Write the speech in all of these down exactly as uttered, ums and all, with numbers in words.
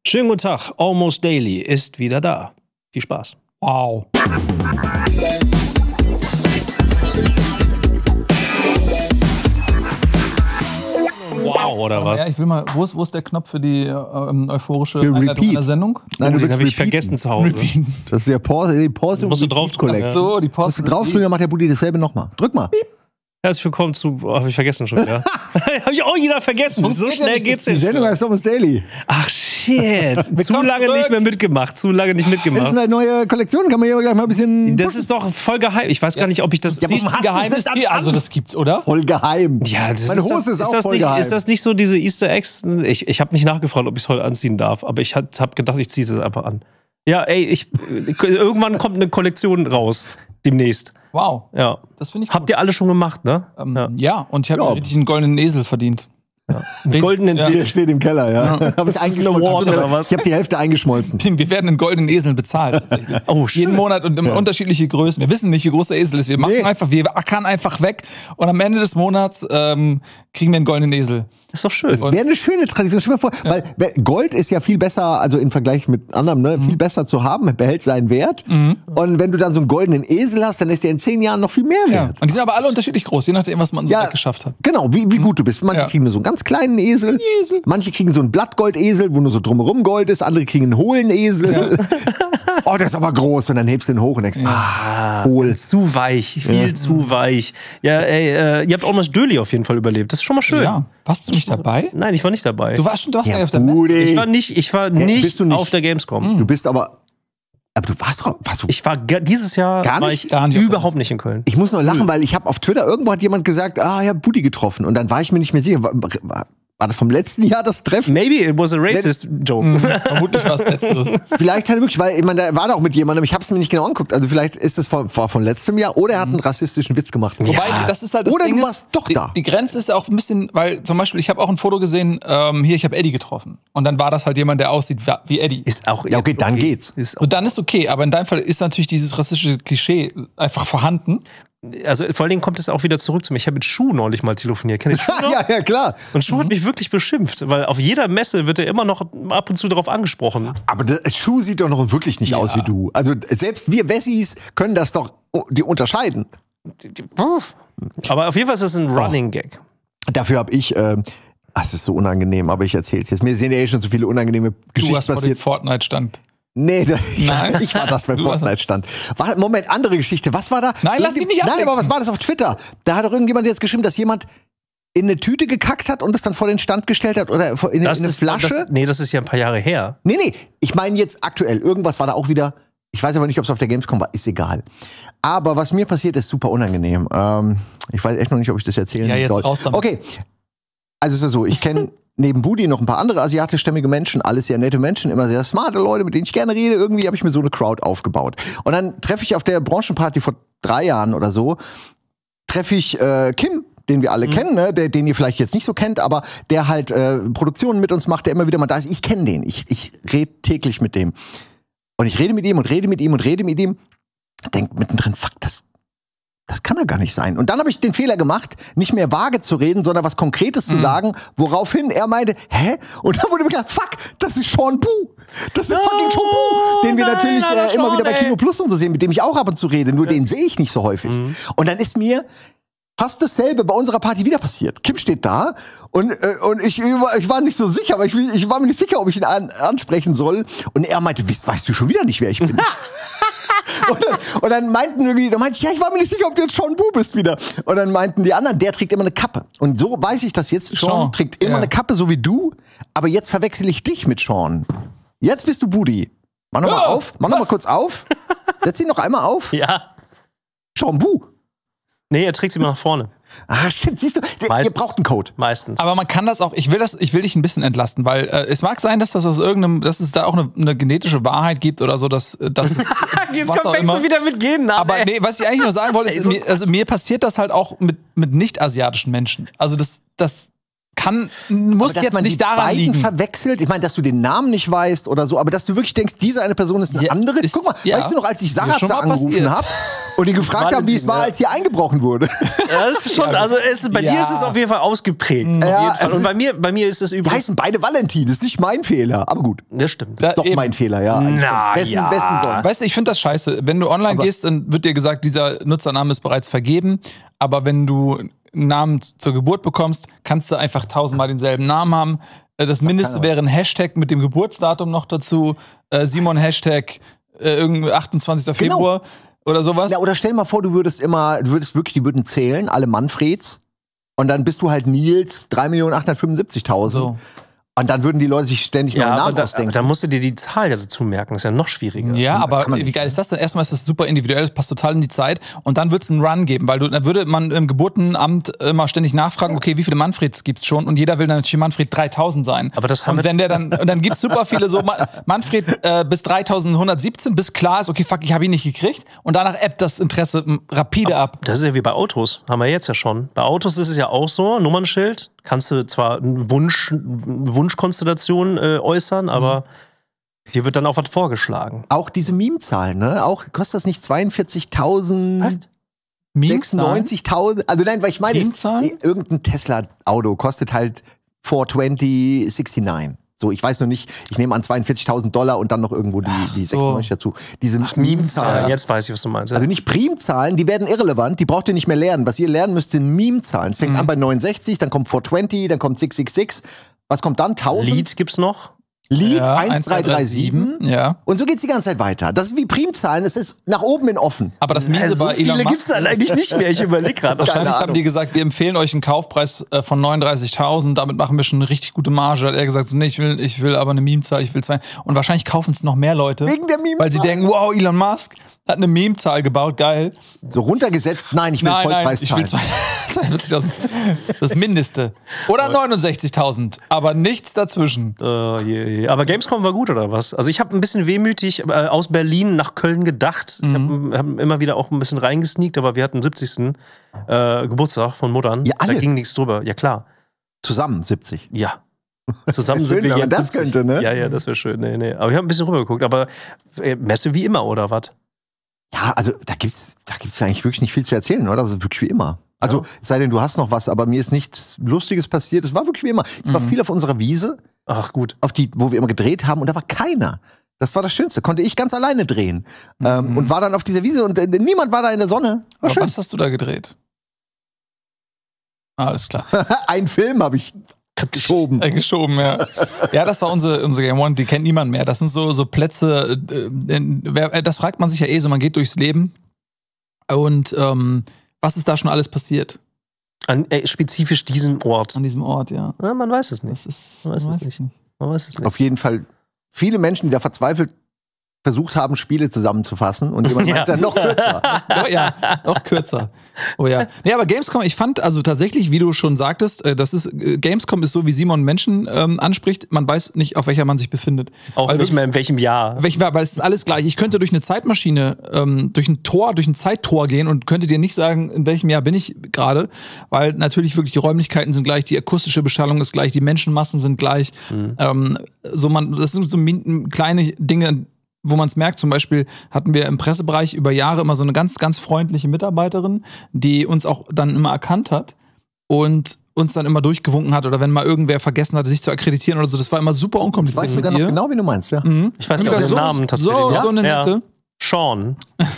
Schönen guten Tag, Almost Daily ist wieder da. Viel Spaß. Wow. Wow, oder was? Ja, ich will mal, wo ist, wo ist der Knopf für die ähm, euphorische Für Einleitung Repeat. einer Sendung? Nein, du Den willst habe ich repeaten. vergessen zu Hause. Das ist ja Pause, die Pause Musst du drauf drücken, Collect. ja. Ach so, die Musst Post. du draufdrücken, dann macht der Buddy dasselbe nochmal. Drück mal. Herzlich willkommen zu. Oh, hab ich vergessen schon wieder. Hab ich auch wieder vergessen. So funktioniert schnell nicht, geht's Die jetzt. Sendung heißt Almost Daily. Ach shit. zu kommen lange zurück. nicht mehr mitgemacht. Zu lange nicht Das ist mitgemacht. eine neue Kollektion, kann man hier gleich mal ein bisschen. Das ist doch voll geheim. Ich weiß gar nicht, ob ich das. Ja, warum Ein hast du Geheimnis, das denn die, also das gibt's, oder? voll geheim. Ja, das Meine ist Hose das, ist auch das voll nicht, geheim. Ist das nicht so diese Easter Eggs? Ich, ich habe nicht nachgefragt, ob ich es heute anziehen darf, aber ich habe gedacht, ich ziehe es einfach an. Ja, ey, ich, irgendwann kommt eine Kollektion raus. Demnächst. Wow, Ja. das finde ich Habt ihr alle schon gemacht, ne? Ähm, Ja. ja. und ich habe Ja. mir richtig einen goldenen Esel verdient. Einen goldenen Ja. Der steht im Keller, ja. Hab ich Das ist ein Award, oder was? Ich habe die Hälfte eingeschmolzen. Wir werden in goldenen Eseln bezahlt. Tatsächlich. Oh, schön. Jeden Monat und in unterschiedliche Größen. Wir wissen nicht, wie groß der Esel ist. Wir machen Nee. einfach, wir ackern einfach weg und am Ende des Monats ähm, kriegen wir einen goldenen Esel. Das ist doch schön. Wäre eine schöne Tradition. Stell dir mal vor, weil Gold ist ja viel besser, also im Vergleich mit anderem, ne, viel besser zu haben, behält seinen Wert. Und wenn du dann so einen goldenen Esel hast, dann ist der in zehn Jahren noch viel mehr Ja. wert. Und die sind aber alle unterschiedlich groß, je nachdem, was man so Ja. geschafft hat. Genau, wie, wie gut du bist. Manche Ja. kriegen nur so einen ganz kleinen Esel. Esel. Manche kriegen so einen Blattgoldesel, wo nur so drumherum Gold ist. Andere kriegen einen hohlen Esel. Oh, der ist aber groß. Und dann hebst du ihn hoch und denkst, ah, hohl. Zu weich, viel zu weich. Ja, ey, äh, ihr habt Almost Daily auf jeden Fall überlebt. Das ist schon mal schön. Ja. Warst du nicht dabei? Nein, ich war nicht dabei. Du warst schon, du warst Ja, ja auf der Messe. Buddy. ich war nicht, ich war nicht, bist du nicht. auf der Gamescom. Du bist aber, aber du warst doch, warst du, Ich war ge- dieses Jahr Gar war nicht? ich Gar nicht auf der überhaupt nicht in Köln. ich muss nur lachen, weil ich habe auf Twitter, irgendwo hat jemand gesagt, ah, ich habe Buddy getroffen. Und dann war ich mir nicht mehr sicher. War, war, war das vom letzten Jahr das Treffen? Maybe it was a racist joke. Vermutlich war es letzteres. Vielleicht halt wirklich, weil ich meine, da war doch mit jemandem, ich habe es mir nicht genau angeguckt. Also vielleicht ist das von, war von letztem Jahr oder er hat einen rassistischen Witz gemacht. Wobei, das ist halt das Oder Ding du ist, warst doch die, da. Die Grenze ist ja auch ein bisschen, weil zum Beispiel, ich habe auch ein Foto gesehen, ähm, hier, ich habe Eddie getroffen. Und dann war das halt jemand, der aussieht wie Eddie. Ist auch Ja, okay, jetzt dann geht's. Ist auch, Und dann ist okay, aber in deinem Fall ist natürlich dieses rassistische Klischee einfach vorhanden. also vor allen Dingen kommt es auch wieder zurück zu mir. Ich habe mit Schuh neulich mal telefoniert. Kennt ihr Schuh noch? ja, ja, klar. Und Schuh hat mich wirklich beschimpft, weil auf jeder Messe wird er immer noch ab und zu darauf angesprochen. Aber der Schuh sieht doch noch wirklich nicht aus wie du. Also selbst wir Wessis können das doch oh, die unterscheiden. Aber auf jeden Fall ist das ein Running Gag. Dafür habe ich, äh, ach, es ist so unangenehm, aber ich erzähl's jetzt. Mir sind ja eh schon so viele unangenehme Du Geschichten hast vor dem passiert. Fortnite-Stand. Nee, da, Nein. ich war das beim Du warst- Fortnite-Stand. War, Moment, andere Geschichte. Was war da? Nein, lass dich nicht Nein, ablenken. aber was war das auf Twitter? Da hat doch irgendjemand jetzt geschrieben, dass jemand in eine Tüte gekackt hat und es dann vor den Stand gestellt hat oder in, Das in eine ist, Flasche? Das, nee, das ist ja ein paar Jahre her. Nee, nee, ich meine jetzt aktuell. Irgendwas war da auch wieder. Ich weiß aber nicht, ob es auf der Gamescom war. Ist egal. Aber was mir passiert, ist super unangenehm. Ähm, ich weiß echt noch nicht, ob ich das erzählen Ja, jetzt soll. raus damit. Okay. Also es war so, ich kenne neben Budi noch ein paar andere asiatischstämmige Menschen, alles sehr nette Menschen, immer sehr smarte Leute, mit denen ich gerne rede. Irgendwie habe ich mir so eine Crowd aufgebaut. Und dann treffe ich auf der Branchenparty vor drei Jahren oder so, treffe ich äh, Kim, den wir alle Mhm. kennen, ne? der, den ihr vielleicht jetzt nicht so kennt, aber der halt äh, Produktionen mit uns macht, der immer wieder mal da ist. Ich kenne den. Ich, ich rede täglich mit dem. Und ich rede mit ihm und rede mit ihm und rede mit ihm. Denk mittendrin, fuck, das, das kann ja gar nicht sein. Und dann habe ich den Fehler gemacht, nicht mehr vage zu reden, sondern was Konkretes zu sagen, woraufhin er meinte, hä? Und dann wurde mir klar, fuck, das ist Sean Bu. Das ist fucking Sean Bu. Den wir nein, natürlich Alter, äh, immer Sean, wieder bei ey. Kino Plus und so sehen, mit dem ich auch ab und zu rede. Nur den sehe ich nicht so häufig. Und dann ist mir fast dasselbe bei unserer Party wieder passiert. Kim steht da und, äh, und ich, ich war nicht so sicher, aber ich, ich war mir nicht sicher, ob ich ihn an, ansprechen soll. Und er meinte, weißt, weißt du schon wieder nicht, wer ich bin? Und dann, und dann meinten irgendwie, da meinte ich, ja, ich war mir nicht sicher, ob du jetzt Sean Bu bist wieder. Und dann meinten die anderen, der trägt immer eine Kappe. Und so weiß ich das jetzt. Sean, Sean, trägt immer ja. eine Kappe, so wie du. Aber jetzt verwechsel ich dich mit Sean. Jetzt bist du Budi. Mach noch mal Oh, auf. Mach noch mal kurz auf. Setz ihn noch einmal auf. Ja. Sean Bu. Nee, er trägt sie immer nach vorne. Ah, shit, siehst du, der, ihr Meistens. braucht einen Code. Meistens. Aber man kann das auch, ich will das, ich will dich ein bisschen entlasten, weil äh, es mag sein, dass das aus irgendeinem, dass es da auch eine, eine genetische Wahrheit gibt oder so, dass, dass es, Jetzt was kommt, auch fängst immer. du wieder mit Genen an. Aber ey. nee, was ich eigentlich nur sagen wollte, ist, Ey, so mir, also mir passiert das halt auch mit, mit nicht-asiatischen Menschen. Also das, das kann, muss aber, jetzt man nicht die daran beiden liegen. verwechselt. Ich meine, dass du den Namen nicht weißt oder so, aber dass du wirklich denkst, diese eine Person ist eine Ja, andere. ist- Guck mal, ja. weißt du noch, als ich Mir Saratze schon mal angerufen passiert. habe und die gefragt haben, wie es war, ja. als hier eingebrochen wurde. Ja, das ist schon, also es, bei Ja. dir ist es auf jeden Fall ausgeprägt. Auf Ja, jeden Fall. es Und bei mir, bei mir ist es Die übrigens. heißen beide Valentin, das ist nicht mein Fehler, aber gut. Das stimmt. Da- Doch eben. mein Fehler, ja. eigentlich Na, schon. Wessen, ja. wessen sonst? Weißt du, ich finde das scheiße. Wenn du online Aber- gehst, dann wird dir gesagt, dieser Nutzername ist bereits vergeben. Aber wenn du einen Namen z- zur Geburt bekommst, kannst du einfach tausendmal denselben Namen haben. Äh, Das Mindeste keiner. wäre ein Hashtag mit dem Geburtsdatum noch dazu. Äh, Simon Hashtag äh, irgendwie achtundzwanzigster Genau. Februar oder sowas. Ja, oder stell dir mal vor, du würdest immer, du würdest wirklich, die würden zählen, alle Manfreds. Und dann bist du halt Nils, drei Millionen achthundertfünfundsiebzigtausend. So. Und dann würden die Leute sich ständig neue Ja, aber Namen da, ausdenken. da musst du dir die Zahl ja dazu merken. Das ist ja noch schwieriger. Ja, Das aber kann man wie nicht, geil ne? ist das denn? Erstmal ist das super individuell, das passt total in die Zeit. Und dann wird es einen Run geben, weil du, dann würde man im Geburtenamt immer ständig nachfragen, okay, wie viele Manfreds gibt's schon? Und jeder will dann natürlich Manfred dreitausend sein. Aber das haben und wir- wenn der dann, und dann gibt's super viele so, Ma- Manfred äh, bis dreitausendeinhundertsiebzehn, bis klar ist, okay, fuck, ich habe ihn nicht gekriegt. Und danach ebbt das Interesse m, rapide ab. Das ist ja wie bei Autos. Haben wir jetzt ja schon. Bei Autos ist es ja auch so, Nummernschild. Kannst du zwar eine Wunsch, eine Wunschkonstellation äh, äußern, aber hier wird dann auch was vorgeschlagen. Auch diese Meme-Zahlen, ne? Auch kostet das nicht zweiundvierzigtausend, sechsundneunzigtausend? Also nein, weil ich meine, es- Meme-Zahlen? irgendein Tesla-Auto kostet halt vierhundertzwanzig sixty-nine. So, ich weiß noch nicht, ich nehme an zweiundvierzigtausend Dollar und dann noch irgendwo die, die so. sechsundneunzig dazu. Diese Meme-Zahlen. Ja, jetzt weiß ich, was du meinst. Ja. Also nicht Primzahlen, die werden irrelevant, die braucht ihr nicht mehr lernen. Was ihr lernen müsst, sind Meme-Zahlen. Es fängt Mhm. an bei neunundsechzig, dann kommt vierhundertzwanzig, dann kommt sechs sechs sechs. Was kommt dann? tausend? Lied gibt's noch. Lied Ja, eins drei drei sieben. Ja. Und so geht's die ganze Zeit weiter. Das ist wie Primzahlen, es ist nach oben hin offen. Aber das Miese Also so bei Elon viele Musk, gibt's dann eigentlich nicht mehr. Ich überlege gerade. wahrscheinlich Keine haben die gesagt, wir empfehlen euch einen Kaufpreis äh, von neununddreißigtausend, damit machen wir schon eine richtig gute Marge. Hat er gesagt, so, nee, ich will, ich will aber eine Meme-Zahl, ich will zwei. Und wahrscheinlich kaufen es noch mehr Leute, Wegen der Meme-Zahl. weil sie denken, wow, Elon Musk hat eine Meme-Zahl gebaut, geil. So runtergesetzt, nein, ich will Nein, nein, Vollpreis ich will zahlen. zweiundvierzigtausend. Das Mindeste. Oder neunundsechzigtausend, aber nichts dazwischen. Äh, je, je. Aber Gamescom war gut, oder was? Also ich habe ein bisschen wehmütig äh, aus Berlin nach Köln gedacht. Ich habe hab immer wieder auch ein bisschen reingesneakt, aber wir hatten siebzigsten Äh, Geburtstag von Muttern. Ja, alle. Da ging nichts drüber. Ja, klar. Zusammen siebzig. Ja. Zusammen Schön, sind wir wenn man jetzt das könnte, ne? Ja, ja, das wäre schön. Nee, nee. Aber ich habe ein bisschen rübergeguckt. Aber äh, Messe wie immer, oder was? Ja, also da gibt's, da gibt's ja eigentlich wirklich nicht viel zu erzählen, oder? Das ist wirklich wie immer. Also, es sei denn, du hast noch was, aber mir ist nichts Lustiges passiert. Es war wirklich wie immer. Ich war viel auf unserer Wiese, Ach, gut. auf die, wo wir immer gedreht haben, und da war keiner. Das war das Schönste. Konnte ich ganz alleine drehen. Ähm, und war dann auf dieser Wiese und äh, niemand war da in der Sonne. War Aber schön. was hast du da gedreht? Ah, alles klar. Ein Film habe ich geschoben. Äh, geschoben, ja. Ja, das war unsere, unsere Game One, die kennt niemand mehr. Das sind so, so Plätze, äh, in, wer, das fragt man sich ja eh so, man geht durchs Leben. Und ähm, was ist da schon alles passiert An äh, spezifisch diesen Ort. an diesem Ort, ja? Ja, man weiß es nicht. Das ist, Man weiß man es nicht. Man weiß es nicht. Auf jeden Fall viele Menschen, die da verzweifelt versucht haben, Spiele zusammenzufassen, und jemand Ja. meint dann noch kürzer. Oh ja, noch kürzer. Oh ja. Nee, aber Gamescom, ich fand also tatsächlich, wie du schon sagtest, äh, das ist, äh, Gamescom ist so, wie Simon Menschen ähm, anspricht, man weiß nicht, auf welcher man sich befindet. Auch Weil nicht mehr in welchem Jahr. Welch, weil es ist alles gleich. Ich könnte durch eine Zeitmaschine, ähm, durch ein Tor, durch ein Zeittor gehen und könnte dir nicht sagen, in welchem Jahr bin ich gerade, weil natürlich wirklich die Räumlichkeiten sind gleich, die akustische Beschallung ist gleich, die Menschenmassen sind gleich. Ähm, so man, das sind so min- kleine Dinge, wo man es merkt. Zum Beispiel hatten wir im Pressebereich über Jahre immer so eine ganz, ganz freundliche Mitarbeiterin, die uns auch dann immer erkannt hat und uns dann immer durchgewunken hat, oder wenn mal irgendwer vergessen hatte, sich zu akkreditieren oder so. Das war immer super Ich unkompliziert weiß mit sogar noch ihr. genau, wie du meinst, ja. Mhm. Ich weiß Und nicht, auch wieder den so, Namen tatsächlich. So, Ja? so eine Ja. nette. Sean.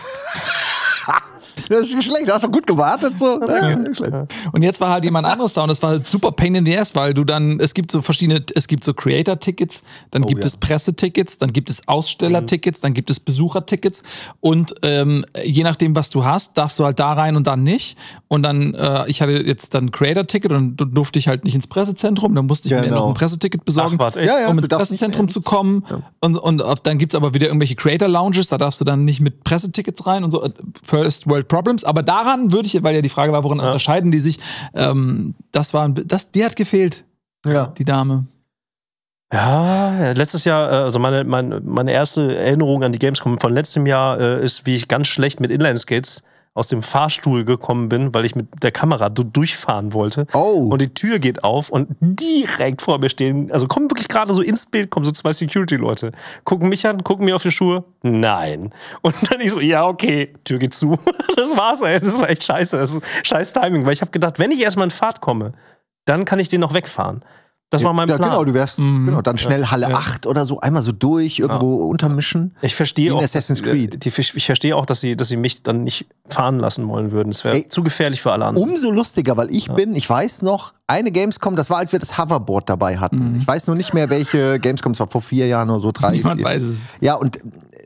Das ist nicht schlecht, du hast doch gut gewartet. So. Ja, nicht schlecht. Und jetzt war halt jemand anderes da und das war halt super pain in the ass, weil du dann, es gibt so verschiedene, es gibt so Creator-Tickets, dann Oh, gibt ja. es Pressetickets, dann gibt es Aussteller-Tickets, dann gibt es Besuchertickets und ähm, je nachdem, was du hast, darfst du halt da rein und dann nicht. Und dann, äh, ich hatte jetzt dann ein Creator-Ticket und dann durfte ich halt nicht ins Pressezentrum, dann musste ich mir Genau. noch ein Presseticket besorgen. Ach, warte, echt? Ja, ja. um du ins darfst nicht Pressezentrum mehr zu ins- kommen. Und, und auf, dann gibt's aber wieder irgendwelche Creator-Lounges, da darfst du dann nicht mit Pressetickets rein und so. First World Problems. Aber daran würde ich, weil ja die Frage war, woran unterscheiden die sich, ähm, das war, ein, das, die hat gefehlt, Ja. die Dame. Ja, letztes Jahr, äh, also meine, meine, meine erste Erinnerung an die Gamescom von letztem Jahr äh, ist, wie ich ganz schlecht mit Inline-Skates aus dem Fahrstuhl gekommen bin, weil ich mit der Kamera durchfahren wollte. Oh. Und die Tür geht auf und direkt vor mir stehen, also kommen wirklich gerade so ins Bild, kommen so zwei Security-Leute, gucken mich an, gucken mir auf die Schuhe, nein. Und dann ich so, ja, okay, Tür geht zu. Das war's, ey, das war echt scheiße, das ist scheiß Timing, weil ich habe gedacht, wenn ich erstmal in Fahrt komme, dann kann ich den noch wegfahren. Das war mein ja, Plan. Genau, du wärst, mhm. genau, dann schnell Halle ja. acht oder so, einmal so durch, irgendwo ja. untermischen. Ich verstehe auch, Assassin's Creed. Die, ich verstehe auch, dass sie, dass sie mich dann nicht fahren lassen wollen würden. Das wäre zu gefährlich für alle anderen. Umso lustiger, weil ich ja. bin, ich weiß noch, eine Gamescom, das war, als wir das Hoverboard dabei hatten. Mhm. Ich weiß nur nicht mehr, welche Gamescom, es war vor vier Jahren oder so, drei. Niemand vier. weiß es. Ja, und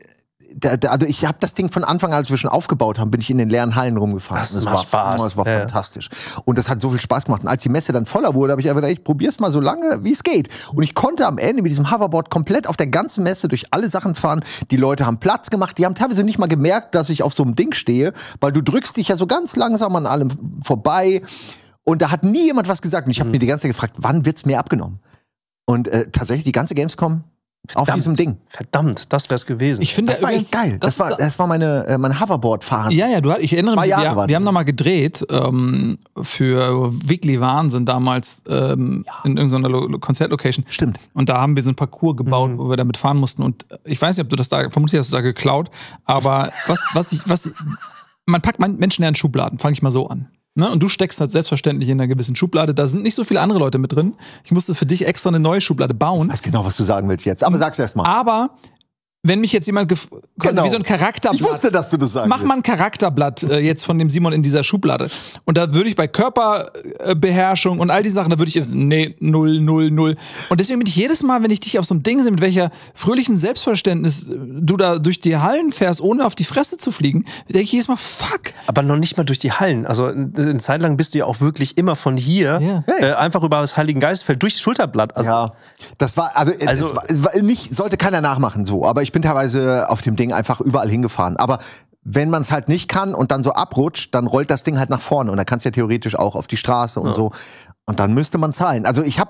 Da, da, also ich habe das Ding von Anfang an, als wir schon aufgebaut haben, bin ich in den leeren Hallen rumgefahren. Das, das macht war Spaß. Das war ja. fantastisch. Und das hat so viel Spaß gemacht. Und als die Messe dann voller wurde, habe ich einfach gedacht, ich probier's mal so lange, wie es geht. Und ich konnte am Ende mit diesem Hoverboard komplett auf der ganzen Messe durch alle Sachen fahren. Die Leute haben Platz gemacht. Die haben teilweise nicht mal gemerkt, dass ich auf so einem Ding stehe, weil du drückst dich ja so ganz langsam an allem vorbei. Und da hat nie jemand was gesagt. Und ich habe mhm. mir die ganze Zeit gefragt, wann wird's mir abgenommen? Und äh, tatsächlich die ganze Gamescom Verdammt, auf diesem Ding. Verdammt, das wär's gewesen. Ich finde, das war echt geil. Das, das war, das war meine, äh, meine Hoverboard-Phase. Ja, ja, du, ich erinnere mich, wir, wir haben nochmal gedreht ähm, für Weekly Wahnsinn damals ähm, ja. in irgendeiner Lo- Konzertlocation. Stimmt. Und da haben wir so ein Parcours gebaut, mhm. wo wir damit fahren mussten. Und ich weiß nicht, ob du das da, vermutlich hast du das da geklaut, aber was, was ich, was, man packt Menschen ja in Schubladen, fange ich mal so an. Ne? Und du steckst halt selbstverständlich in einer gewissen Schublade. Da sind nicht so viele andere Leute mit drin. Ich musste für dich extra eine neue Schublade bauen. Ich weiß genau, was du sagen willst jetzt. Aber sag's erst mal. Aber wenn mich jetzt jemand gef- quasi genau. wie so ein Charakterblatt. Ich wusste, dass du das sagst. Mach mal ein Charakterblatt äh, jetzt von dem Simon in dieser Schublade. Und da würde ich bei Körperbeherrschung und all die Sachen, da würde ich, nee, null, null, null. Und deswegen bin ich jedes Mal, wenn ich dich auf so einem Ding sehe, mit welcher fröhlichen Selbstverständnis du da durch die Hallen fährst, ohne auf die Fresse zu fliegen, denke ich jedes Mal, fuck. Aber noch nicht mal durch die Hallen. Also eine Zeit lang bist du ja auch wirklich immer von hier ja. äh, einfach über das Heiligen Geistfeld durchs Schulterblatt. Also, ja, das war, also, also es war, es war nicht, sollte keiner nachmachen so, aber ich bin teilweise auf dem Ding einfach überall hingefahren. Aber wenn man es halt nicht kann und dann so abrutscht, dann rollt das Ding halt nach vorne und dann kannst du ja theoretisch auch auf die Straße und ja. so. Und dann müsste man zahlen. Also ich habe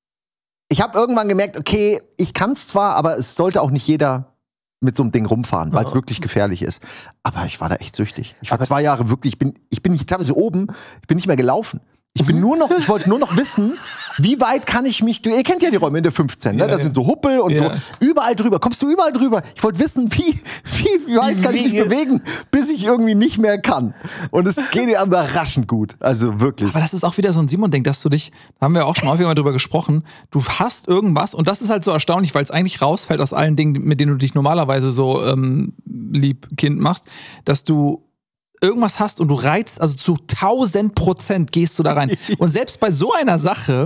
ich hab irgendwann gemerkt, okay, ich kann es zwar, aber es sollte auch nicht jeder mit so einem Ding rumfahren, weil es ja. wirklich gefährlich ist. Aber ich war da echt süchtig. Ich war aber zwei Jahre wirklich, ich bin, ich bin nicht teilweise oben, ich bin nicht mehr gelaufen. Ich bin nur noch, ich wollte nur noch wissen, wie weit kann ich mich, ihr kennt ja die Räume in der fünfzehn, ne? Das ja. sind so Huppel und ja. so, überall drüber. Kommst du überall drüber? Ich wollte wissen, wie, wie weit kann ich mich bewegen, bis ich irgendwie nicht mehr kann. Und es geht dir überraschend gut. Also wirklich. Aber das ist auch wieder so ein Simon-Ding, dass du dich, da haben wir auch schon häufiger mal drüber gesprochen, du hast irgendwas, und das ist halt so erstaunlich, weil es eigentlich rausfällt aus allen Dingen, mit denen du dich normalerweise so ähm, lieb Kind machst, dass du irgendwas hast und du reizt, also zu tausend Prozent gehst du da rein. Und selbst bei so einer Sache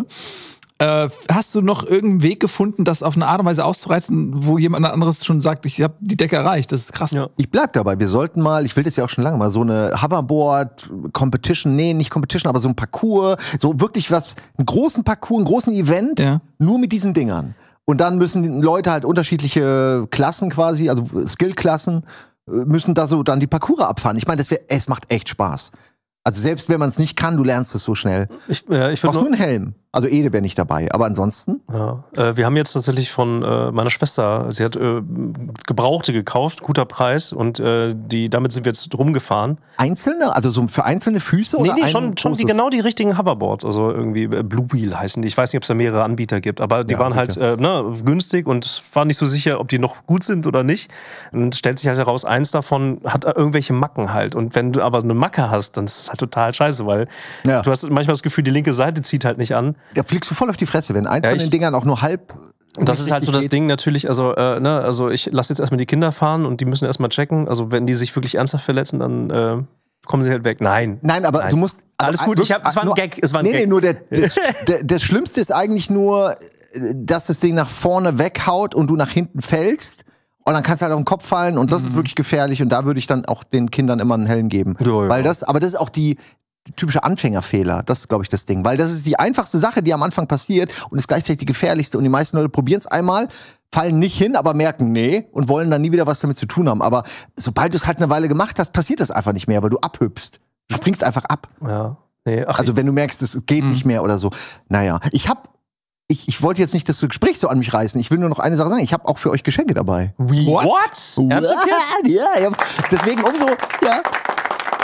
äh, hast du noch irgendeinen Weg gefunden, das auf eine Art und Weise auszureizen, wo jemand anderes schon sagt, ich habe die Decke erreicht. Das ist krass. Ja. Ich bleib dabei. Wir sollten mal, ich will das ja auch schon lange mal, so eine Hoverboard-Competition, nee, nicht Competition, aber so ein Parcours, so wirklich was, einen großen Parcours, einen großen Event, ja. nur mit diesen Dingern. Und dann müssen die Leute halt unterschiedliche Klassen quasi, also Skill-Klassen, müssen da so dann die Parcours abfahren. Ich meine, das wär, es macht echt Spaß. Also selbst wenn man es nicht kann, du lernst es so schnell. Ich, ja, ich brauchst nur einen Helm. Also Ede wäre nicht dabei, aber ansonsten. Ja. Äh, wir haben jetzt tatsächlich von äh, meiner Schwester, sie hat äh, Gebrauchte gekauft, guter Preis, und äh, die, damit sind wir jetzt rumgefahren. Einzelne? Also so für einzelne Füße? Nee, oder nee, schon, schon die, genau die richtigen Hoverboards. Also irgendwie äh, Blue Wheel heißen die. Ich weiß nicht, ob es da mehrere Anbieter gibt, aber die ja, waren halt äh, ne, günstig und war nicht so sicher, ob die noch gut sind oder nicht. Und stellt sich halt heraus, eins davon hat irgendwelche Macken halt. Und wenn du aber eine Macke hast, dann ist es halt total scheiße, weil ja. du hast manchmal das Gefühl, die linke Seite zieht halt nicht an. Da fliegst du voll auf die Fresse, wenn eins ja, von den Dingern auch nur halb. Und das ist halt so das Ding natürlich, also, äh, ne, also ich lasse jetzt erstmal die Kinder fahren und die müssen erstmal checken. Also wenn die sich wirklich ernsthaft verletzen, dann äh, kommen sie halt weg. Nein. Nein, aber Nein. du musst. Alles gut, ich hab, es war ein nur, Gag. Es war ein nee, Gag. nee, nur der, das, der, das Schlimmste ist eigentlich nur, dass das Ding nach vorne weghaut und du nach hinten fällst. Und dann kannst du halt auf den Kopf fallen und das mhm. ist wirklich gefährlich. Und da würde ich dann auch den Kindern immer einen Helm geben. Ja, ja. Weil das, aber das ist auch die typische Anfängerfehler. Das ist, glaube ich, das Ding. Weil das ist die einfachste Sache, die am Anfang passiert und ist gleichzeitig die gefährlichste. Und die meisten Leute probieren es einmal, fallen nicht hin, aber merken, nee, und wollen dann nie wieder was damit zu tun haben. Aber sobald du es halt eine Weile gemacht hast, passiert das einfach nicht mehr, weil du abhüpfst. Du springst einfach ab. Ja. Nee, ach, also wenn du merkst, es geht mh. nicht mehr oder so. Naja, ich hab Ich, ich wollte jetzt nicht das Gespräch so an mich reißen. Ich will nur noch eine Sache sagen. Ich habe auch für euch Geschenke dabei. What? What? Ernsthaft jetzt? Ja, ja. Deswegen umso, ja.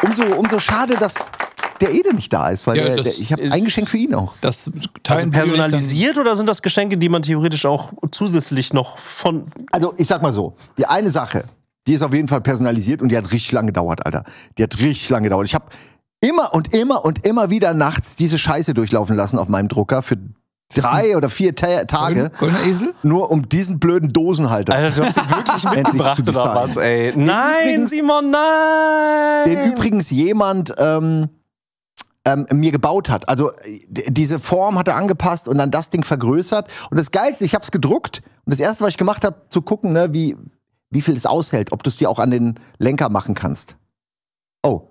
umso, umso schade, dass der Ede nicht da ist, weil Ja, der, das der, ich habe ein Geschenk für ihn auch. Das Also personalisiert oder sind das Geschenke, die man theoretisch auch zusätzlich noch von... Also ich sag mal so, die eine Sache, die ist auf jeden Fall personalisiert und die hat richtig lange gedauert, Alter. Die hat richtig lange gedauert. Ich habe immer und immer und immer wieder nachts diese Scheiße durchlaufen lassen auf meinem Drucker für drei oder vier Ta Tage. Goldener Esel? Nur um diesen blöden Dosenhalter. Alter, du hast ihn wirklich Endlich mitgebracht zu oder designen. was, ey? Nein, übrigens- Simon, nein! Den übrigens jemand ähm, ähm, mir gebaut hat. Also d- diese Form hat er angepasst und dann das Ding vergrößert. Und das Geilste, ich habe es gedruckt. Und das Erste, was ich gemacht habe, zu gucken, ne, wie, wie viel es aushält. Ob du es dir auch an den Lenker machen kannst. Oh.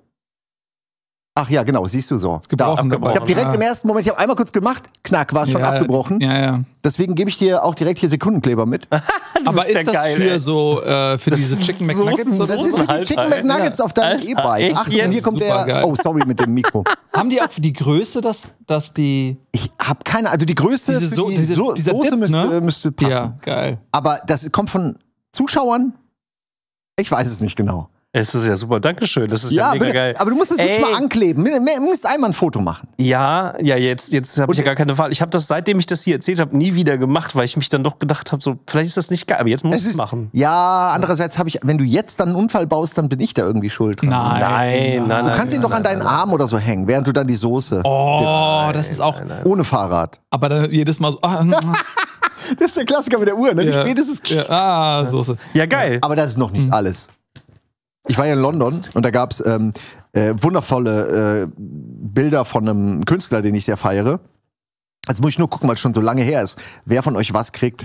Ach ja, genau, siehst du so. gebrochen, Da. gebrochen. Ich habe direkt Ah. im ersten Moment, ich habe einmal kurz gemacht, knack, war es schon Ja, abgebrochen. Ja, ja. Deswegen gebe ich dir auch direkt hier Sekundenkleber mit. Aber bist ja ist das geil, für ey. so, äh, für diese ist Chicken so McNuggets? ein- oder Das so? ist für die Alter, Chicken McNuggets auf deinem Alter, E-Bike. echt Achtung, hier jetzt? kommt der. Supergeil. Oh, sorry mit dem Mikro. Haben die auch die Größe, dass, dass die. Ich habe keine, also die Größe Diese für so- die diese- so dieser Soße Dip, müsste, ne? müsste passen. Ja, geil. Aber das kommt von Zuschauern? Ich weiß es nicht genau. Es ist ja super, Dankeschön, das ist ja, Ja, mega bitte, geil. aber du musst das wirklich Ey. mal ankleben. Du musst einmal ein Foto machen. Ja, ja, jetzt, jetzt habe ich ja gar keine Wahl. Ich habe das, seitdem ich das hier erzählt habe, nie wieder gemacht, weil ich mich dann doch gedacht habe, so, vielleicht ist das nicht geil, aber jetzt muss ich es machen. Ja, andererseits habe ich, wenn du jetzt dann einen Unfall baust, dann bin ich da irgendwie schuld dran. Nein. Nein, nein, Du nein. kannst ihn nein, doch an nein, deinen nein, Arm oder so hängen, während du dann die Soße Oh, das ist auch. gibst. Ohne Fahrrad. Aber dann jedes Mal so. Ah, Das ist der Klassiker mit der Uhr, ne? Wie ja, spät ist es? ja, ah, Soße. Ja, geil. Aber das ist noch nicht alles. Ich war ja in London und da gab's ähm, äh, wundervolle äh, Bilder von einem Künstler, den ich sehr feiere. Jetzt muss ich nur gucken, weil es schon so lange her ist, wer von euch was kriegt.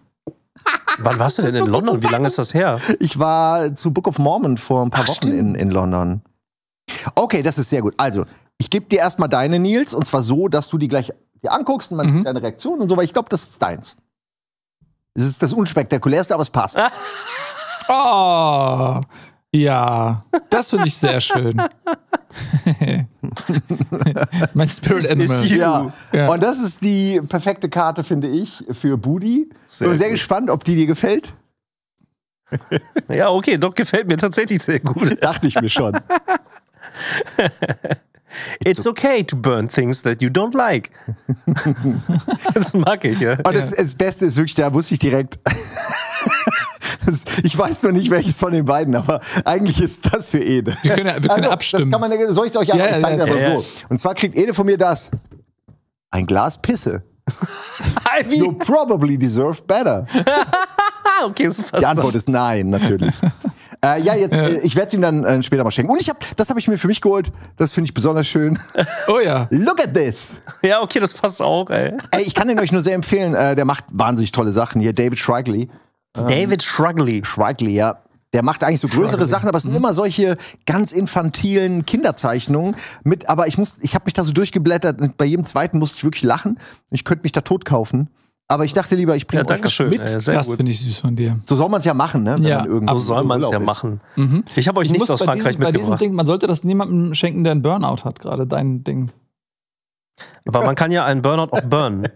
Wann warst du denn in London? Wie lange ist das her? Ich war zu Book of Mormon vor ein paar Ach, Wochen in, in London. Okay, das ist sehr gut. Also, ich gebe dir erstmal deine, Nils, und zwar so, dass du die gleich dir anguckst und man sieht deine Reaktion und so, weil ich glaube, das ist deins. Es ist das Unspektakulärste, aber es passt. Oh, ja, das finde ich sehr schön. Mein Spirit Animal. you. Ja. Ja. Und das ist die perfekte Karte, finde ich, für Budi. Sehr Bin sehr gut. gespannt, ob die dir gefällt. Ja, okay, doch, gefällt mir tatsächlich sehr gut. Dachte ich mir schon. It's okay to burn things that you don't like. Das mag ich, ja. Und das, das Beste ist wirklich, da wusste ich direkt. das, ich weiß noch nicht, welches von den beiden, aber eigentlich ist das für Ede. Wir können, ja- wir können Also, abstimmen. Das kann man, soll ich es euch einfach Ja, ja, ich zeige ja, einfach ja, so. Und zwar kriegt Ede von mir das. Ein Glas Pisse. Wie? You probably deserve better. Ah, okay, das ist fast Die Antwort ist nein, natürlich. äh, ja, jetzt, äh, ich werde es ihm dann äh, später mal schenken. Und ich habe, das habe ich mir für mich geholt. Das finde ich besonders schön. Oh ja. Look at this. Ja, okay, das passt auch, ey. Ey, ich kann den euch nur sehr empfehlen. Äh, der macht wahnsinnig tolle Sachen hier. David Schreigley. David Shrugley. Schreigley, ja. Der macht eigentlich so größere Sachen, aber es sind immer solche ganz infantilen Kinderzeichnungen mit. Aber ich muss, ich habe mich da so durchgeblättert und bei jedem zweiten musste ich wirklich lachen. Ich könnte mich da tot kaufen. Aber ich dachte lieber, ich bringe Ja, euch danke was schön. mit. ey, sehr Das gut. finde ich süß von dir. So soll man es ja machen, ne? Wenn Ja, man irgendwo So soll man es im ja Urlaub ist. machen. Ich habe euch Ich nichts muss aus bei Frankreich diesem, bei diesem mitgebracht. Ding, man sollte das niemandem schenken, der einen Burnout hat, gerade dein Ding. Aber man kann ja einen Burnout auch burnen.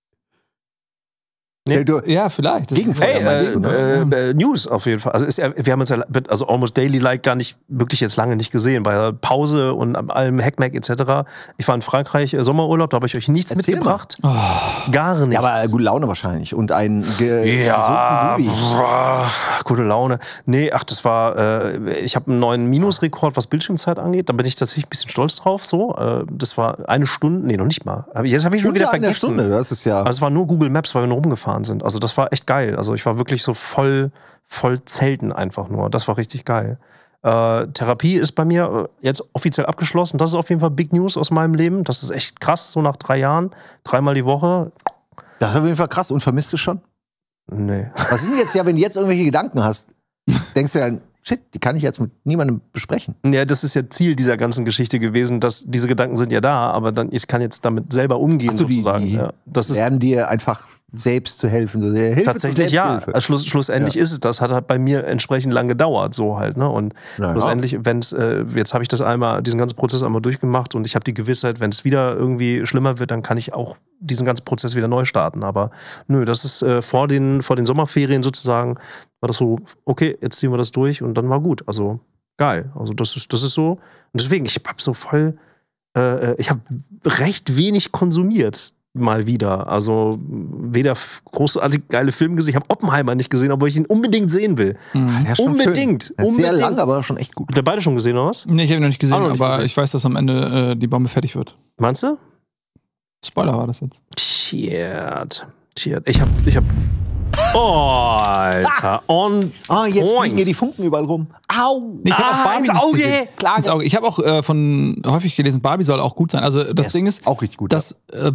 Ja, du, Ja, vielleicht. Das ist- Gegenfeuer, Hey, meinst äh, du, ne? äh, äh, News auf jeden Fall. Also ist ja, wir haben uns ja also Almost Daily Like gar nicht wirklich jetzt lange nicht gesehen. Bei der Pause und allem Hackmack et cetera. Ich war in Frankreich äh, Sommerurlaub, da habe ich euch nichts Erzähl mitgebracht. Gar nichts. Ja, aber äh, gute Laune wahrscheinlich. Und ein ge Ja, gesunden Movie. boah, gute Laune. Nee, ach, das war, äh, ich habe einen neuen Minusrekord, was Bildschirmzeit angeht. Da bin ich tatsächlich ein bisschen stolz drauf. So, äh, das war eine Stunde, nee, noch nicht mal. Aber jetzt habe ich schon wieder Unter einer vergessen. Stunde, das ist ja. Aber es war nur Google Maps, weil wir nur rumgefahren sind. Also das war echt geil. Also ich war wirklich so voll, voll Zelten einfach nur. Das war richtig geil. Äh, Therapie ist bei mir äh, jetzt offiziell abgeschlossen. Das ist auf jeden Fall Big News aus meinem Leben. Das ist echt krass, so nach drei Jahren. Dreimal die Woche. Das ist auf jeden Fall krass. Und vermisst du schon? Nee. Was ist denn jetzt, ja, wenn du jetzt irgendwelche Gedanken hast, denkst du dann, shit, die kann ich jetzt mit niemandem besprechen. Ja, das ist ja Ziel dieser ganzen Geschichte gewesen, dass diese Gedanken sind ja da, aber dann ich kann jetzt damit selber umgehen Ach so, die- sozusagen. die ja, das ist Lernen dir einfach selbst zu helfen. So, Hilfe tatsächlich zur ja. Selbsthilfe. Also Schluss, schlussendlich ist es das. Hat halt bei mir entsprechend lang gedauert, so halt. Ne? Und Ja, schlussendlich, wenn es, äh, jetzt habe ich das einmal, diesen ganzen Prozess einmal durchgemacht und ich habe die Gewissheit, wenn es wieder irgendwie schlimmer wird, dann kann ich auch diesen ganzen Prozess wieder neu starten. Aber nö, das ist äh, vor den, vor den Sommerferien sozusagen, war das so, okay, jetzt ziehen wir das durch und dann war gut. Also geil. Also das ist, das ist so. Und deswegen, ich habe so voll, äh, ich habe recht wenig konsumiert. Mal wieder. Also weder großartig geile Filme gesehen. Ich habe Oppenheimer nicht gesehen, obwohl ich ihn unbedingt sehen will. Mhm. Ja, unbedingt. unbedingt. Sehr lang, aber schon echt gut. Habt ihr beide schon gesehen, oder was? Nee, ich habe ihn noch nicht gesehen, noch nicht aber gesehen. ich weiß, dass am Ende äh, die Bombe fertig wird. Meinst du? Spoiler war das jetzt. Shit. Shit. Ich hab, ich hab. Oh, Alter. On Ah, jetzt point. fliegen hier die Funken überall rum. Au! Nee, ich habe Ah, auch Barbie ins nicht Auge. gesehen. Klar. Ins Auge. Ich habe auch äh, von häufig gelesen, Barbie soll auch gut sein. Also das Yes. Ding ist, Auch richtig gut. dass äh,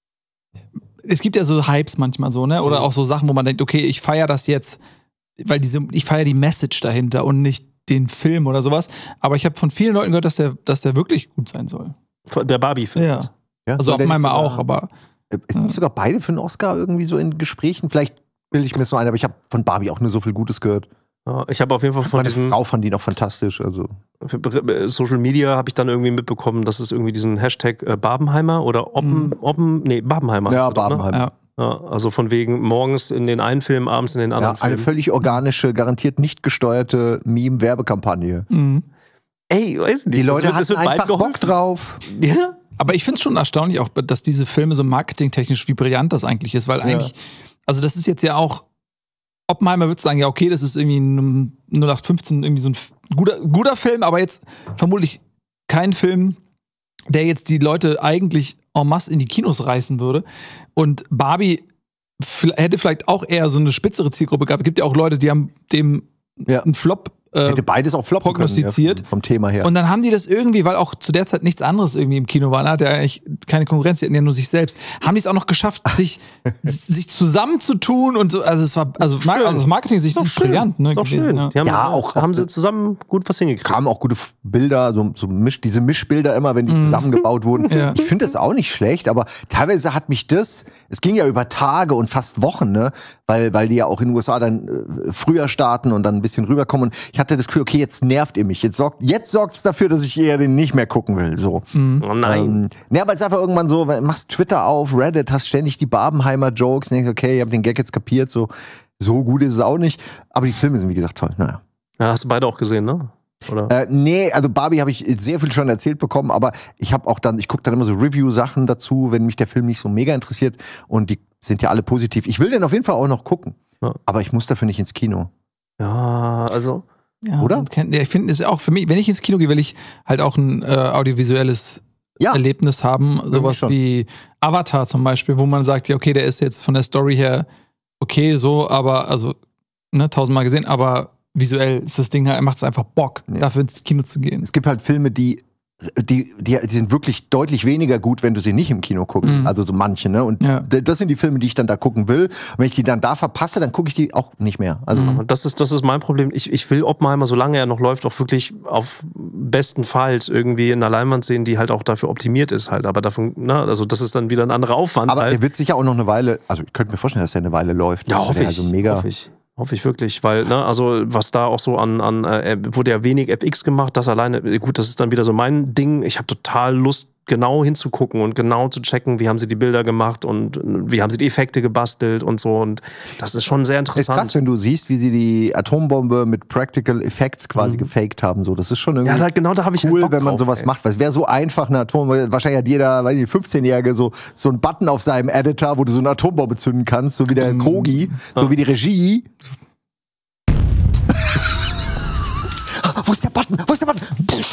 es gibt ja so Hypes manchmal so, ne? Oder Mhm. auch so Sachen, wo man denkt, okay, ich feiere das jetzt, weil diese, ich feiere die Message dahinter und nicht den Film oder sowas. Aber ich habe von vielen Leuten gehört, dass der, dass der wirklich gut sein soll. Der Barbie-Film. Ja. Ja, Also soll der nicht Oppenheimer sogar- auch, aber Ist nicht sogar beide für einen Oscar irgendwie so in Gesprächen? Vielleicht bilde ich mir das nur ein, aber ich habe von Barbie auch nur so viel Gutes gehört. Ja, ich habe auf jeden Fall von Meine diesem Frau fand die noch fantastisch. Also. Social Media habe ich dann irgendwie mitbekommen, dass es irgendwie diesen Hashtag äh, Barbenheimer oder Oppen, Mhm. Oppen, nee, Barbenheimer. Ja, heißt das, ne? Barbenheimer. ja. Ja, also von wegen morgens in den einen Film, abends in den Ja, anderen eine Film. völlig organische, garantiert nicht gesteuerte Meme-Werbekampagne. Mhm. Ey, weiß nicht. Die Leute das wird, das hatten wird bald einfach Bock geholfen. drauf. Ja? Aber ich finde es schon erstaunlich auch, dass diese Filme so marketingtechnisch, wie brillant das eigentlich ist, weil eigentlich, also das ist jetzt ja auch, Oppenheimer würde sagen, ja okay, das ist irgendwie ein null acht fünfzehn, irgendwie so ein f- guter, guter Film, aber jetzt vermutlich kein Film, der jetzt die Leute eigentlich en masse in die Kinos reißen würde. Und Barbie f- hätte vielleicht auch eher so eine spitzere Zielgruppe gehabt. Es gibt ja auch Leute, die haben dem Ja. einen Flop äh, Hätte beides auch floppen prognostiziert. können, ja, vom, vom Thema her. Und dann haben die das irgendwie, weil auch zu der Zeit nichts anderes irgendwie im Kino war, da hat ja eigentlich keine Konkurrenz, die hatten ja nur sich selbst, haben die es auch noch geschafft, sich, sich zusammenzutun und so, also es war, also, Mar- also das Marketing sich Ist doch ist schön. brillant, ne? Ist doch gewesen, schön. ja. Die haben, Ja, auch- haben auch- sie zusammen gut was hingekriegt. Kamen auch gute F- Bilder, so, so Misch, diese Mischbilder immer, wenn die zusammengebaut wurden. Ja. Ich finde das auch nicht schlecht, aber teilweise hat mich das, es ging ja über Tage und fast Wochen, ne, weil, weil die ja auch in den U S A dann äh, früher starten und dann ein bisschen rüberkommen. Und ich hatte das Gefühl, okay, jetzt nervt ihr mich. Jetzt sorgt, jetzt sorgt's dafür, dass ich eher den nicht mehr gucken will. So. Oh nein. Ähm, ja, weil es einfach irgendwann so, weil- machst Twitter auf, Reddit, hast ständig die Barbenheimer-Jokes, denkst, okay, ich hab den Gag jetzt kapiert, so, so gut ist es auch nicht. Aber die Filme sind, wie gesagt, toll. Naja. Ja, hast du beide auch gesehen, ne? Oder? Äh, nee, also Barbie habe ich sehr viel schon erzählt bekommen, aber ich habe auch dann, ich gucke dann immer so Review-Sachen dazu, wenn mich der Film nicht so mega interessiert und die sind ja alle positiv. Ich will den auf jeden Fall auch noch gucken, Ja. aber ich muss dafür nicht ins Kino. Ja, also. Ja, Oder? und kennt- Ja, ich finde es auch für mich, wenn ich ins Kino gehe, will ich halt auch ein äh, audiovisuelles Ja, Erlebnis haben. Sowas schon. wie Avatar zum Beispiel, wo man sagt, ja, okay, der ist jetzt von der Story her okay, so, aber, also, ne, tausendmal gesehen, aber visuell ist das Ding halt, macht es einfach Bock, Ja. dafür ins Kino zu gehen. es gibt halt Filme, die Die, die, die sind wirklich deutlich weniger gut, wenn du sie nicht im Kino guckst. Mhm. Also so manche, ne? Und Ja. d- das sind die Filme, die ich dann da gucken will. Und wenn ich die dann da verpasse, dann gucke ich die auch nicht mehr. Also Mhm. Und das ist, das ist mein Problem. Ich, ich will Oppenheimer, solange er noch läuft, auch wirklich auf bestenfalls irgendwie in einer Leinwand sehen, die halt auch dafür optimiert ist halt. Aber davon, ne, also das ist dann wieder ein anderer Aufwand. aber halt. er wird sicher auch noch eine Weile, also ich könnte mir vorstellen, dass er eine Weile läuft. Ja, Weil hoffe er ich. Also mega. Hoffe ich. Hoffe ich wirklich, weil, ne, also was da auch so an, an äh, wurde ja wenig F X gemacht, das alleine, gut, das ist dann wieder so mein Ding. Ich habe total Lust, genau hinzugucken und genau zu checken, wie haben sie die Bilder gemacht und äh, wie haben sie die Effekte gebastelt und so. Und das ist schon sehr Es ist interessant. krass, wenn du siehst, wie sie die Atombombe mit Practical Effects quasi Mhm. gefaked haben. So, das ist schon irgendwie ja, da, genau da habe ich cool, halt Bock wenn man drauf, sowas ey. macht. Weil es wäre so einfach, eine Atombombe. Wahrscheinlich hat jeder, weiß ich, fünfzehnjährige so, so einen Button auf seinem Editor, wo du so eine Atombombe zünden kannst, so wie der Mhm. Krogi, so wie die Regie. Wo ist der Button? Wo ist der Button?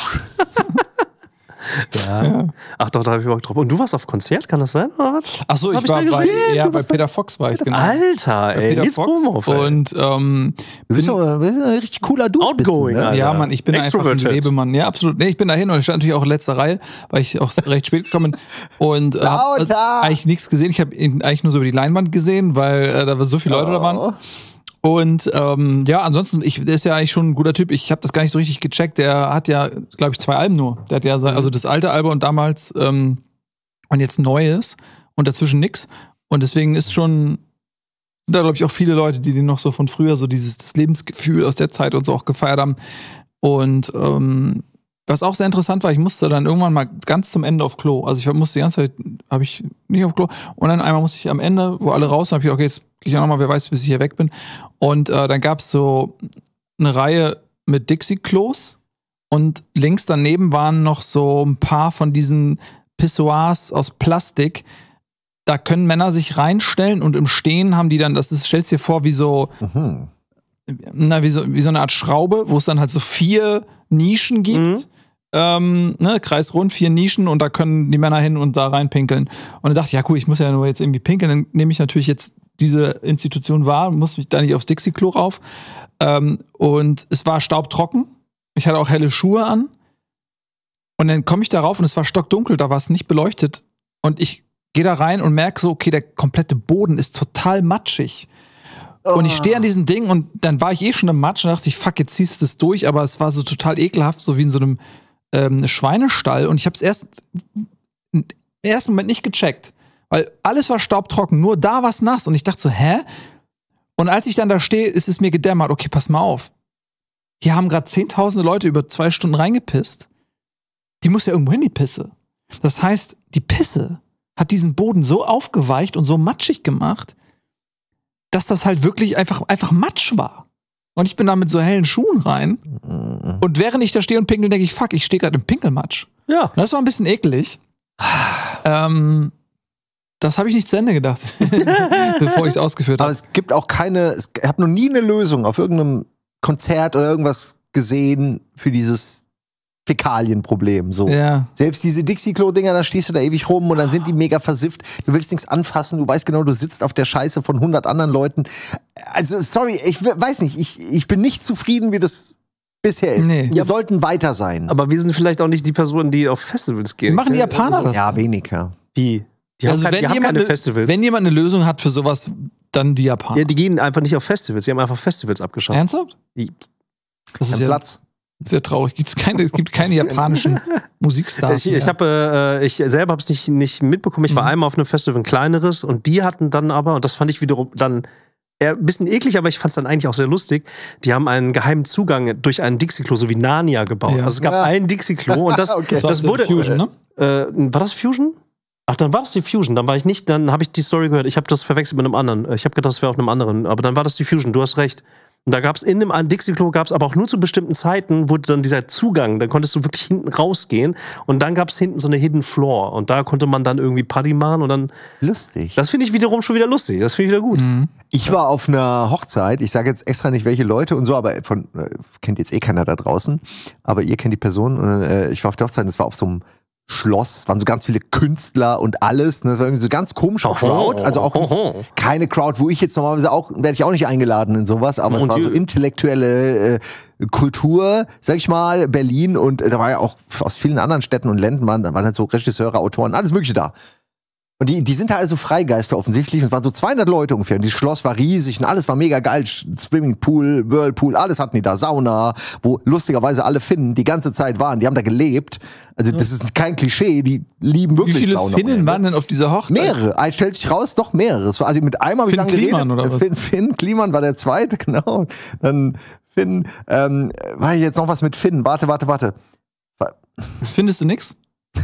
Ja. Ja. Ach doch, da habe ich Bock drauf. Und du warst auf Konzert, kann das sein? Oder was? Achso, Was hab ich war da bei, gesehen? ja, Du bei warst Peter Fox war ich, genau. Alter, Bei ey, Peter Nils Fox Bohmhoff, ey. und ähm, Du bist doch ein richtig cooler Dude. Outgoing, bist du, ne? Alter. ja, Mann, ich bin einfach ein Extroverted. Lebemann. Ja, absolut. Nee, ich bin dahin und ich stand natürlich auch in letzter Reihe, weil ich auch recht spät gekommen bin. Und äh, hab Lauter! eigentlich nichts gesehen. Ich habe ihn eigentlich nur so über die Leinwand gesehen, weil äh, da so viele Leute da waren. Und ähm, ja, ansonsten, ich, der ist ja eigentlich schon ein guter Typ. Ich habe das gar nicht so richtig gecheckt. Der hat ja, glaube ich, zwei Alben nur. Der hat ja, sein- also das alte Album und damals ähm, und jetzt ein neues und dazwischen nix. Und deswegen ist schon, sind da, glaube ich, auch viele Leute, die den noch so von früher, so dieses das Lebensgefühl aus der Zeit und so auch gefeiert haben. Und ähm, was auch sehr interessant war, ich musste dann irgendwann mal ganz zum Ende auf Klo. Also ich musste die ganze Zeit, habe ich nicht auf Klo. Und dann einmal musste ich am Ende, wo alle raus sind, habe ich, okay, jetzt gehe ich auch nochmal, wer weiß, bis ich hier weg bin. Und äh, dann gab es so eine Reihe mit Dixie-Klos. Und links daneben waren noch so ein paar von diesen Pissoirs aus Plastik. Da können Männer sich reinstellen und im Stehen haben die dann, das ist, stellst dir vor, wie so, mhm. na, wie so, wie so eine Art Schraube, wo es dann halt so vier Nischen gibt. Mhm. Ähm, ne, kreisrund, vier Nischen und da können die Männer hin und da reinpinkeln. Und dann dachte ich, ja cool, ich muss ja nur jetzt irgendwie pinkeln, dann nehme ich natürlich jetzt diese Institution wahr, muss mich da nicht aufs Dixie-Klo rauf. Ähm, und es war staubtrocken. Ich hatte auch helle Schuhe an. Und dann komme ich da rauf und es war stockdunkel, da war es nicht beleuchtet. Und ich gehe da rein und merke so, okay, der komplette Boden ist total matschig. Oh. Und ich stehe an diesem Ding und dann war ich eh schon im Matsch und dachte ich, fuck, jetzt ziehst du das durch. Aber es war so total ekelhaft, so wie in so einem ähm, Schweinestall. Und ich habe es erst im ersten Moment nicht gecheckt. Weil alles war staubtrocken, nur da war es nass. Und ich dachte so, hä? Und als ich dann da stehe, ist es mir gedämmert, okay, pass mal auf. Hier haben gerade zehntausende Leute über zwei Stunden reingepisst. Die muss ja irgendwo hin, die Pisse. Das heißt, die Pisse hat diesen Boden so aufgeweicht und so matschig gemacht, dass das halt wirklich einfach, einfach Matsch war. Und ich bin da mit so hellen Schuhen rein. Und während ich da stehe und pinkel, denke ich, fuck, ich stehe gerade im Pinkelmatsch. Ja. Und das war ein bisschen eklig. ähm... Das habe ich nicht zu Ende gedacht, bevor ich es ausgeführt habe. Aber es gibt auch keine, ich habe noch nie eine Lösung auf irgendeinem Konzert oder irgendwas gesehen für dieses Fäkalienproblem. So. Ja. Selbst diese Dixie-Klo-Dinger, da stehst du da ewig rum und dann sind die mega versifft. Du willst nichts anfassen, du weißt genau, du sitzt auf der Scheiße von hundert anderen Leuten. Also, sorry, ich weiß nicht, ich, ich bin nicht zufrieden, wie das bisher ist. Nee. Wir ja, sollten weiter sein. Aber wir sind vielleicht auch nicht die Personen, die auf Festivals gehen. Machen die Japaner das? Ja, weniger. Wie? Die also haben, kein, wenn, die jemand haben keine ne, Festivals. Wenn jemand eine Lösung hat für sowas, dann die Japaner. Ja, die gehen einfach nicht auf Festivals. Die haben einfach Festivals abgeschafft. Ernsthaft? Die, das ist ja Platz. Sehr traurig. Gibt's keine, es gibt keine japanischen Musikstars. Ich, ich, hab, äh, ich selber habe es nicht, nicht mitbekommen. Ich war mhm. einmal auf einem Festival, ein kleineres. Und die hatten dann aber, und das fand ich wiederum dann eher ein bisschen eklig, aber ich fand es dann eigentlich auch sehr lustig. Die haben einen geheimen Zugang durch einen Dixie-Klo, so wie Narnia gebaut. Ja. Also es gab ja. ein Dixie-Klo und das, okay. das, das wurde. Fusion, ne? Äh, war das Fusion? Ach, dann war das die Fusion. Dann war ich nicht, dann habe ich die Story gehört. Ich habe das verwechselt mit einem anderen. Ich habe gedacht, das wäre auf einem anderen. Aber dann war das die Fusion. Du hast recht. Und da gab es in dem Dixie-Klo, gab es aber auch nur zu bestimmten Zeiten, wurde dann dieser Zugang, dann konntest du wirklich hinten rausgehen. Und dann gab es hinten so eine Hidden Floor. Und da konnte man dann irgendwie Party machen und dann. Lustig. Das finde ich wiederum schon wieder lustig. Das finde ich wieder gut. Mhm. Ich war auf einer Hochzeit. Ich sage jetzt extra nicht, welche Leute und so, aber von, äh, kennt jetzt eh keiner da draußen. Aber ihr kennt die Person. Und, äh, ich war auf der Hochzeit und es war auf so einem Schloss, es waren so ganz viele Künstler und alles, ne? Das war irgendwie so ganz komische Crowd, also auch nicht, keine Crowd, wo ich jetzt normalerweise auch, werde ich auch nicht eingeladen in sowas, aber und es war so intellektuelle äh, Kultur, sag ich mal, Berlin und äh, da war ja auch aus vielen anderen Städten und Ländern, waren, da waren halt so Regisseure, Autoren, alles mögliche da. Und die, die sind da also Freigeister offensichtlich. Und es waren so zweihundert Leute ungefähr. Und dieses Schloss war riesig und alles war mega geil. Swimmingpool, Whirlpool, alles hatten die da. Sauna, wo lustigerweise alle Finnen die ganze Zeit waren. Die haben da gelebt. Also das ist kein Klischee. Die lieben wirklich Sauna. Wie viele Sauna Finnen waren denn auf dieser Hochzeit? Mehrere. Eins stellt sich raus, doch mehrere. Es war, also mit einem habe ich lange Kliman, geredet. Oder was? Finn, Finn Kliman war der zweite, genau. Dann Finn. Ähm, war hier jetzt noch was mit Finn? Warte, warte, warte. Findest du nix?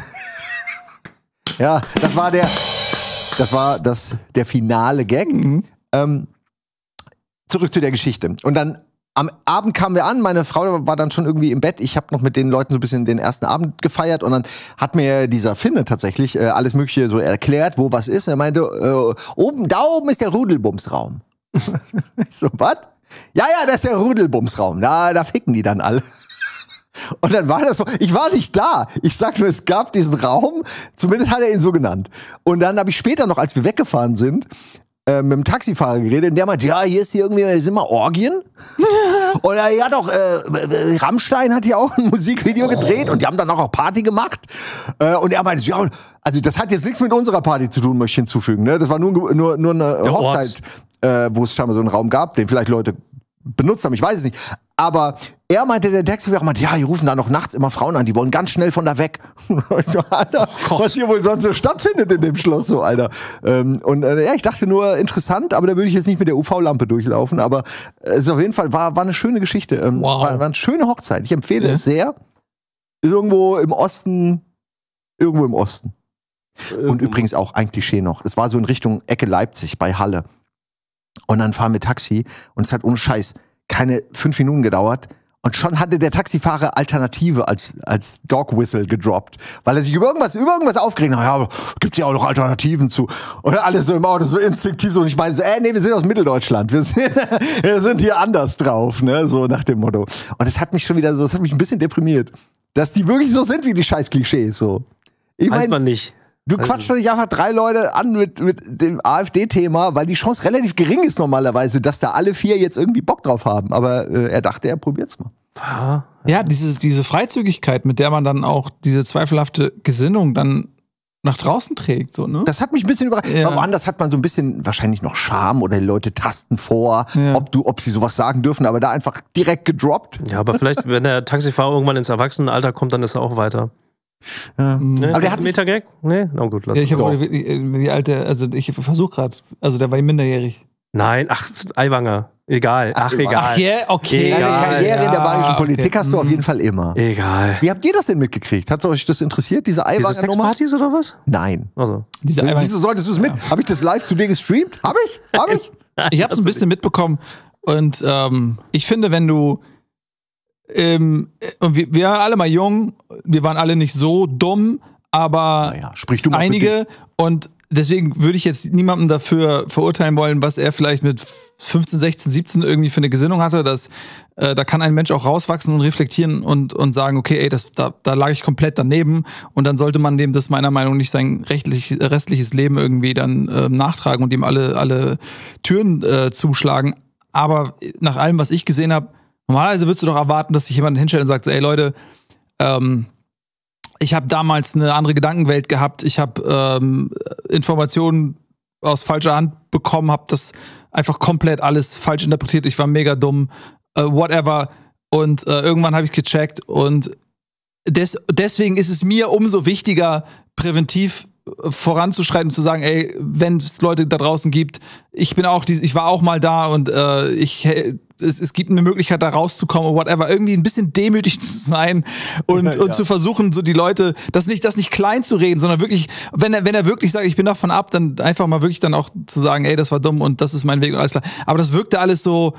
Ja, das war der... Das war das, der finale Gag. Mhm. Ähm, zurück zu der Geschichte. Und dann am Abend kamen wir an, meine Frau war dann schon irgendwie im Bett. Ich habe noch mit den Leuten so ein bisschen den ersten Abend gefeiert und dann hat mir dieser Finne tatsächlich äh, alles Mögliche so erklärt, wo was ist. Und er meinte, äh, oben, da oben ist der Rudelbumsraum. Ich so, was? Ja, ja, das ist der Rudelbumsraum. Da, da ficken die dann alle. Und dann war das so, ich war nicht da. Ich sag nur, es gab diesen Raum, zumindest hat er ihn so genannt. Und dann habe ich später noch, als wir weggefahren sind, äh, mit dem Taxifahrer geredet und der meinte, ja, hier ist hier irgendwie, hier sind mal Orgien. Und er hat auch, äh, Rammstein hat hier auch ein Musikvideo gedreht und die haben dann auch Party gemacht. Äh, und er meinte, ja, also das hat jetzt nichts mit unserer Party zu tun, möchte ich hinzufügen. Ne? Das war nur, nur, nur eine der Hochzeit, äh, wo es scheinbar so einen Raum gab, den vielleicht Leute benutzt haben, ich weiß es nicht. Aber er meinte, der Taxifahrer meinte, ja, die rufen da noch nachts immer Frauen an, die wollen ganz schnell von da weg. Alter, oh, was hier wohl sonst so stattfindet in dem Schloss, so, Alter. Ähm, und äh, ja, ich dachte nur, interessant, aber da würde ich jetzt nicht mit der U V-Lampe durchlaufen. Aber es ist auf jeden Fall, war, war eine schöne Geschichte. Ähm, wow. war, war eine schöne Hochzeit. Ich empfehle ja. es sehr. Irgendwo im Osten, irgendwo im Osten. Irgendwo. Und übrigens auch ein Klischee noch. Es war so in Richtung Ecke Leipzig bei Halle. Und dann fahren wir Taxi und es hat ohne Scheiß keine fünf Minuten gedauert Und schon hatte der Taxifahrer Alternative als, als Dog Whistle gedroppt. Weil er sich über irgendwas, über irgendwas aufgeregt hat. Ja, gibt's ja auch noch Alternativen zu. Und alle so im Auto so instinktiv so. Und ich meine so, äh, nee, wir sind aus Mitteldeutschland. Wir sind, wir sind hier anders drauf, ne? So nach dem Motto. Und das hat mich schon wieder so, das hat mich ein bisschen deprimiert. Dass die wirklich so sind wie die scheiß Klischees, so. Ich Weiß mein, man nicht. Du quatschst doch nicht einfach drei Leute an mit, mit dem AfD-Thema, weil die Chance relativ gering ist normalerweise, dass da alle vier jetzt irgendwie Bock drauf haben. Aber äh, er dachte, er probiert's mal. Ja, Ja, diese, diese Freizügigkeit, mit der man dann auch diese zweifelhafte Gesinnung dann nach draußen trägt, so, ne? Das hat mich ein bisschen überrascht. Ja. Aber woanders hat man so ein bisschen wahrscheinlich noch Scham oder die Leute tasten vor, Ja. ob du, ob sie sowas sagen dürfen, aber da einfach direkt gedroppt. ja, aber vielleicht, wenn der Taxifahrer irgendwann ins Erwachsenenalter kommt, dann ist er auch weiter. Ja. Ne? Aber der hat sich- Metagag? Nee? Na gut, lass Ja, ich habe mal. wie, wie alt der, also ich versuche gerade, also der war minderjährig. Nein, ach, Aiwanger. Egal. Ach, Ach, egal. Ach ja, okay. Deine Egal, Karriere in der ja, bayerischen Politik okay. hast du auf jeden Fall immer. Egal. Wie habt ihr das denn mitgekriegt? Hat euch das interessiert, diese Diese Eiwanger Nummer? Sexpartys oder was? Nein. Also. Diese Eiweiß- Wieso solltest du es mit? Habe ich das live zu dir gestreamt? Hab ich? Hab ich? Ich habe es ein bisschen mitbekommen und ähm, ich finde, wenn du ähm, und wir, wir waren alle mal jung, wir waren alle nicht so dumm, aber Naja, sprich du mal für einige und deswegen würde ich jetzt niemandem dafür verurteilen wollen, was er vielleicht mit fünfzehn, sechzehn, siebzehn irgendwie für eine Gesinnung hatte. Dass, äh, da kann ein Mensch auch rauswachsen und reflektieren und, und sagen, okay, ey, das, da, da lag ich komplett daneben und dann sollte man dem das meiner Meinung nach nicht sein rechtlich, restliches Leben irgendwie dann äh, nachtragen und ihm alle, alle Türen äh, zuschlagen. Aber nach allem, was ich gesehen habe, normalerweise würdest du doch erwarten, dass sich jemand hinstellt und sagt, so, ey Leute, ähm, ich habe damals eine andere Gedankenwelt gehabt. Ich habe ähm, Informationen aus falscher Hand bekommen, habe das einfach komplett alles falsch interpretiert. Ich war mega dumm, äh, whatever. Und äh, irgendwann habe ich gecheckt. Und des, deswegen ist es mir umso wichtiger, präventiv voranzuschreiten und zu sagen, ey, wenn es Leute da draußen gibt, ich bin auch, ich war auch mal da und äh, ich, es, es gibt eine Möglichkeit, da rauszukommen oder whatever, irgendwie ein bisschen demütig zu sein und, Ja, ja. und zu versuchen, so die Leute, das nicht, das nicht klein zu reden, sondern wirklich, wenn er, wenn er wirklich sagt, ich bin davon ab, dann einfach mal wirklich dann auch zu sagen, ey, das war dumm und das ist mein Weg und alles klar. Aber das wirkte alles so,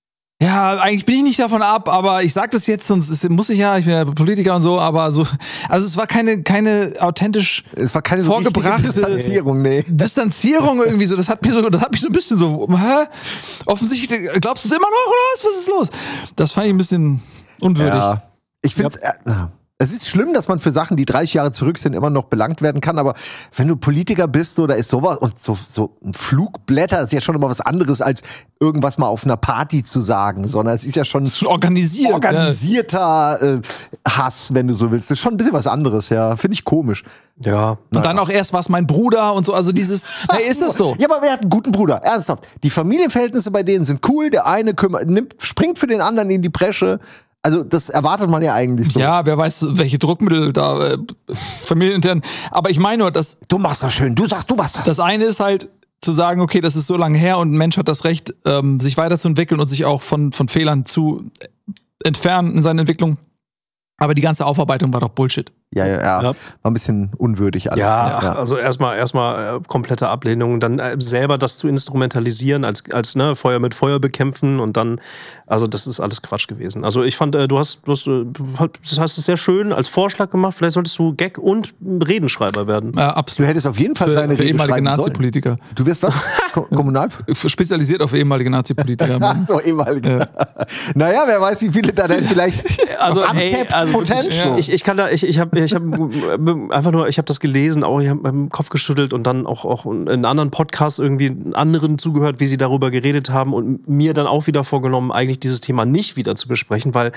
ja, eigentlich bin ich nicht davon ab, aber ich sag das jetzt, sonst ist, muss ich ja, ich bin ja Politiker und so, aber so, also es war keine, keine authentisch Es war keine so richtige vorgebrachte Distanzierung, nee. Distanzierung irgendwie so, das hat mir so, das hat mich so ein bisschen so, hä? Offensichtlich, glaubst du es immer noch oder was? Was ist los? Das fand ich ein bisschen unwürdig. Ja. Ich finde es. Es ist schlimm, dass man für Sachen, die dreißig Jahre zurück sind, immer noch belangt werden kann, aber wenn du Politiker bist, so, da ist sowas und so, so ein Flugblätter, das ist ja schon immer was anderes, als irgendwas mal auf einer Party zu sagen, sondern es ist ja schon Schon organisiert. organisierter äh, Hass, wenn du so willst. Das ist schon ein bisschen was anderes, ja. Finde ich komisch. Ja. Ja. Und dann auch erst was mein Bruder und so, also dieses, hey, ist das so? Ja, aber wer hat einen guten Bruder? Ernsthaft. Die Familienverhältnisse bei denen sind cool, der eine kümmert, nimmt, springt für den anderen in die Bresche. Also, das erwartet man ja eigentlich so. Ja, wer weiß, welche Druckmittel da äh, familienintern. Aber ich meine nur, dass Du machst das schön, du sagst, du machst das. das eine ist halt zu sagen, okay, das ist so lange her und ein Mensch hat das Recht, ähm, sich weiterzuentwickeln und sich auch von, von Fehlern zu entfernen in seiner Entwicklung. Aber die ganze Aufarbeitung war doch Bullshit. Ja, ja, ja. Ja. War ein bisschen unwürdig alles. Ja, ach, also erstmal erstmal äh, komplette Ablehnung, dann äh, selber das zu instrumentalisieren, als, als ne, Feuer mit Feuer bekämpfen und dann, also das ist alles Quatsch gewesen. Also ich fand, äh, du hast, du hast, äh, du hast es sehr schön als Vorschlag gemacht, vielleicht solltest du Gag- und Redenschreiber werden. Ja, Du absolut. hättest auf jeden Fall Für, deine für Rede ehemalige schreiben sollen. Nazi-Politiker. Du wirst was? Ko Kommunal? Spezialisiert auf ehemalige Nazi-Politiker. Ach so, ehemalige. Naja, wer weiß, wie viele da, da ist vielleicht Also, noch ey, untapped also Potential. Ja. Ich, ich kann da, ich, ich habe ich hab einfach nur, ich habe das gelesen, auch ich habe meinen Kopf geschüttelt und dann auch, auch in anderen Podcasts irgendwie anderen zugehört, wie sie darüber geredet haben und mir dann auch wieder vorgenommen, eigentlich dieses Thema nicht wieder zu besprechen, weil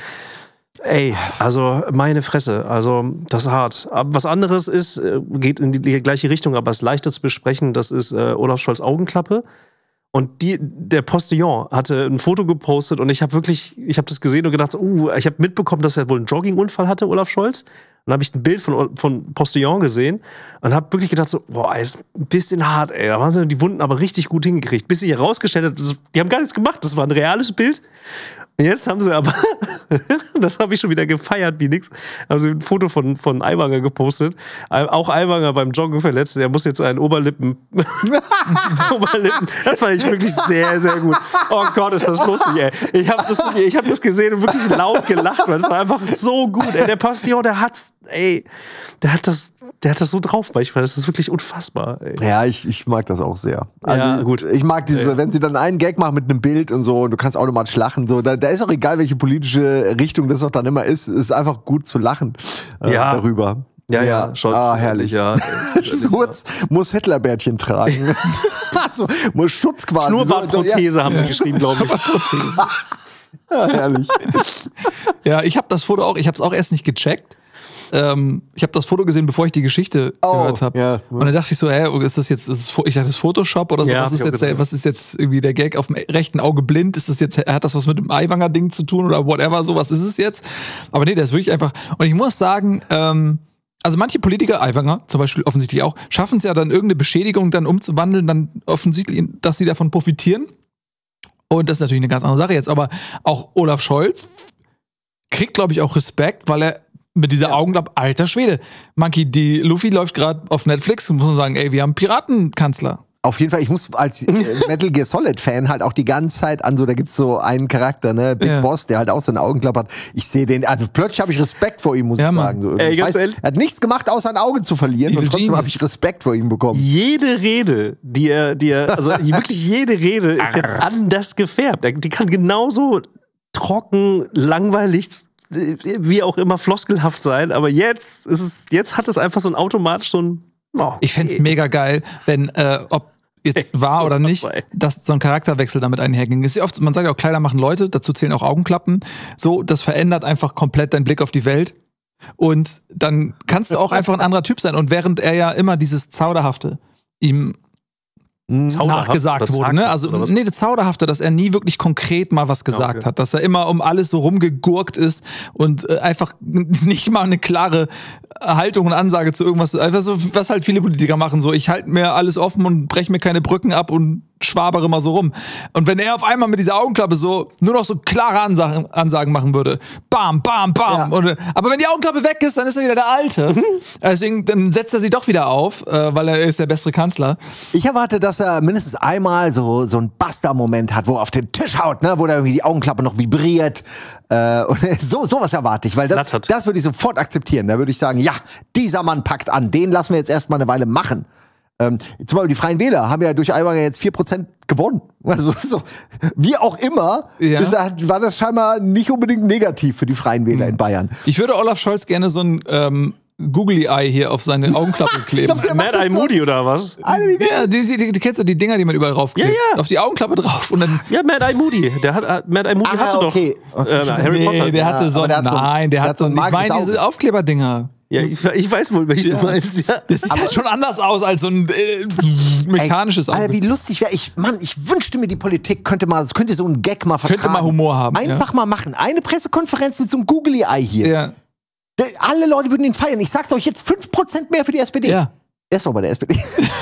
ey, also meine Fresse, also das ist hart. Aber was anderes ist, geht in die gleiche Richtung, aber es ist leichter zu besprechen, das ist äh, Olaf Scholz Augenklappe. Und die, der Postillon hatte ein Foto gepostet und ich habe wirklich, ich habe das gesehen und gedacht, uh, ich habe mitbekommen, dass er wohl einen Joggingunfall hatte, Olaf Scholz. Dann habe ich ein Bild von, von Postillon gesehen und habe wirklich gedacht so, boah, ist ein bisschen hart, ey. Da waren sie die Wunden aber richtig gut hingekriegt. Bis sich herausgestellt hat, das, die haben gar nichts gemacht. Das war ein reales Bild. Und jetzt haben sie aber, das habe ich schon wieder gefeiert wie nix, haben sie ein Foto von, von Aiwanger gepostet. Auch Aiwanger beim Joggen verletzt. Der muss jetzt einen Oberlippen, Oberlippen, das fand ich wirklich sehr, sehr gut. Oh Gott, ist das lustig, ey. Ich habe das, ich hab das gesehen und wirklich laut gelacht, weil es war einfach so gut, ey. Der Postillon, der hat's, ey, der hat das, der hat das so drauf manchmal. Das ist wirklich unfassbar, ey. Ja, ich, ich mag das auch sehr. Also, ja, gut. Ich mag diese, ja. wenn sie dann einen Gag machen mit einem Bild und so, und du kannst automatisch lachen, so, da, da ist auch egal, welche politische Richtung das auch dann immer ist, ist einfach gut zu lachen äh, ja. darüber. Ja, ja, schon. Ah, herrlich. Ja. Kurz, muss Hitlerbärtchen tragen. also, muss Schutz quasi. Schnurrbartprothese so, ja. haben sie geschrieben, glaube ich. Ja, herrlich. Ja, ich habe das Foto auch, ich habe es auch erst nicht gecheckt. Ähm, ich habe das Foto gesehen, bevor ich die Geschichte oh, gehört habe. Ja. Und dann dachte ich so, hä, ist das jetzt, ist das, ich dachte, das ist Photoshop oder so? Ja, was, ist jetzt der, was ist jetzt irgendwie der Gag auf dem rechten Auge blind? Ist das jetzt, hat das was mit dem Aiwanger-Ding zu tun oder whatever, so, was ist es jetzt? Aber nee, der ist wirklich einfach, und ich muss sagen, ähm, also manche Politiker, Aiwanger zum Beispiel offensichtlich auch, schaffen es ja dann irgendeine Beschädigung dann umzuwandeln, dann offensichtlich, dass sie davon profitieren. Und das ist natürlich eine ganz andere Sache jetzt, aber auch Olaf Scholz kriegt, glaube ich, auch Respekt, weil er mit dieser ja. Augenklappe, alter Schwede. Monkey D. Luffy läuft gerade auf Netflix und muss man sagen, ey, wir haben einen Piratenkanzler. Auf jeden Fall, ich muss als äh, Metal Gear Solid Fan halt auch die ganze Zeit an so, da gibt's so einen Charakter, ne, Big ja. Boss, der halt auch so eine Augenklappe hat. Ich sehe den, also plötzlich habe ich Respekt vor ihm, muss ja, ich sagen. So, ey, ganz weiß, ehrlich? Er hat nichts gemacht, außer ein Auge zu verlieren Evil und trotzdem habe ich Respekt vor ihm bekommen. Jede Rede, die er, die er, also wirklich jede Rede ist jetzt anders gefärbt. Die kann genauso trocken, langweilig, wie auch immer floskelhaft sein, aber jetzt ist es, jetzt hat es einfach so ein automatisch so ein oh, ich fände es mega geil, wenn, äh, ob jetzt war so oder nicht, dabei. Dass so ein Charakterwechsel damit einherging. Ist ja oft, man sagt ja auch, Kleider machen Leute, dazu zählen auch Augenklappen. So, das verändert einfach komplett deinen Blick auf die Welt. Und dann kannst du auch einfach ein anderer Typ sein. Und während er ja immer dieses Zauderhafte ihm Zauderhaft nachgesagt wurde, ne? Also, nee, das Zauderhafte, dass er nie wirklich konkret mal was gesagt ja, okay. hat, dass er immer um alles so rumgegurkt ist und äh, einfach nicht mal eine klare Haltung und Ansage zu irgendwas, einfach so, was halt viele Politiker machen, so, ich halte mir alles offen und breche mir keine Brücken ab und schwabere mal so rum. Und wenn er auf einmal mit dieser Augenklappe so nur noch so klare Ansagen, Ansagen machen würde, bam, bam, bam. Ja. Und, aber wenn die Augenklappe weg ist, dann ist er wieder der Alte. Deswegen dann setzt er sie doch wieder auf, äh, weil er ist der bessere Kanzler. Ich erwarte, dass er mindestens einmal so, so einen Buster-Moment hat, wo er auf den Tisch haut, ne, wo da irgendwie die Augenklappe noch vibriert. Äh, und so, sowas erwarte ich, weil das, das würde ich sofort akzeptieren. Da würde ich sagen, ja, dieser Mann packt an, den lassen wir jetzt erstmal eine Weile machen. Ähm, zum Beispiel die Freien Wähler haben ja durch Aiwanger jetzt vier Prozent gewonnen. Also so, wie auch immer, ja. ist, war das scheinbar nicht unbedingt negativ für die Freien Wähler mhm. in Bayern. Ich würde Olaf Scholz gerne so ein ähm, Googly Eye hier auf seine Augenklappe kleben. Mad Eye Moody oder was? Ja, die, die, die kennst du die Dinger, die man überall draufklebt? Ja, ja. Auf die Augenklappe drauf und dann. Ja, Mad Eye Moody. Der hat Mad Eye Moody ah, hatte okay. doch okay. Äh, Harry nee, Potter. Der hatte ja, so, der hat nein, der, der hat so, ich meine diese Aufkleberdinger. Ja, ich, ich weiß wohl, welche ja. du meinst. Ja. Das sieht halt schon anders aus als so ein äh, mechanisches Auge. Alter, wie lustig wäre ich. Mann, ich wünschte mir, die Politik könnte mal, könnte so einen Gag mal vertragen. Könnte mal Humor haben. Einfach ja. mal machen. Eine Pressekonferenz mit so einem Googly Eye hier. Ja. Alle Leute würden ihn feiern. Ich sag's euch jetzt, fünf Prozent mehr für die S P D. Ja. Er ist doch bei der S P D.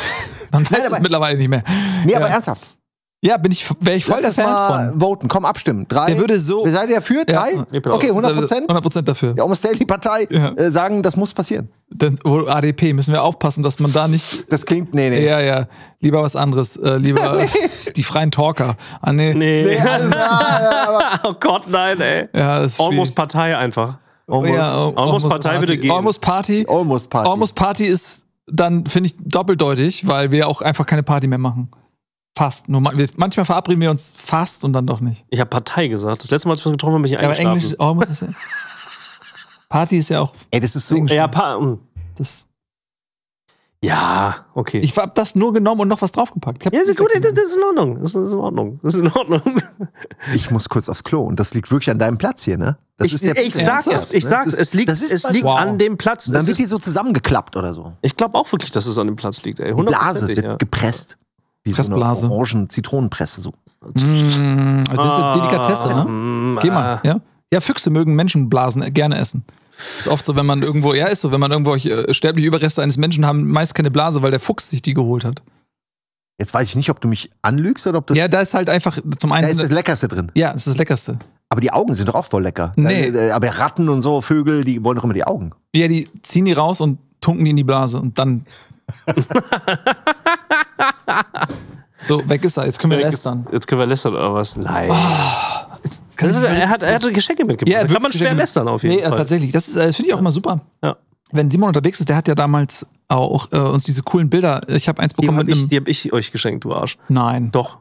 Man weiß es mittlerweile nicht mehr. Nee, ja. aber ernsthaft. Ja, bin ich, wäre ich voll Lass der Fan mal von. Voten, komm, abstimmen. Drei. Der würde so. Seid ihr dafür? Drei? Ja. Okay, hundert Prozent? hundert Prozent dafür. Die Almost Daily Partei ja. äh, sagen, das muss passieren. Dann, A D P, müssen wir aufpassen, dass man da nicht. Das klingt, nee, nee. Ja, ja. Lieber was anderes. Äh, lieber nee. Die freien Talker. Ah, nee. Nee. nee also, ja, oh Gott, nein, ey. Ja, das ist Almost Partei einfach. Almost, ja, Almost, Almost Partei Party. würde gehen. Almost Party. Almost Party. Almost Party ist dann, finde ich, doppeldeutig, weil wir auch einfach keine Party mehr machen. Fast. Nur manchmal verabreden wir uns fast und dann doch nicht. Ich habe Partei gesagt. Das letzte Mal, als wir uns getroffen haben, bin ich ja, aber eingeschlafen. Englisch, Almost ist ja, Party ist ja auch. Ey, das ist so. Ja, pa das ja, okay. Ich habe das nur genommen und noch was draufgepackt. Ja, das ist gut, das ist in Ordnung. Das ist in Ordnung. Das ist in Ordnung. Ich muss kurz aufs Klo und das liegt wirklich an deinem Platz hier, ne? Das ich ist der ich sag es, ich sag es, es liegt, es liegt wow. an dem Platz. Dann wird die so zusammengeklappt oder so. Ich glaube auch wirklich, dass es an dem Platz liegt, ey. Die Blase wird ja. gepresst. Wie so eine Orangen-Zitronenpresse so. Mm, das ist eine Delikatesse, ne? Geh mal, ja? Ja, Füchse mögen Menschenblasen gerne essen. Ist oft so, wenn man irgendwo, ja, ist so, wenn man irgendwo äh, sterbliche Überreste eines Menschen haben, meist keine Blase, weil der Fuchs sich die geholt hat. Jetzt weiß ich nicht, ob du mich anlügst oder ob du. Ja, da ist halt einfach zum einen. Da ist das Leckerste drin. Ja, das ist das Leckerste. Aber die Augen sind doch auch voll lecker. Nee. Äh, aber Ratten und so, Vögel, die wollen doch immer die Augen. Ja, die ziehen die raus und tunken die in die Blase und dann. So, weg ist er. Jetzt können wir Weg lästern. Ist, jetzt können wir lästern oder was? Nein. Oh, das ist, er, hat, er hat Geschenke mitgebracht. Ja, da kann man schwer Geschenke. lästern auf jeden nee, Fall. Nee, tatsächlich. Das, das finde ich auch immer super. Ja. Wenn Simon unterwegs ist, der hat ja damals auch äh, uns diese coolen Bilder. Ich habe eins bekommen die mit habe einem. ich, hab ich euch geschenkt, du Arsch. Nein. Doch.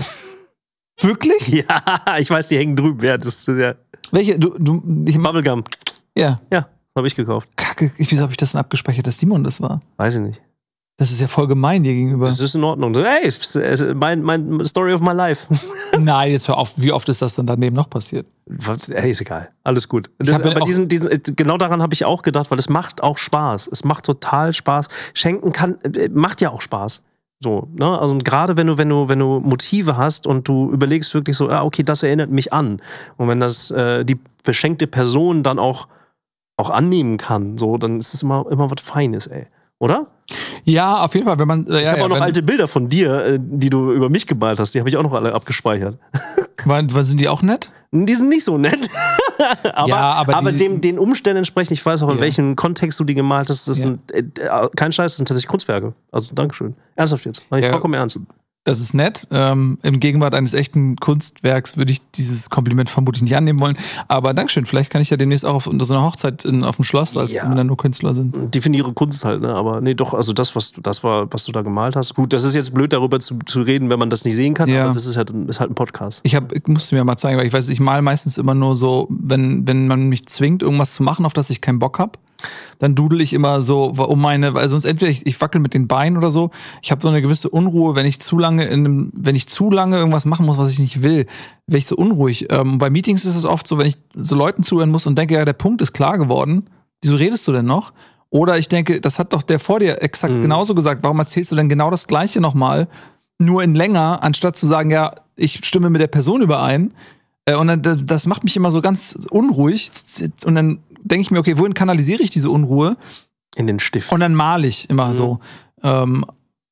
Wirklich? Ja, ich weiß, die hängen drüben. Ja, das ist ja. Welche? Du, du, ich, Bubblegum. Ja. Ja, habe ich gekauft. Kacke, wieso habe ich das denn abgespeichert, dass Simon das war? Weiß ich nicht. Das ist ja voll gemein dir gegenüber. Das ist in Ordnung. Hey, es ist mein, mein Story of my life. Nein, jetzt hör auf. Wie oft ist das dann daneben noch passiert? Hey, ist egal. Alles gut. Ich hab ja Aber auch- diesen, diesen, genau daran habe ich auch gedacht, weil es macht auch Spaß. Es macht total Spaß. Schenken kann, äh, macht ja auch Spaß. So, ne? Also gerade wenn du, wenn du, wenn du Motive hast und du überlegst wirklich so, ah, okay, das erinnert mich an. Und wenn das äh, die beschenkte Person dann auch, auch annehmen kann, so, dann ist es immer, immer was Feines, ey. Oder? Ja, auf jeden Fall, wenn man. Äh, Ich ja, habe ja, auch noch wenn, alte Bilder von dir, äh, die du über mich gemalt hast. Die habe ich auch noch alle abgespeichert. Weil, weil sind die auch nett? Die sind nicht so nett. aber Ja, aber aber die- dem, den Umständen entsprechend, ich weiß auch, in Ja. welchem Kontext du die gemalt hast. Das Ja. sind äh, kein Scheiß, das sind tatsächlich Kunstwerke. Also Dankeschön. Ernsthaft jetzt. Mach ich Ja. vollkommen ernst. Das ist nett. Ähm, Im Gegenwart eines echten Kunstwerks würde ich dieses Kompliment vermutlich nicht annehmen wollen. Aber Dankeschön. Vielleicht kann ich ja demnächst auch auf unter so einer Hochzeit in, auf dem Schloss, als Ja. wir dann nur Künstler sind. Definiere Kunst halt, ne? Aber nee, doch, also das, was du, das war, was du da gemalt hast. Gut, das ist jetzt blöd, darüber zu, zu reden, wenn man das nicht sehen kann, Ja. aber das ist halt, ein- ist halt ein Podcast. Ich, hab, ich musste mir mal zeigen, weil ich weiß, ich male meistens immer nur so, wenn, wenn man mich zwingt, irgendwas zu machen, auf das ich keinen Bock habe. Dann dudel ich immer so um meine, weil sonst entweder ich, ich wackel mit den Beinen oder so. Ich habe so eine gewisse Unruhe, wenn ich zu lange in einem, wenn ich zu lange irgendwas machen muss, was ich nicht will, werde ich so unruhig. Ähm, bei Meetings ist es oft so, wenn ich so Leuten zuhören muss und denke, ja, der Punkt ist klar geworden. Wieso redest du denn noch? Oder ich denke, das hat doch der vor dir exakt Mhm. genauso gesagt. Warum erzählst du denn genau das Gleiche nochmal, nur in länger, anstatt zu sagen, ja, ich stimme mit der Person überein. Äh, Und dann, das macht mich immer so ganz unruhig. Und dann denke ich mir, okay, wohin kanalisiere ich diese Unruhe? In den Stift. Und dann male ich immer Mhm. so. Ähm,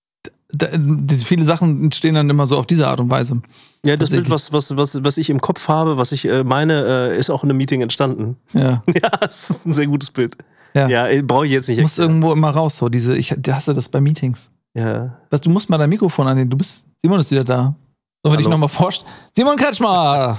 da, diese viele Sachen entstehen dann immer so auf diese Art und Weise. Ja, das Bild, tatsächlich. was, was, was, was ich im Kopf habe, was ich äh, meine, äh, ist auch in einem Meeting entstanden. Ja. Ja, das ist ein sehr gutes Bild. Ja. Ja, äh, brauche ich jetzt nicht. Du musst irgendwo immer raus, so diese, ich hasse das bei Meetings. Ja. Was, du musst mal dein Mikrofon annehmen. Du bist, Simon ist wieder da. Sollen wir dich Hallo. nochmal vorstellen? Simon Kretschmer!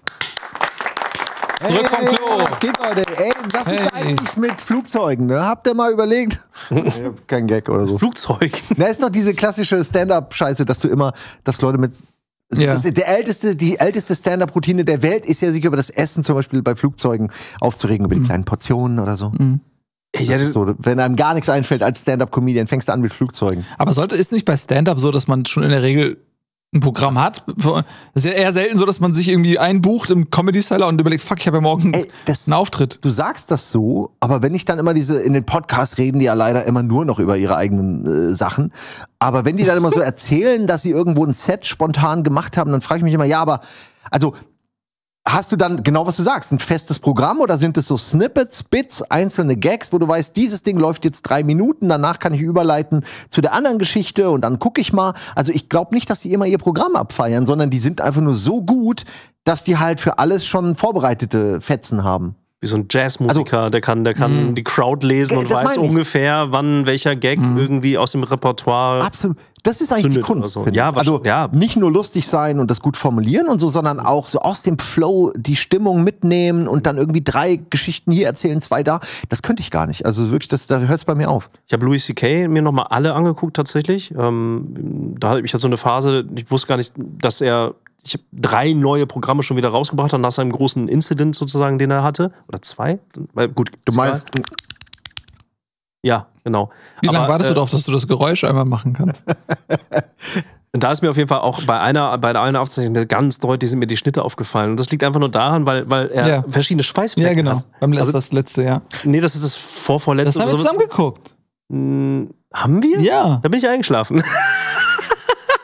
Zurück vom Klo. Was geht, Leute? Ey, was Hey. ist eigentlich mit Flugzeugen, ne? Habt ihr mal überlegt? Ich hab kein Gag oder so. Flugzeug. Na, ist doch diese klassische Stand-up-Scheiße, dass du immer, dass Leute mit. Ja. Das, der älteste, die älteste Stand-up-Routine der Welt ist ja sich über das Essen zum Beispiel bei Flugzeugen aufzuregen, über die kleinen Portionen oder so. Mhm. Das Ja, ist das, so, wenn einem gar nichts einfällt als Stand-up-Comedian, fängst du an mit Flugzeugen. Aber sollte, ist nicht bei Stand-Up so, dass man schon in der Regel ein Programm hat? Es ist ja eher selten so, dass man sich irgendwie einbucht im Comedy-Seller und überlegt, fuck, ich habe ja morgen Ey, das, einen Auftritt. du sagst das so, aber wenn ich dann immer diese, in den Podcasts reden die ja leider immer nur noch über ihre eigenen äh, Sachen, aber wenn die dann immer so erzählen, dass sie irgendwo ein Set spontan gemacht haben, dann frage ich mich immer, ja, aber, also, hast du dann genau, was du sagst, ein festes Programm oder sind es so Snippets, Bits, einzelne Gags, wo du weißt, dieses Ding läuft jetzt drei Minuten, danach kann ich überleiten zu der anderen Geschichte und dann gucke ich mal. Also ich glaube nicht, dass die immer ihr Programm abfeiern, sondern die sind einfach nur so gut, dass die halt für alles schon vorbereitete Fetzen haben. wie so ein Jazzmusiker, der kann, der kann Mhm. die Crowd lesen Äh, und das weiß meine ich. ungefähr, wann welcher Gag Mhm. irgendwie aus dem Repertoire. Absolut. Das ist eigentlich die Zündet Kunst. oder so. finde ich. Ja, also wahrscheinlich- ja. nicht nur lustig sein und das gut formulieren und so, sondern auch so aus dem Flow die Stimmung mitnehmen und dann irgendwie drei Geschichten hier erzählen, zwei da. Das könnte ich gar nicht. Also wirklich, das, da hört es bei mir auf. Ich habe Louis C K mir nochmal alle angeguckt tatsächlich. Ähm, da hatte ich so eine Phase, ich wusste gar nicht, dass er ich habe drei neue Programme schon wieder rausgebracht hat nach seinem großen Incident sozusagen, den er hatte. Oder zwei. Weil, gut, Du ist meinst, egal. Ja, genau. Wie lange Aber, wartest du äh, darauf, dass du das Geräusch einmal machen kannst? Da ist mir auf jeden Fall auch bei einer, bei einer Aufzeichnung ganz deutlich sind mir die Schnitte aufgefallen. Und das liegt einfach nur daran, weil, weil er Ja. verschiedene Schweißflecken Ja, genau. hat. Beim Also- letzten, das letzte Jahr. Nee, das ist das vorvorletzte. Das haben wir oder sowas. zusammen geguckt. Hm, haben wir? Ja. Da bin ich eingeschlafen. Ich glaube,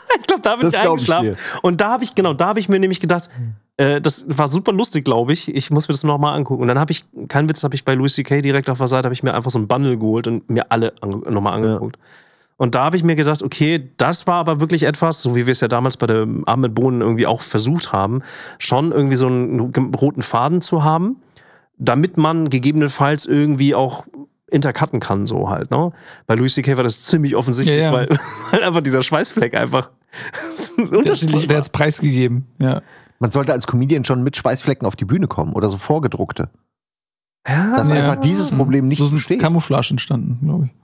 da bin Das ich glaub ich eingeschlafen. dir. Und da habe ich, genau, da habe ich mir nämlich gedacht, äh, das war super lustig, glaube ich. Ich muss mir das nochmal angucken. Und dann habe ich, kein Witz, habe ich bei Louis C K direkt auf der Seite, habe ich mir einfach so ein Bundle geholt und mir alle ange- nochmal angeguckt. Ja. Und da habe ich mir gedacht, okay, das war aber wirklich etwas, so wie wir es ja damals bei der Abend mit Bohnen irgendwie auch versucht haben, schon irgendwie so einen roten Faden zu haben, damit man gegebenenfalls irgendwie auch intercutten kann, so halt, ne? Bei Louis C K war das ziemlich offensichtlich, ja, ja. Weil, weil einfach dieser Schweißfleck einfach unterschiedlich. Der hat es preisgegeben, ja. Man sollte als Comedian schon mit Schweißflecken auf die Bühne kommen oder so vorgedruckte. Ja, dass ja. einfach dieses Problem nicht so ist besteht. Camouflage entstanden, glaube ich.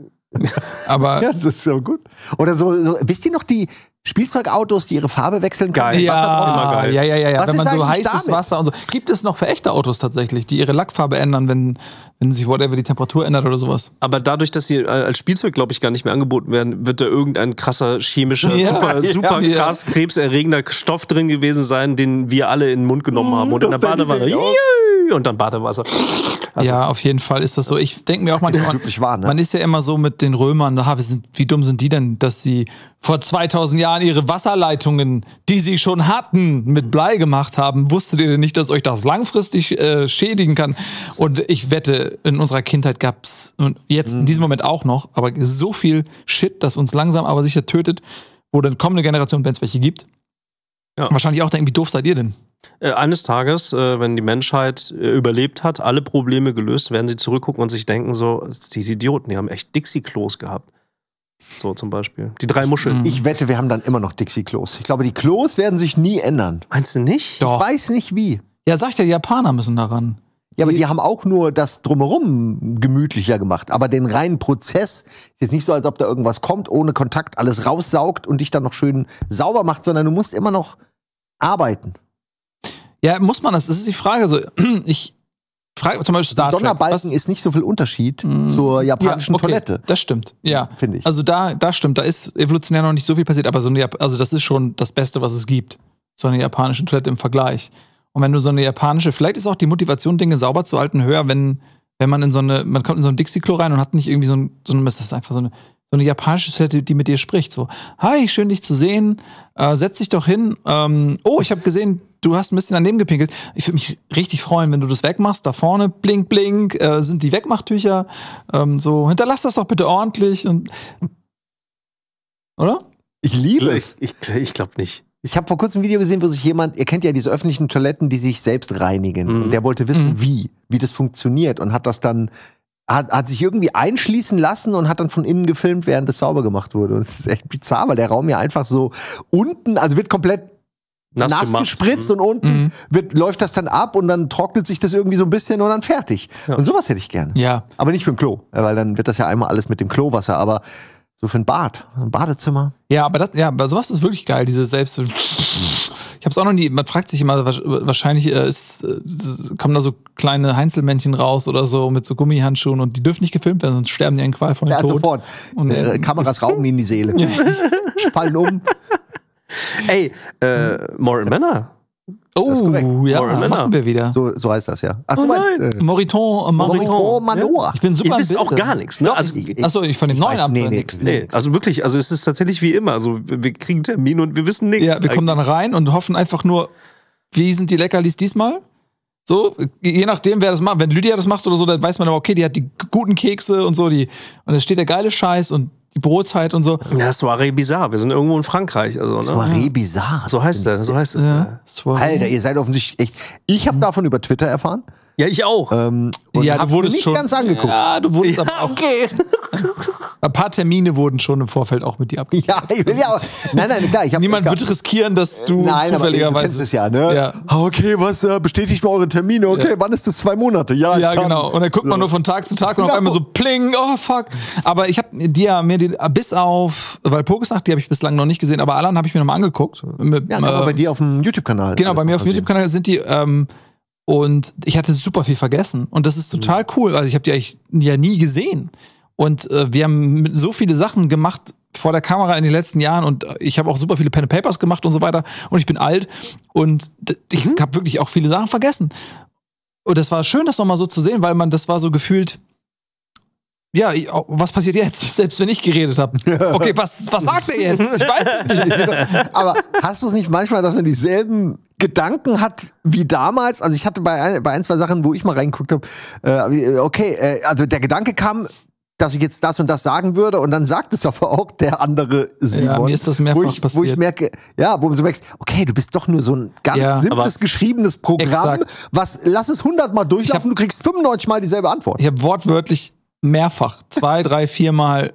Aber ja, das ist so gut. Oder so, so, wisst ihr noch die Spielzeugautos, die ihre Farbe wechseln können? Geil. Ja, ja, ja, ja, ja. Was wenn man ist so heißes damit? Wasser und so. Gibt es noch für echte Autos tatsächlich, die ihre Lackfarbe ändern, wenn, wenn sich whatever die Temperatur ändert oder sowas? Aber dadurch, dass sie als Spielzeug, glaube ich, gar nicht mehr angeboten werden, wird da irgendein krasser chemischer, ja, super, ja, super ja. krass krebserregender Stoff drin gewesen sein, den wir alle in den Mund genommen haben. Und in der Badewanne. Und dann Badewasser. Also, ja, auf jeden Fall ist das so. Ich denke mir auch manchmal, wirklich wahr, ne? Man ist ja immer so mit den Römern, aha, wir sind, wie dumm sind die denn, dass sie vor zweitausend Jahren ihre Wasserleitungen, die sie schon hatten, mit Blei gemacht haben. Wusstet ihr denn nicht, dass euch das langfristig äh, schädigen kann? Und ich wette, in unserer Kindheit gab es, und jetzt in diesem Moment auch noch, aber so viel Shit, das uns langsam aber sicher tötet, wo dann kommende Generation, wenn es welche gibt, ja. wahrscheinlich auch denken, wie doof seid ihr denn? Äh, eines Tages, äh, wenn die Menschheit äh, überlebt hat, alle Probleme gelöst, werden sie zurückgucken und sich denken so, diese Idioten, die haben echt Dixie-Klos gehabt. So zum Beispiel. Die drei Muscheln. Ich wette, wir haben dann immer noch Dixie-Klos. Ich glaube, die Klos werden sich nie ändern. Meinst du nicht? Doch. Ich weiß nicht wie. Ja, sag ich ja, die Japaner müssen daran. Ja, aber die haben auch nur das Drumherum gemütlicher gemacht. Aber den reinen Prozess ist jetzt nicht so, als ob da irgendwas kommt, ohne Kontakt alles raussaugt und dich dann noch schön sauber macht, sondern du musst immer noch arbeiten. Ja, muss man das? Das ist die Frage. So, ich frage zum Beispiel Star Trek. Donnerbalken ist nicht so viel Unterschied mm, zur japanischen ja, okay, Toilette. Das stimmt, ja. Finde ich. Also da, da stimmt, da ist evolutionär noch nicht so viel passiert, aber so eine, also das ist schon das Beste, was es gibt. So eine japanische Toilette im Vergleich. Und wenn du so eine japanische, vielleicht ist auch die Motivation, Dinge sauber zu halten, höher, wenn, wenn man in so eine, man kommt in so ein Dixie-Klo rein und hat nicht irgendwie so ein, so ein das ist einfach so eine, so eine japanische Toilette, die mit dir spricht. So, hi, schön dich zu sehen, äh, setz dich doch hin. Ähm, oh, ich habe gesehen, du hast ein bisschen daneben gepinkelt. Ich würde mich richtig freuen, wenn du das wegmachst. Da vorne, blink, blink, äh, sind die Wegmachtücher. Ähm, so, hinterlass das doch bitte ordentlich. Und oder? Ich liebe es. Ich, ich, ich glaube nicht. Ich habe vor kurzem ein Video gesehen, wo sich jemand, ihr kennt ja diese öffentlichen Toiletten, die sich selbst reinigen. Mhm. Und der wollte wissen, mhm. wie, wie das funktioniert. Und hat das dann, hat, hat sich irgendwie einschließen lassen und hat dann von innen gefilmt, während das sauber gemacht wurde. Und es ist echt bizarr, weil der Raum ja einfach so unten, also wird komplett nass, nass gespritzt mhm. und unten mhm. wird, läuft das dann ab und dann trocknet sich das irgendwie so ein bisschen und dann fertig. Ja. Und sowas hätte ich gerne. Ja. Aber nicht für ein Klo, weil dann wird das ja einmal alles mit dem Klowasser, aber so für ein Bad, ein Badezimmer. Ja, aber das, ja, aber sowas ist wirklich geil, diese Selbst. Ich hab's auch noch nie, man fragt sich immer, wahrscheinlich äh, ist, äh, kommen da so kleine Heinzelmännchen raus oder so mit so Gummihandschuhen und die dürfen nicht gefilmt werden, sonst sterben die an Qual von ja, Tod. Sofort. Und, äh, Kameras rauben ihnen die Seele. Fallen um. Ey, äh, Moral Manor. Oh, ja, machen wir wieder. So, so heißt das, ja. Ach, oh du meinst, äh, Moriton, Moriton Manor. Ich bin super. Ihr wisst auch gar nichts, ne? Also, Achso, ich von dem neuen Amt. Nee, nix. Nee, also wirklich, also es ist tatsächlich wie immer. Also wir kriegen einen Termin und wir wissen nichts. Ja, wir kommen dann rein und hoffen einfach nur, wie sind die Leckerlis diesmal? So, je nachdem, wer das macht. Wenn Lydia das macht oder so, dann weiß man aber, okay, die hat die guten Kekse und so, die, und da steht der geile Scheiß und die Brotzeit und so. Ja, Soirée Bizarre. Wir sind irgendwo in Frankreich. Also, ne? Soirée Bizarre. So heißt das. So heißt das. Ja. Ja. Alter, ihr seid offensichtlich echt. Ich habe davon über Twitter erfahren. Ja, ich auch. Ähm, und ja, hab's du wurdest nicht schon, ganz angeguckt. Ja, du wurdest ja, aber auch. Okay. Ein paar Termine wurden schon im Vorfeld auch mit dir abgegeben. Ja, ich will ja auch. Nein, nein, klar. Ich hab, Niemand ich wird riskieren, dass du nein, zufälligerweise. Aber du kennst es ja, ne? Ja. Okay, was äh, bestätigt mir eure Termine? Okay, ja. Wann ist das? Zwei Monate? Ja, ja ich kann. Genau. Und dann guckt man nur von Tag zu Tag und genau. auf einmal so pling, oh fuck. Aber ich habe dir mir die, bis auf, weil Pokesnacht, die habe ich bislang noch nicht gesehen, aber Alan habe ich mir nochmal angeguckt. Mit, ja, genau, äh, bei dir auf dem YouTube-Kanal. Genau, bei mir auf dem YouTube-Kanal sind die. Ähm, Und ich hatte super viel vergessen. Und das ist total cool. Also ich habe die eigentlich ja nie gesehen. Und äh, wir haben so viele Sachen gemacht vor der Kamera in den letzten Jahren. Und ich habe auch super viele Pen and Papers gemacht und so weiter. Und ich bin alt. Und ich mhm. habe wirklich auch viele Sachen vergessen. Und das war schön, das nochmal so zu sehen, weil man, das war so gefühlt ja, ich, was passiert jetzt? Selbst wenn ich geredet habe. Okay, was, was sagt er jetzt? Ich weiß es nicht. Aber hast du es nicht manchmal, dass man dieselben Gedanken hat wie damals? Also ich hatte bei ein, bei ein zwei Sachen, wo ich mal reingeguckt habe, äh, okay, äh, also der Gedanke kam, dass ich jetzt das und das sagen würde und dann sagt es aber auch der andere Simon. Ja, mir ist das mehrfach wo ich, passiert. Wo ich merke, ja, wo du merkst, okay, du bist doch nur so ein ganz Ja, simples, geschriebenes Programm, exakt. was, lass es hundert Mal durchlaufen, du kriegst fünfundneunzig Mal dieselbe Antwort. Ich habe wortwörtlich mehrfach, zwei, drei, vier Mal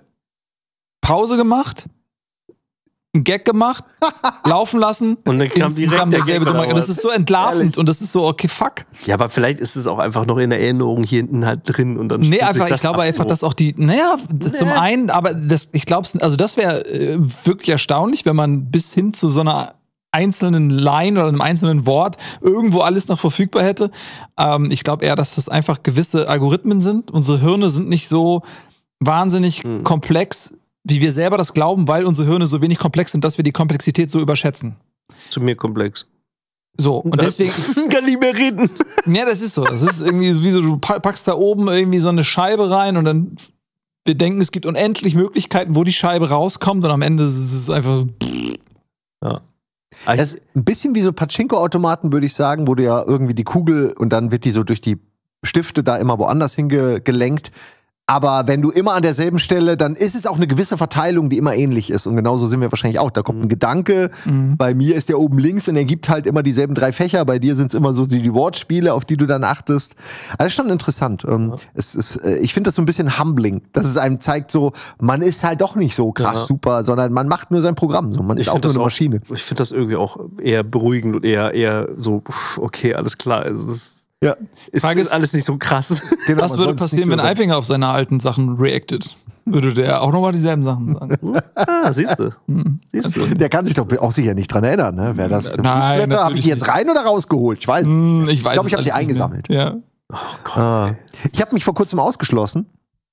Pause gemacht, einen Gag gemacht, laufen lassen und dann kam direkt kam derselbe der Gag Nummer. Und das ist so entlarvend Ehrlich. und das ist so, okay, fuck. Ja, aber vielleicht ist es auch einfach noch in der Erinnerung hier hinten halt drin und dann Nee, spielt sich einfach, das ich glaube ab, einfach, so. dass auch die, naja, zum einen, aber das, ich glaube, also das wäre äh, wirklich erstaunlich, wenn man bis hin zu so einer einzelnen Line oder einem einzelnen Wort irgendwo alles noch verfügbar hätte. Ähm, ich glaube eher, dass das einfach gewisse Algorithmen sind. Unsere Hirne sind nicht so wahnsinnig Hm. komplex, wie wir selber das glauben, weil unsere Hirne so wenig komplex sind, dass wir die Komplexität so überschätzen. Zu mir komplex. So, und deswegen. Kann nicht mehr reden. Ja, das ist so. Das ist irgendwie wie so, du packst da oben irgendwie so eine Scheibe rein und dann wir denken, es gibt unendlich Möglichkeiten, wo die Scheibe rauskommt und am Ende ist es einfach. Ja. Das ist ein bisschen wie so Pachinko-Automaten, würde ich sagen, wo du ja irgendwie die Kugel und dann wird die so durch die Stifte da immer woanders hingelenkt. Aber wenn du immer an derselben Stelle, dann ist es auch eine gewisse Verteilung, die immer ähnlich ist. Und genauso sind wir wahrscheinlich auch. Da kommt ein Gedanke. Mhm. Bei mir ist der oben links und er gibt halt immer dieselben drei Fächer. Bei dir sind es immer so die, die Wortspiele, auf die du dann achtest. Also ist schon interessant. Ähm, es ist, äh, ich finde das so ein bisschen humbling, dass es einem zeigt, so man ist halt doch nicht so krass Ja. super, sondern man macht nur sein Programm. So, man ist Ich auch find nur das eine auch- Maschine. Ich finde das irgendwie auch eher beruhigend und eher, eher so, pff, okay, alles klar. Es ist, Ja. ist, Frage ist ist- alles nicht so krass. Genau, Was man würde soll's passieren, nicht wenn so- Aifinger auf seine alten Sachen reactet? Würde der auch nochmal dieselben Sachen sagen? Ah, siehst du. Siehst du. Der kann sich doch auch sicher nicht dran erinnern, ne? Wer das? Nein, Habe ich natürlich die jetzt nicht. rein oder rausgeholt? Ich weiß. Hm, ich weiß Ich glaube, ich es habe sie alles nicht mehr. eingesammelt. Ja. Oh Gott. Ah. Ich habe mich vor kurzem ausgeschlossen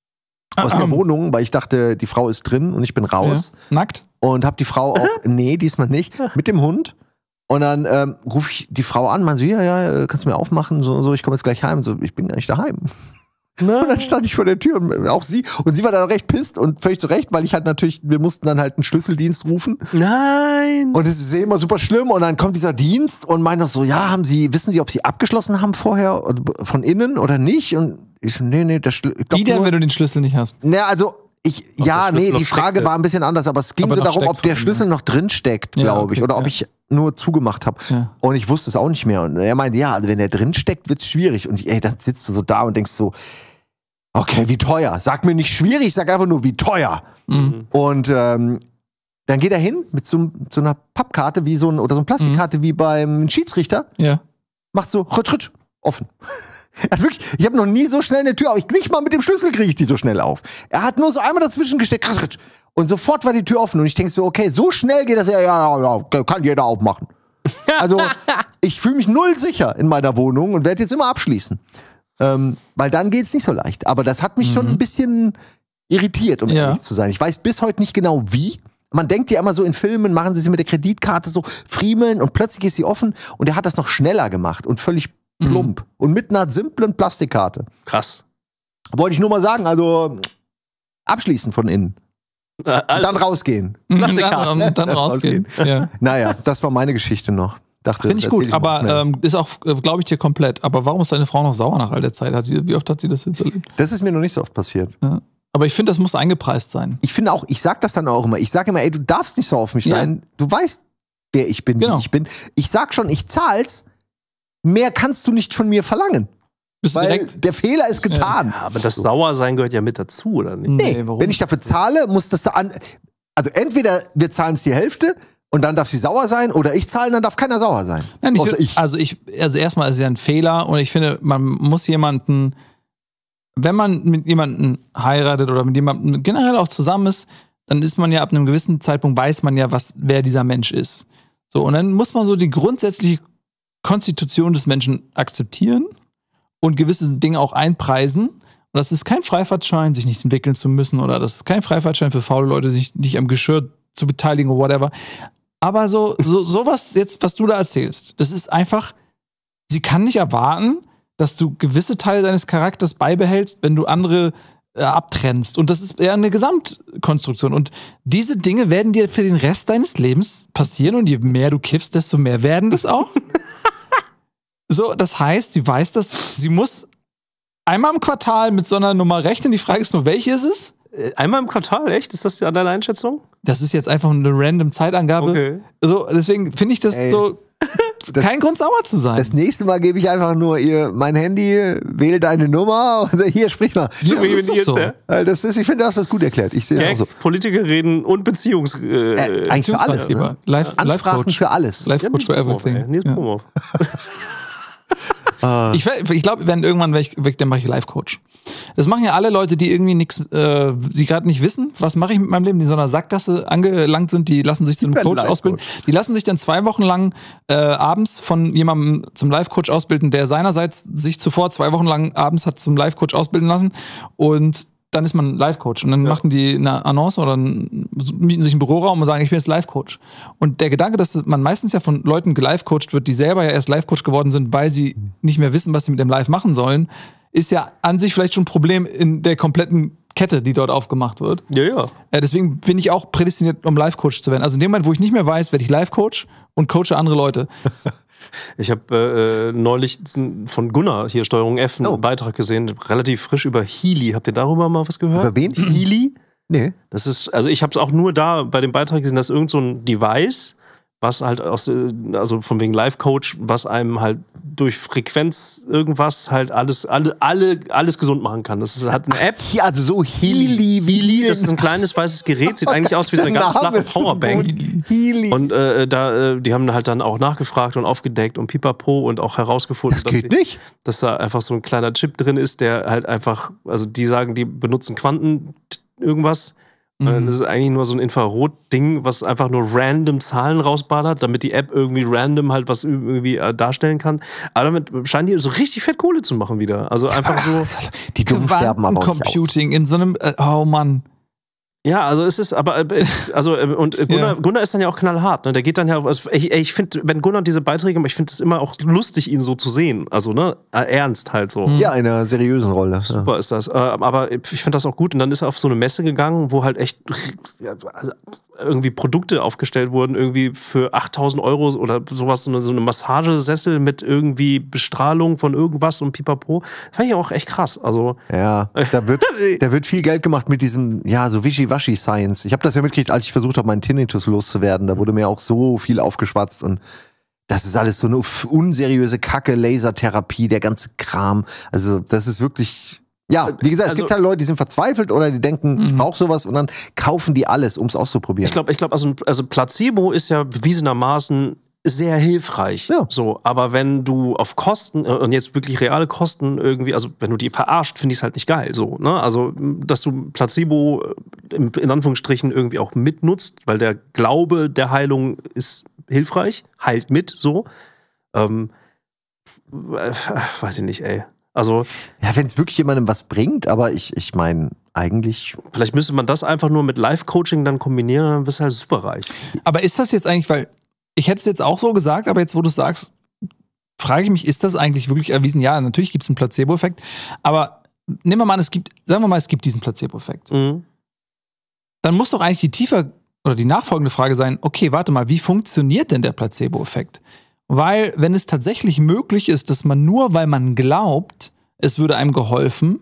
aus der Wohnung, weil ich dachte, die Frau ist drin und ich bin raus. Ja. Nackt? Und habe die Frau auch, nee, diesmal nicht, mit dem Hund. Und dann ähm, rufe ich die Frau an, man so, ja, ja, kannst du mir aufmachen, so, so, ich komme jetzt gleich heim. So, ich bin gar nicht daheim. Und dann stand ich vor der Tür und auch sie. Und sie war dann recht pisst und völlig zurecht, weil ich halt natürlich, wir mussten dann halt einen Schlüsseldienst rufen. Nein. Und es ist eh immer super schlimm. Und dann kommt dieser Dienst und meint noch so, ja, haben Sie, wissen Sie, ob Sie abgeschlossen haben vorher von innen oder nicht? Und ich so, nee, nee, der Schlüssel. Wie denn, wenn du den Schlüssel nicht hast? Na, also, ich, ja, der Schlüssel nee, noch die Frage steckte. war ein bisschen anders, aber es ging Aber so noch darum, ob steckt der drin, Schlüssel ja. noch drin steckt, Ja, glaube ich. okay, Oder ob ja. ich nur zugemacht habe. Ja. Und ich wusste es auch nicht mehr. Und er meinte, ja, also wenn der drin steckt, wird's schwierig. Und ich, ey, dann sitzt du so da und denkst so, okay, wie teuer? Sag mir nicht schwierig, sag einfach nur, wie teuer. Mhm. Und ähm, dann geht er hin mit so, so einer Pappkarte wie so ein, oder so einer Plastikkarte wie beim Schiedsrichter, Ja. macht so rutsch, rutsch, offen. Er hat wirklich, ich habe noch nie so schnell eine Tür auf. Ich, nicht mal mit dem Schlüssel kriege ich die so schnell auf. Er hat nur so einmal dazwischen gesteckt, rutsch, rutsch. Und sofort war die Tür offen. Und ich denke so, okay, so schnell geht das ja, ja, ja, ja, kann jeder aufmachen. Also, ich fühle mich null sicher in meiner Wohnung und werde jetzt immer abschließen. Ähm, weil dann geht's nicht so leicht. Aber das hat mich schon ein bisschen irritiert, um Ja. ehrlich zu sein. Ich weiß bis heute nicht genau wie. Man denkt ja immer so in Filmen, machen sie sie mit der Kreditkarte so friemeln und plötzlich ist sie offen und er hat das noch schneller gemacht und völlig plump. Und mit einer simplen Plastikkarte. Krass. Wollte ich nur mal sagen, also abschließen von innen. Äh, Und dann rausgehen. Dann, dann, dann rausgehen. Ja. Naja, das war meine Geschichte noch. Dachte, Finde ich das gut, erzähl mal aber schnell. ähm, ist auch, glaube ich, dir komplett. Aber warum ist deine Frau noch sauer nach all der Zeit? Hat sie, wie oft hat sie das jetzt erlebt? Das ist mir noch nicht so oft passiert. Ja. Aber ich finde, das muss eingepreist sein. Ich finde auch, ich sag das dann auch immer. Ich sage immer, ey, du darfst nicht so auf mich Ja. sein. Du weißt, wer ich bin, Genau. wie ich bin. Ich sag schon, ich zahl's. Mehr kannst du nicht von mir verlangen. Bist du Weil direkt? der Fehler ist getan. Ja, aber das Sauersein gehört ja mit dazu, oder nicht? Nee, warum? wenn ich dafür zahle, muss das da an. Also entweder wir zahlen es die Hälfte und dann darf sie sauer sein, oder ich zahle, dann darf keiner sauer sein. Nein, ich, Außer find- ich. Also ich, also erstmal ist es ja ein Fehler und ich finde, man muss jemanden, wenn man mit jemandem heiratet oder mit jemandem generell auch zusammen ist, dann ist man ja ab einem gewissen Zeitpunkt, weiß man ja, was, wer dieser Mensch ist. So, und dann muss man so die grundsätzliche Konstitution des Menschen akzeptieren und gewisse Dinge auch einpreisen. Und das ist kein Freifahrtschein, sich nicht entwickeln zu müssen, oder das ist kein Freifahrtschein für faule Leute, sich nicht am Geschirr zu beteiligen oder whatever. Aber so, so, sowas jetzt, was du da erzählst, das ist einfach, sie kann nicht erwarten, dass du gewisse Teile deines Charakters beibehältst, wenn du andere äh, abtrennst. Und das ist eher eine Gesamtkonstruktion. Und diese Dinge werden dir für den Rest deines Lebens passieren. Und je mehr du kiffst, desto mehr werden das auch. So, das heißt, sie weiß das, sie muss einmal im Quartal mit so einer Nummer rechnen. Die Frage ist nur, welche ist es? Einmal im Quartal, echt? Ist das deine Einschätzung? Das ist jetzt einfach eine random Zeitangabe. Okay. So, deswegen finde ich das Ey, so das, kein Grund, sauer zu sein. Das nächste Mal gebe ich einfach nur ihr mein Handy, wähle deine Nummer und hier, sprich mal. Ja, das ist jetzt, so. Das ist, ich finde, du hast das gut erklärt. Ich sehe auch so. Politiker reden und Beziehungs... Äh, äh, eigentlich für alles. Ne? Live, Ansprachen Live für alles. Live-Coach for everything. Nils Pomhoff. Ich, ich glaube, wenn irgendwann weg, weg dann mache ich Life-Coach. Das machen ja alle Leute, die irgendwie nichts, äh, sie gerade nicht wissen, was mache ich mit meinem Leben, die in so einer Sackgasse angelangt sind, die lassen sich zum Coach ausbilden. Die lassen sich dann zwei Wochen lang äh, abends von jemandem zum Life-Coach ausbilden, der seinerseits sich zuvor zwei Wochen lang abends hat zum Life-Coach ausbilden lassen und dann ist man Life-Coach. Und dann ja. machen die eine Annonce oder mieten sich einen Büroraum und sagen, ich bin jetzt Life-Coach. Und der Gedanke, dass man meistens ja von Leuten gelife-coacht wird, die selber ja erst Life-Coach geworden sind, weil sie nicht mehr wissen, was sie mit dem Life machen sollen, ist ja an sich vielleicht schon ein Problem in der kompletten Kette, die dort aufgemacht wird. Ja, ja. Äh, deswegen bin ich auch prädestiniert, um Life-Coach zu werden. Also in dem Moment, wo ich nicht mehr weiß, werde ich Life-Coach und coache andere Leute. Ich habe äh, neulich von Gunnar hier Steuerung F einen oh. Beitrag gesehen, relativ frisch über Healy. Habt ihr darüber mal was gehört? Über wen? Healy? Nee. Das ist, also ich habe es auch nur da bei dem Beitrag gesehen, dass irgend so ein Device, was halt aus, also von wegen Life-Coach, was einem halt durch Frequenz irgendwas halt alles, alle, alle, alles gesund machen kann. Das ist, hat eine App. Ja, also so Healy, Healy, das ist ein kleines weißes Gerät, sieht eigentlich aus wie so eine ganz flache Powerbank. Healy. Und äh, da, die haben halt dann auch nachgefragt und aufgedeckt und pipapo und auch herausgefunden, das dass, geht die, nicht. dass da einfach so ein kleiner Chip drin ist, der halt einfach, also die sagen, die benutzen Quanten irgendwas. Das ist eigentlich nur so ein Infrarot-Ding, was einfach nur random Zahlen rausballert, damit die App irgendwie random halt was irgendwie äh, darstellen kann. Aber damit scheinen die so richtig fett Kohle zu machen wieder. Also einfach so. Die Dummen sterben aber auch nicht aus. Computing in so einem, äh, oh Mann. Ja, also es ist, aber, also, und Gunnar, ja. Gunnar ist dann ja auch knallhart, ne? Der geht dann ja, also ich, ich finde, wenn Gunnar diese Beiträge macht, ich finde es immer auch lustig, ihn so zu sehen. Also, ne, ernst halt so. Ja, in einer seriösen Rolle. Super ja. ist das. Aber ich finde das auch gut. Und dann ist er auf so eine Messe gegangen, wo halt echt also irgendwie Produkte aufgestellt wurden, irgendwie für achttausend Euro oder sowas, so eine, so eine Massagesessel mit irgendwie Bestrahlung von irgendwas und pipapo. Fand ich auch echt krass. Also, ja, da wird, da wird viel Geld gemacht mit diesem, ja, so Wischiwaschi-Science. Ich habe das ja mitgekriegt, als ich versucht habe, meinen Tinnitus loszuwerden. Da wurde mir auch so viel aufgeschwatzt und das ist alles so eine unseriöse Kacke, Lasertherapie, der ganze Kram. Also, das ist wirklich... Ja, wie gesagt, es also, gibt halt Leute, die sind verzweifelt oder die denken, mhm. ich brauche sowas und dann kaufen die alles, um es auszuprobieren. Ich glaube, ich glaub, also, also Placebo ist ja bewiesenermaßen sehr hilfreich. Ja. So, aber wenn du auf Kosten, und jetzt wirklich reale Kosten irgendwie, also wenn du die verarscht, finde ich es halt nicht geil. So, ne? Also, dass du Placebo in, in Anführungsstrichen irgendwie auch mitnutzt, weil der Glaube der Heilung ist hilfreich, heilt mit, so. Ähm, äh, weiß ich nicht, ey. Also, ja, wenn es wirklich jemandem was bringt, aber ich, ich meine, eigentlich. Vielleicht müsste man das einfach nur mit Live-Coaching dann kombinieren und dann bist du halt superreich. Aber ist das jetzt eigentlich, weil ich hätte es jetzt auch so gesagt, aber jetzt, wo du es sagst, frage ich mich, ist das eigentlich wirklich erwiesen? Ja, natürlich gibt es einen Placebo-Effekt, aber nehmen wir mal an, es gibt, sagen wir mal, es gibt diesen Placebo-Effekt. Mhm. Dann muss doch eigentlich die tiefer oder die nachfolgende Frage sein, okay, warte mal, wie funktioniert denn der Placebo-Effekt? Weil, wenn es tatsächlich möglich ist, dass man nur, weil man glaubt, es würde einem geholfen,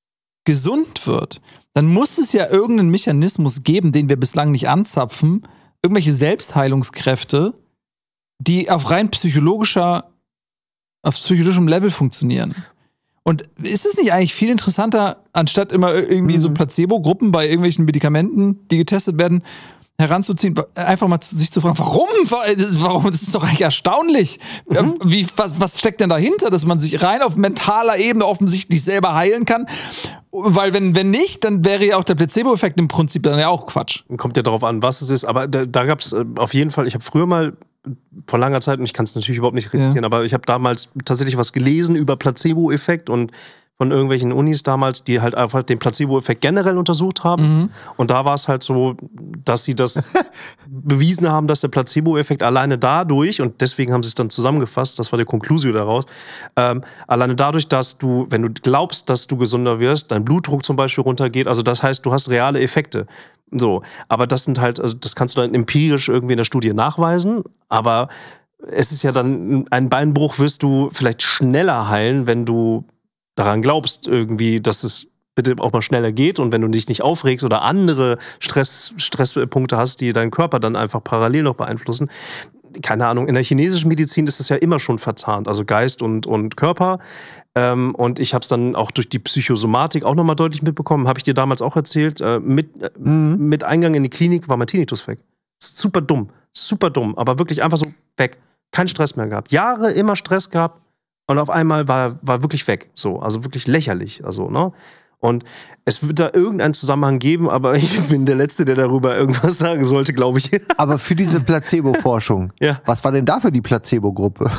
gesund wird, dann muss es ja irgendeinen Mechanismus geben, den wir bislang nicht anzapfen, irgendwelche Selbstheilungskräfte, die auf rein psychologischer, auf psychologischem Level funktionieren. Und ist es nicht eigentlich viel interessanter, anstatt immer irgendwie mhm. so Placebo-Gruppen bei irgendwelchen Medikamenten, die getestet werden, heranzuziehen, einfach mal sich zu fragen, warum? Warum? Das ist doch eigentlich erstaunlich. Mhm. Wie, was, was steckt denn dahinter, dass man sich rein auf mentaler Ebene offensichtlich selber heilen kann? Weil wenn, wenn nicht, dann wäre ja auch der Placebo-Effekt im Prinzip dann ja auch Quatsch. Kommt ja darauf an, was es ist. Aber da, da gab es auf jeden Fall, ich habe früher mal vor langer Zeit, und ich kann es natürlich überhaupt nicht rezitieren, ja. aber ich habe damals tatsächlich was gelesen über Placebo-Effekt und von irgendwelchen Unis damals, die halt einfach den Placebo-Effekt generell untersucht haben. Mhm. Und da war es halt so, dass sie das bewiesen haben, dass der Placebo-Effekt alleine dadurch, und deswegen haben sie es dann zusammengefasst, das war die Konklusion daraus, ähm, alleine dadurch, dass du, wenn du glaubst, dass du gesünder wirst, dein Blutdruck zum Beispiel runtergeht, also das heißt, du hast reale Effekte. So, aber das sind halt, also das kannst du dann empirisch irgendwie in der Studie nachweisen, aber es ist ja dann, ein Beinbruch wirst du vielleicht schneller heilen, wenn du daran glaubst irgendwie, dass es bitte auch mal schneller geht und wenn du dich nicht aufregst oder andere Stress, Stresspunkte hast, die deinen Körper dann einfach parallel noch beeinflussen. Keine Ahnung, in der chinesischen Medizin ist das ja immer schon verzahnt, also Geist und, und Körper. Ähm, und ich habe es dann auch durch die Psychosomatik auch nochmal deutlich mitbekommen, habe ich dir damals auch erzählt. Äh, mit, äh, mhm. mit Eingang in die Klinik war mein Tinnitus weg. Super dumm, super dumm, aber wirklich einfach so weg. Kein Stress mehr gehabt. Jahre immer Stress gehabt und auf einmal war, war wirklich weg. So, also wirklich lächerlich. Also, ne? Und es wird da irgendeinen Zusammenhang geben, aber ich bin der Letzte, der darüber irgendwas sagen sollte, glaube ich. Aber für diese Placebo-Forschung, ja. Was war denn da für die Placebo-Gruppe?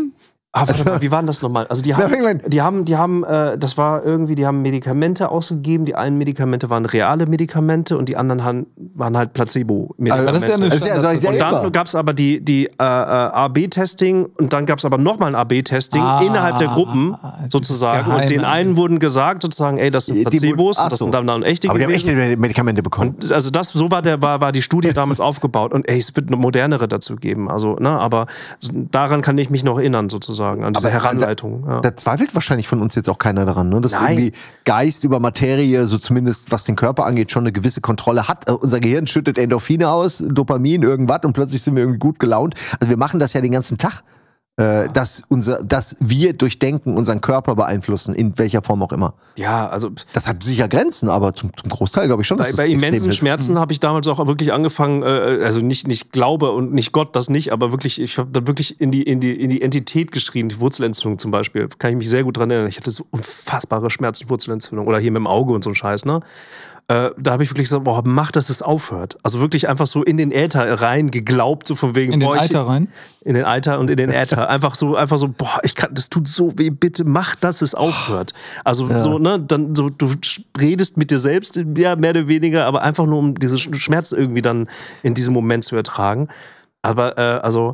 Ah, warte mal, wie war denn das nochmal? Also die haben, die haben, die haben, äh, das war irgendwie, die haben Medikamente ausgegeben. Die einen Medikamente waren reale Medikamente und die anderen haben, waren halt Placebo-Medikamente. Also das ist ja eine das ist ja, das ist ja und dann gab es aber die, die äh, A B-Testing und dann gab es aber nochmal ein A B-Testing ah, innerhalb der Gruppen sozusagen. Und den einen wurden gesagt sozusagen, ey, das sind Placebos, und das sind dann, dann echte aber die haben echte Medikamente bekommen. Und also das, so war, der, war, war die Studie damals aufgebaut. Und ey, es wird eine modernere dazu geben. Also, ne, aber daran kann ich mich noch erinnern sozusagen. An diese aber Heranleitung. Da, ja. da zweifelt wahrscheinlich von uns jetzt auch keiner daran, ne? Dass Nein. irgendwie Geist über Materie, so zumindest was den Körper angeht, schon eine gewisse Kontrolle hat. Unser Gehirn schüttet Endorphine aus, Dopamin, irgendwas und plötzlich sind wir irgendwie gut gelaunt. Also wir machen das ja den ganzen Tag. Äh, dass, unser, dass wir durch Denken unseren Körper beeinflussen, in welcher Form auch immer. Ja, also das hat sicher Grenzen, aber zum, zum Großteil glaube ich schon. Bei, dass das bei immensen ist. Schmerzen habe ich damals auch wirklich angefangen, äh, also nicht, nicht Glaube und nicht Gott, das nicht, aber wirklich, ich habe da wirklich in die, in, die, in die Entität geschrien, die Wurzelentzündung zum Beispiel, kann ich mich sehr gut dran erinnern. Ich hatte so unfassbare Schmerzen, Wurzelentzündung oder hier mit dem Auge und so ein Scheiß, ne? Äh, da habe ich wirklich gesagt, boah, mach, dass es aufhört. Also wirklich einfach so in den Äther rein geglaubt, so von wegen. In den boah, Alter ich, rein? In den Alter und in den Äther. Einfach so, einfach so, boah, ich kann, das tut so weh, bitte mach, dass es aufhört. Also ja. so, ne, dann so, du redest mit dir selbst, ja, mehr oder weniger, aber einfach nur, um diese Schmerz irgendwie dann in diesem Moment zu ertragen. Aber, äh, also,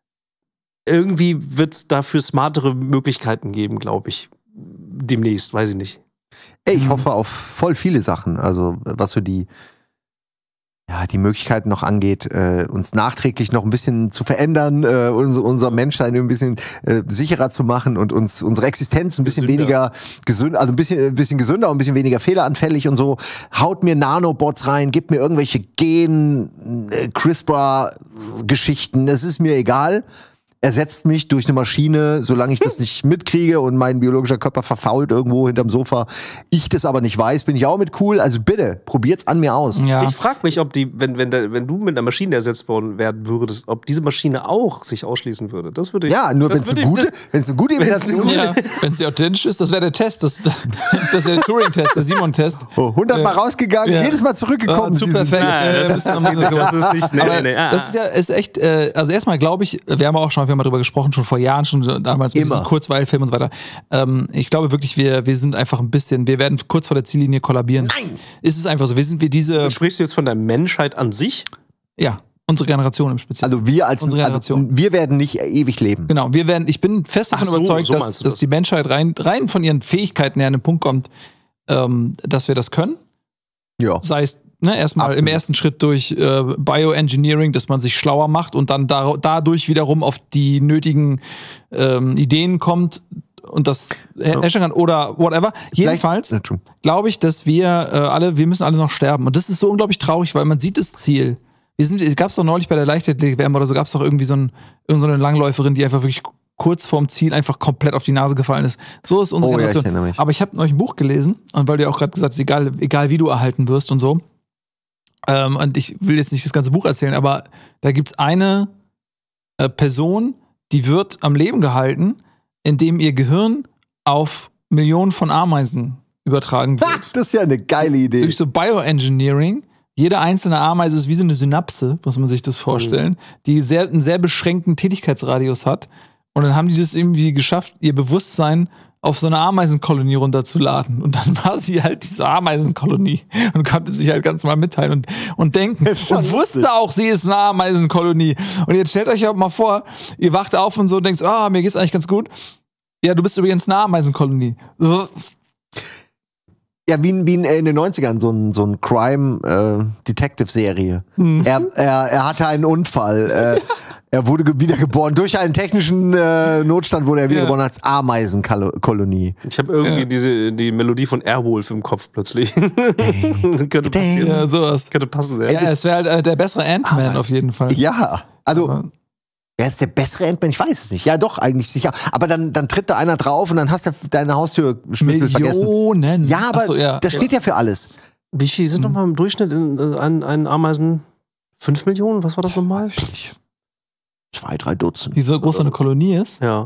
irgendwie wird es dafür smartere Möglichkeiten geben, glaube ich. Demnächst, weiß ich nicht. Ey, ich hoffe auf voll viele Sachen, also was so die, ja, die Möglichkeiten noch angeht, äh, uns nachträglich noch ein bisschen zu verändern, äh, unser, unser Menschsein ein bisschen äh, sicherer zu machen und uns unsere Existenz ein bisschen gesünder. weniger gesünder, also ein bisschen, ein bisschen gesünder und ein bisschen weniger fehleranfällig und so. Haut mir Nanobots rein, gebt mir irgendwelche Gen-CRISPR-Geschichten, es ist mir egal. Ersetzt mich durch eine Maschine, solange ich das nicht mitkriege und mein biologischer Körper verfault irgendwo hinterm Sofa. Ich das aber nicht weiß, bin ich auch mit cool. Also bitte, probiert's an mir aus. Ja. Ich frage mich, ob die, wenn, wenn, der, wenn du mit einer Maschine ersetzt worden werden würdest, ob diese Maschine auch sich ausschließen würde. Das würde ich. Ja, nur wenn es eine gute, wenn es eine gute Imitation ist. Ja, wenn sie authentisch ist, das wäre der Test. Das, das wäre der Turing-Test, der Simon-Test. Oh, hundert Mal rausgegangen, ja. Jedes Mal zurückgekommen. Ah, zu perfekt. Nein, das, ist das, das ist nicht. Nee, nee, nee. Ah, das ist ja ist echt. Äh, also erstmal glaube ich, wir haben auch schon wir haben mal drüber gesprochen, schon vor Jahren, schon damals mit diesem Kurzweilfilm und so weiter. Ähm, ich glaube wirklich, wir, wir sind einfach ein bisschen, wir werden kurz vor der Ziellinie kollabieren. Nein! Ist es einfach so. Wir sind wir diese. Sprichst du jetzt von der Menschheit an sich? Ja, unsere Generation im Speziellen. Also wir als also wir werden nicht ewig leben. Genau, wir werden. Ich bin fest davon so, überzeugt, so dass, das? dass die Menschheit rein, rein von ihren Fähigkeiten her an den Punkt kommt, ähm, dass wir das können. Ja. Sei es Ne, erstmal Absolut. im ersten Schritt durch äh, Bioengineering, dass man sich schlauer macht und dann da, dadurch wiederum auf die nötigen ähm, Ideen kommt und das herstellen kann oder whatever. Jedenfalls glaube ich, dass wir äh, alle, wir müssen alle noch sterben. Und das ist so unglaublich traurig, weil man sieht das Ziel. Wir sind, es gab es doch neulich bei der Leichtathletik-W M oder so, gab es doch irgendwie so, ein, so eine Langläuferin, die einfach wirklich kurz vorm Ziel einfach komplett auf die Nase gefallen ist. So ist unsere oh, Generation. Ja, ich erinnere mich. Aber ich habe neulich ein Buch gelesen und weil du ja auch gerade gesagt hast, egal, egal wie du erhalten wirst und so. Ähm, und ich will jetzt nicht das ganze Buch erzählen, aber da gibt's eine äh, Person, die wird am Leben gehalten, indem ihr Gehirn auf Millionen von Ameisen übertragen wird. Ha, das ist ja eine geile Idee. Durch so Bioengineering. Jede einzelne Ameise ist wie so eine Synapse, muss man sich das vorstellen, mhm. die sehr, einen sehr beschränkten Tätigkeitsradius hat. Und dann haben die das irgendwie geschafft, ihr Bewusstsein auf so eine Ameisenkolonie runterzuladen. Und dann war sie halt diese Ameisenkolonie und konnte sich halt ganz mal mitteilen und, und denken. Und wusste auch, sie ist eine Ameisenkolonie. Und jetzt stellt euch auch mal vor, ihr wacht auf und so und denkt, ah, oh, mir geht's eigentlich ganz gut. Ja, du bist übrigens eine Ameisenkolonie. So. Ja, wie, wie in, in den neunzigern, so ein, so ein Crime-Detective-Serie. Äh, hm. er, er, er hatte einen Unfall. äh, er wurde ge- wiedergeboren. Durch einen technischen äh, Notstand wurde er wiedergeboren ja. als Ameisenkolonie. Ich habe irgendwie ja. diese, die Melodie von Airwolf im Kopf plötzlich. könnte passieren. Ja, sowas. Könnte passen, ja. Ja, es wäre halt äh, der bessere Ant-Man auf jeden Fall. Ja, also... Wer ist der bessere Ant-Man? Ich weiß es nicht. Ja, doch, eigentlich sicher. Aber dann, dann tritt da einer drauf und dann hast du deine Haustürschlüssel vergessen. Millionen. Ja, aber so, ja. das steht ja für alles. Wie viel sind hm. nochmal im Durchschnitt in, äh, ein, ein Ameisen? Fünf Millionen? Was war das nochmal? Zwei, drei Dutzend. Wie so groß eine Kolonie ist? Ja.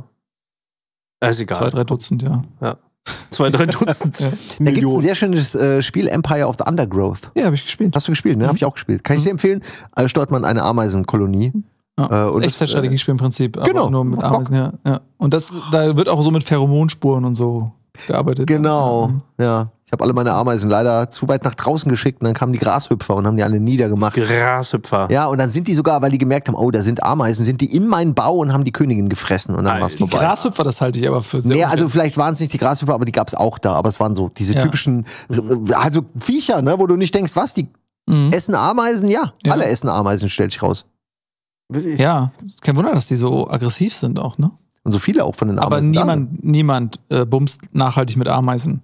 Ist egal. Zwei, drei Dutzend, ja. Ja. Zwei, drei Dutzend. ja. Da gibt es ein sehr schönes äh, Spiel, Empire of the Undergrowth. Ja, habe ich gespielt. Hast du gespielt, ne? Mhm. Habe ich auch gespielt. Kann ich sehr empfehlen. Also steuert man eine Ameisenkolonie. Ja, äh, und Echtzeitstrategiespiel im Prinzip, aber genau. nur mit Ameisen, ja, ja. Und das, da wird auch so mit Pheromonspuren und so gearbeitet. Genau, ja. ja. Ich habe alle meine Ameisen leider zu weit nach draußen geschickt und dann kamen die Grashüpfer und haben die alle niedergemacht. Grashüpfer. Ja, und dann sind die sogar, weil die gemerkt haben, oh, da sind Ameisen, sind die in meinen Bau und haben die Königin gefressen und dann war es vorbei. Die Grashüpfer, das halte ich aber für sehr Nee, also vielleicht waren es nicht die Grashüpfer, aber die gab es auch da. Aber es waren so diese ja. typischen, also Viecher, ne, wo du nicht denkst, was, die mhm. essen Ameisen? Ja, ja, alle essen Ameisen, stellt sich raus. Ja, kein Wunder, dass die so aggressiv sind auch, ne? Und so viele auch von den Ameisen. Aber niemand, niemand äh, bumst nachhaltig mit Ameisen.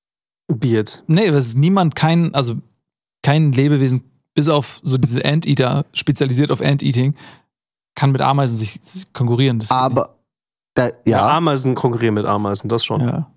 Biert. Nee, es ist niemand, kein, also kein Lebewesen, bis auf so diese Anteater, spezialisiert auf Anteating, kann mit Ameisen sich, sich konkurrieren. Das aber, da, ja. ja. Ameisen konkurrieren mit Ameisen, das schon. Ja.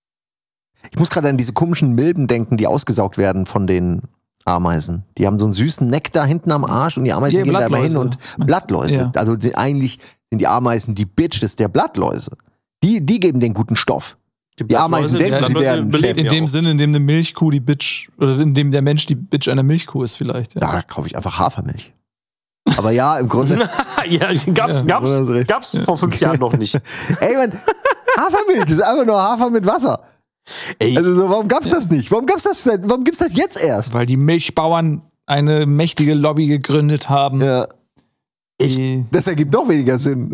Ich muss gerade an diese komischen Milben denken, die ausgesaugt werden von den Ameisen. Die haben so einen süßen Nektar hinten am Arsch und die Ameisen ja, gehen da immer hin und Blattläuse. Ja. Also die, eigentlich sind die Ameisen die Bitches der Blattläuse. Die, die geben den guten Stoff. Die, die Ameisen denken, ja, sie werden beleben. In dem Sinne, in dem eine Milchkuh die Bitch, oder in dem der Mensch die Bitch einer Milchkuh ist vielleicht. Ja. Da kaufe ich einfach Hafermilch. Aber ja, im Grunde... ja, gab's, ja. gab's, gab's ja. vor fünf Jahren noch nicht. Ey, man, Hafermilch ist einfach nur Hafer mit Wasser. Ey. Also so, warum gab's ja. das nicht? Warum gab's das? Warum gibt's das jetzt erst? Weil die Milchbauern eine mächtige Lobby gegründet haben. Ja. Ich, das ergibt doch weniger Sinn.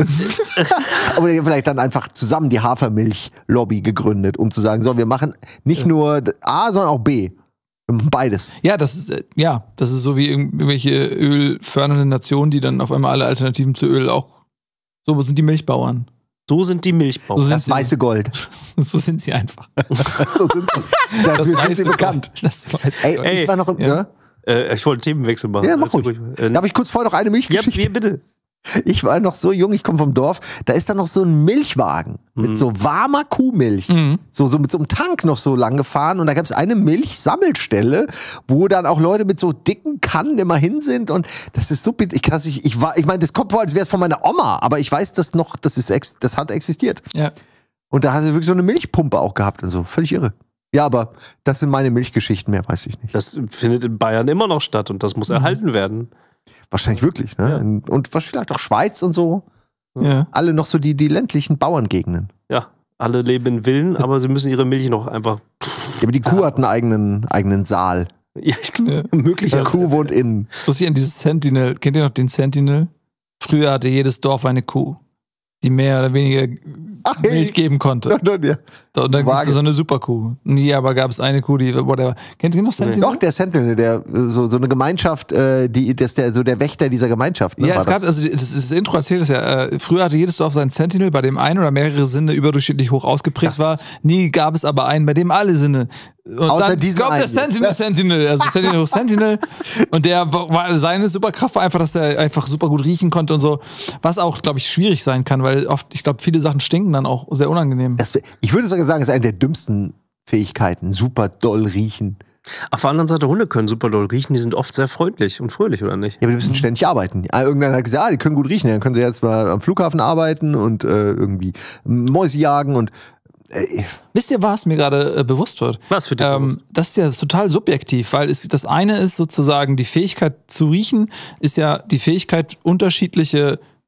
Aber vielleicht dann einfach zusammen die Hafermilch-Lobby gegründet, um zu sagen, so, wir machen nicht ja. nur A, sondern auch B. Beides. Ja, das ist, ja, das ist so wie irgendwelche ölfördernde Nationen, die dann auf einmal alle Alternativen zu Öl auch. So sind die Milchbauern. So sind die Milchbauern. So das weiße Gold. So sind sie einfach. so sind das. Dafür das sind sie bekannt. Das weiße Ey, Gold. ich war noch im, ja. Ja? Äh, ich wollte einen Themenwechsel machen. Ja, mach ruhig. Äh, Darf ich kurz vorher noch eine Milchgeschichte? Ja, bitte. Ich war noch so jung, ich komme vom Dorf, da ist dann noch so ein Milchwagen mhm. mit so warmer Kuhmilch, mhm. so, so mit so einem Tank noch so lang gefahren und da gab es eine Milchsammelstelle, wo dann auch Leute mit so dicken Kannen immer hin sind und das ist so, ich kann ich, ich war, ich meine, das kommt vor, als wäre es von meiner Oma, aber ich weiß das noch, das ist, das hat existiert. Ja. Und da hast du wirklich so eine Milchpumpe auch gehabt und so, völlig irre. Ja, aber das sind meine Milchgeschichten, mehr weiß ich nicht. Das findet in Bayern immer noch statt und das muss mhm. erhalten werden. Wahrscheinlich wirklich, ne? Ja. Und vielleicht auch Schweiz und so. Ja. Alle noch so die, die ländlichen Bauerngegenden. Ja, alle leben in Villen, aber sie müssen ihre Milch noch einfach. Ja, aber die Kuh ja. hat einen eigenen, eigenen Saal. Ja, ich glaube, ja. möglich. Die Kuh wohnt innen. So sieht an dieses Sentinel. Kennt ihr noch den Sentinel? Früher hatte jedes Dorf eine Kuh, die mehr oder weniger Ach, hey. Milch geben konnte. Doch, doch, ja. Und dann gibt es so eine Superkuh. Nie, aber gab es eine Kuh, die, whatever. Kennt ihr noch Sentinel? Doch, der Sentinel, der, so, so eine Gemeinschaft, äh, die, das der, so der Wächter dieser Gemeinschaft. Ne, ja, es gab, also das, das Intro erzählt es ja, äh, früher hatte jedes Dorf seinen Sentinel, bei dem ein oder mehrere Sinne überdurchschnittlich hoch ausgeprägt war. Nie gab es aber einen, bei dem alle Sinne. Und außer dann diesen kommt der Sentinel, Sentinel, also Sentinel hoch Sentinel. Und der war, seine Superkraft war einfach, dass er einfach super gut riechen konnte und so. Was auch, glaube ich, schwierig sein kann, weil oft, ich glaube, viele Sachen stinken dann auch sehr unangenehm. Das, ich würde sogar sagen, es ist eine der dümmsten Fähigkeiten. Super doll riechen. Auf der anderen Seite, Hunde können super doll riechen, die sind oft sehr freundlich und fröhlich, oder nicht? Ja, aber die müssen ständig arbeiten. Irgendwann hat gesagt, ah, die können gut riechen. Dann können sie jetzt mal am Flughafen arbeiten und äh, irgendwie Mäuse jagen und äh, wisst ihr, was mir gerade äh, bewusst wird? Was für dich? Ähm, das ist ja total subjektiv, weil es, das eine ist sozusagen die Fähigkeit zu riechen, ist ja die Fähigkeit, unterschiedliche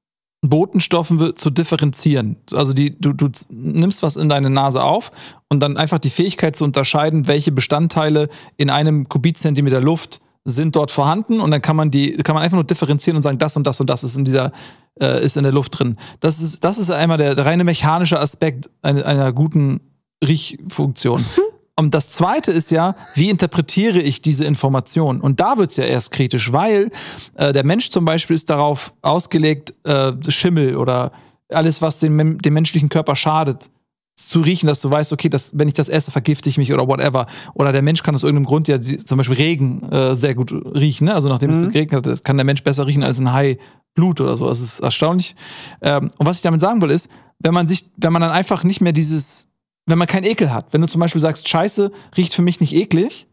Botenstoffen zu differenzieren. Also die, du, du nimmst was in deine Nase auf und dann einfach die Fähigkeit zu unterscheiden, welche Bestandteile in einem Kubikzentimeter Luft sind dort vorhanden und dann kann man die, kann man einfach nur differenzieren und sagen, das und das und das ist in dieser, äh, ist in der Luft drin. Das ist, das ist einmal der, der reine mechanische Aspekt einer, einer guten Riechfunktion. Und das Zweite ist ja, wie interpretiere ich diese Information? Und da wird's ja erst kritisch, weil äh, der Mensch zum Beispiel ist darauf ausgelegt, äh, Schimmel oder alles, was dem, dem menschlichen Körper schadet, zu riechen, dass du weißt, okay, das, wenn ich das esse, vergifte ich mich oder whatever. Oder der Mensch kann aus irgendeinem Grund ja zum Beispiel Regen äh, sehr gut riechen. Ne? Also nachdem mhm. es geregnet hat, kann der Mensch besser riechen als ein Hai Blut oder so. Das ist erstaunlich. Ähm, und was ich damit sagen will, ist, wenn man sich, wenn man dann einfach nicht mehr dieses, wenn man keinen Ekel hat, wenn du zum Beispiel sagst, Scheiße riecht für mich nicht eklig,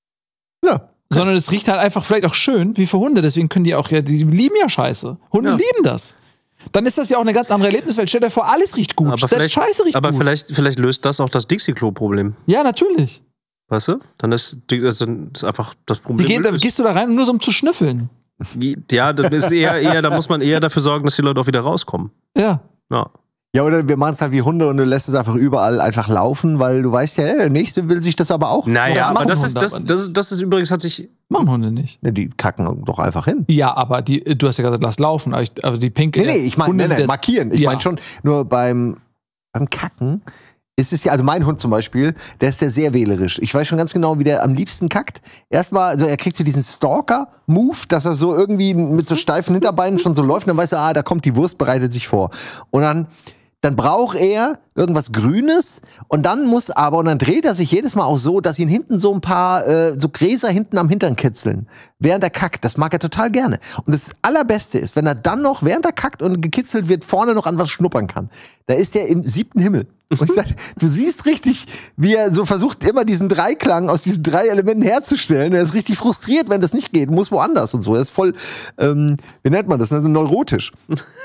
ja, sondern es riecht halt einfach vielleicht auch schön, wie für Hunde. Deswegen können die auch, ja, die lieben ja Scheiße. Hunde ja. lieben das. Dann ist das ja auch eine ganz andere Erlebniswelt. Stell dir vor, alles riecht gut. Aber vielleicht, Scheiße riecht aber gut. vielleicht, vielleicht löst das auch das Dixie-Klo-Problem. Ja, natürlich. Weißt du? Dann ist, das ist einfach das Problem. Gehen, da gehst du da rein, nur so um zu schnüffeln. Ja, das ist eher, eher, da muss man eher dafür sorgen, dass die Leute auch wieder rauskommen. Ja. Ja. Ja, oder wir machen es halt wie Hunde und du lässt es einfach überall einfach laufen, weil du weißt ja, der Nächste will sich das aber auch. Naja, das aber das ist, Hunde das, aber das, ist, das ist übrigens, hat sich... Machen Hunde nicht. Ne, die kacken doch einfach hin. Ja, aber die, du hast ja gesagt, lass laufen, aber, ich, aber die Pinke... Nee, nee, ich meine, nee, nee, markieren. Ich ja. meine schon, nur beim, beim Kacken ist es ja, also mein Hund zum Beispiel, der ist ja sehr wählerisch. Ich weiß schon ganz genau, wie der am liebsten kackt. Erstmal, also er kriegt so diesen Stalker-Move, dass er so irgendwie mit so steifen Hinterbeinen schon so läuft und dann weiß er, ah, da kommt die Wurst, bereitet sich vor. Und dann... Dann braucht er irgendwas Grünes und dann muss aber, und dann dreht er sich jedes Mal auch so, dass ihn hinten so ein paar äh, so Gräser hinten am Hintern kitzeln, während er kackt. Das mag er total gerne. Und das Allerbeste ist, wenn er dann noch, während er kackt und gekitzelt wird, vorne noch an was schnuppern kann. Da ist er im siebten Himmel. Und ich sag, du siehst richtig, wie er so versucht, immer diesen Dreiklang aus diesen drei Elementen herzustellen. Er ist richtig frustriert, wenn das nicht geht, muss woanders und so. Er ist voll, ähm, wie nennt man das, also neurotisch.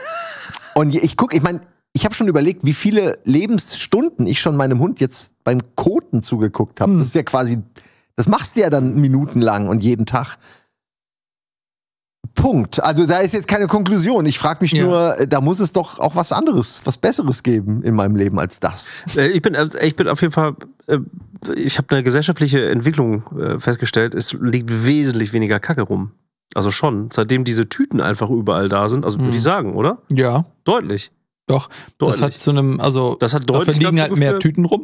Und ich guck, ich meine, ich habe schon überlegt, wie viele Lebensstunden ich schon meinem Hund jetzt beim Koten zugeguckt habe. Hm. Das ist ja quasi, das machst du ja dann minutenlang und jeden Tag. Punkt. Also da ist jetzt keine Konklusion. Ich frage mich ja. nur, da muss es doch auch was anderes, was Besseres geben in meinem Leben als das. Ich bin, ich bin auf jeden Fall, ich habe eine gesellschaftliche Entwicklung festgestellt. Es liegt wesentlich weniger Kacke rum. Also schon, seitdem diese Tüten einfach überall da sind. Also würde hm. ich sagen, oder? Ja. Deutlich. Doch, deutlich. Das hat zu einem, also das hat deutlich liegen halt mehr Tüten rum.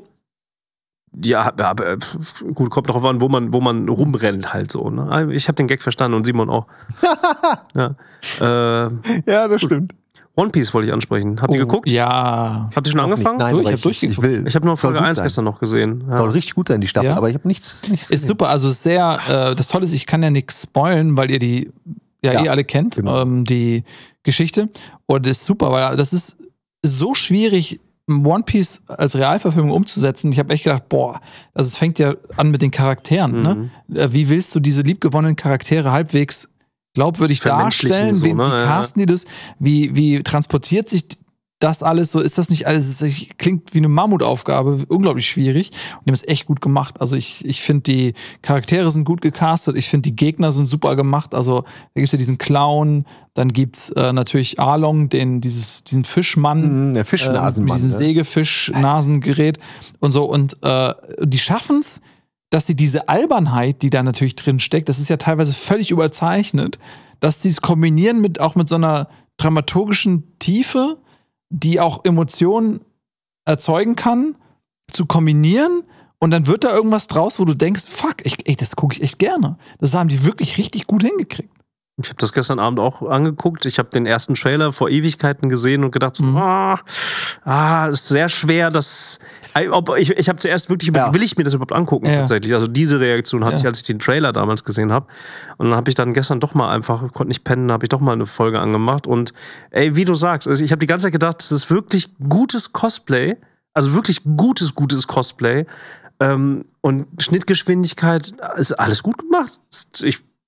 Ja, aber gut, kommt darauf an, wo man, wo man rumrennt halt so. Ne? Ich habe den Gag verstanden und Simon auch. ja. Äh, ja, das gut. stimmt. One Piece wollte ich ansprechen. Habt ihr oh, geguckt? Ja. Habt ihr schon angefangen? Nein, so, ich, ich habe durchgeguckt. Ich, ich habe nur Folge eins gestern noch gesehen. Ja. Soll richtig gut sein, die Staffel, ja. aber ich habe nichts, nichts Ist gesehen. Super, also sehr, äh, das Tolle ist, ich kann ja nichts spoilen, weil ihr die ja, ja eh alle kennt, genau. ähm, die Geschichte. Und das ist super, weil das ist so schwierig, One Piece als Realverfilmung umzusetzen. Ich habe echt gedacht, boah, also es fängt ja an mit den Charakteren. Mhm. Ne? Wie willst du diese liebgewonnenen Charaktere halbwegs glaubwürdig darstellen? So, wie, ne? wie casten die das? Wie, wie transportiert sich das alles so? Ist das nicht alles? Das klingt wie eine Mammutaufgabe, unglaublich schwierig. Und die haben es echt gut gemacht. Also ich, ich finde, die Charaktere sind gut gecastet. Ich finde, die Gegner sind super gemacht. Also da gibt es ja diesen Clown, dann gibt's äh, natürlich Arlong, den, dieses, diesen Fischmann. Mm, der Fischnasenmann. Äh, mit diesem ne? Sägefisch-Nasengerät und so. Und äh, die schaffen's, dass sie diese Albernheit, die da natürlich drin steckt, das ist ja teilweise völlig überzeichnet, dass die es kombinieren mit auch mit so einer dramaturgischen Tiefe, die auch Emotionen erzeugen kann, zu kombinieren und dann wird da irgendwas draus, wo du denkst, fuck, ich, ey, das gucke ich echt gerne. Das haben die wirklich richtig gut hingekriegt. Ich habe das gestern Abend auch angeguckt. Ich habe den ersten Trailer vor Ewigkeiten gesehen und gedacht, so, mhm. ah, ah, ist sehr schwer, das. Ich, ich habe zuerst wirklich überlegt, ja. will ich mir das überhaupt angucken ja. tatsächlich? Also diese Reaktion hatte ja. ich, als ich den Trailer damals gesehen habe. Und dann habe ich dann gestern doch mal einfach, konnte nicht pennen, habe ich doch mal eine Folge angemacht. Und ey, wie du sagst, also ich habe die ganze Zeit gedacht, das ist wirklich gutes Cosplay. Also wirklich gutes, gutes Cosplay. Ähm, und Schnittgeschwindigkeit ist alles gut gemacht. Ich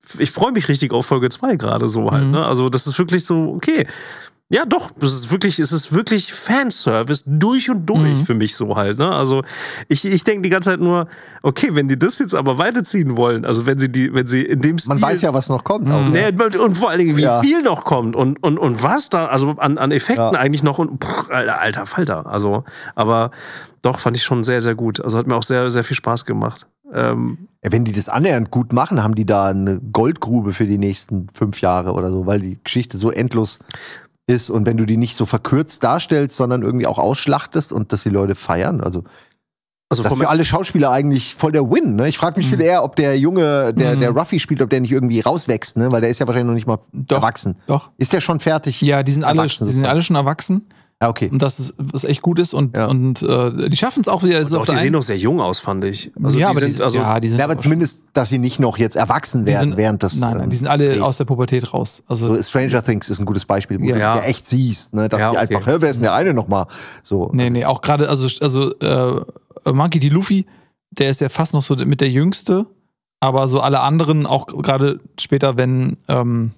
ich freue mich richtig auf Folge zwei gerade so halt. Mhm. Ne? Also das ist wirklich so, okay. Ja, doch, es ist wirklich, es ist wirklich Fanservice durch und durch mhm. für mich so halt. Ne? Also ich, ich denke die ganze Zeit nur, okay, wenn die das jetzt aber weiterziehen wollen, also wenn sie die, wenn sie in dem Stil, man weiß ja, was noch kommt. Mhm. Auch, ne? Und vor allen Dingen, wie ja. viel noch kommt und, und, und was da, also an, an Effekten ja. eigentlich noch und pff, alter, alter Falter. Also, aber doch, fand ich schon sehr, sehr gut. Also hat mir auch sehr, sehr viel Spaß gemacht. Ähm, Wenn die das annähernd gut machen, haben die da eine Goldgrube für die nächsten fünf Jahre oder so, weil die Geschichte so endlos ist und wenn du die nicht so verkürzt darstellst, sondern irgendwie auch ausschlachtest und dass die Leute feiern, also, also das für alle Schauspieler eigentlich voll der Win, ne? Ich frage mich mhm. viel eher, ob der Junge, der, der Ruffy spielt, ob der nicht irgendwie rauswächst, ne? Weil der ist ja wahrscheinlich noch nicht mal doch, erwachsen. Doch. Ist der schon fertig? Ja, die sind alle, die sind alle schon erwachsen. Ja, okay. Und das ist, was echt gut ist und, ja. und äh, die schaffen es auch wieder. Und auch die sehen noch sehr jung aus, fand ich. Also ja, die aber sind, die, also, ja, die sind ja, aber zumindest, dass sie nicht noch jetzt erwachsen werden, sind, während das. Nein, nein, die sind alle aus der Pubertät raus. Also so Stranger Things ist ein gutes Beispiel, wo ja. du das ja echt siehst, ne, dass ja, die okay. einfach, hör, wer ist denn der eine nochmal? So. Nee, nee, auch gerade, also, also äh, Monkey D. Luffy, der ist ja fast noch so mit der Jüngste, aber so alle anderen, auch gerade später, wenn ähm,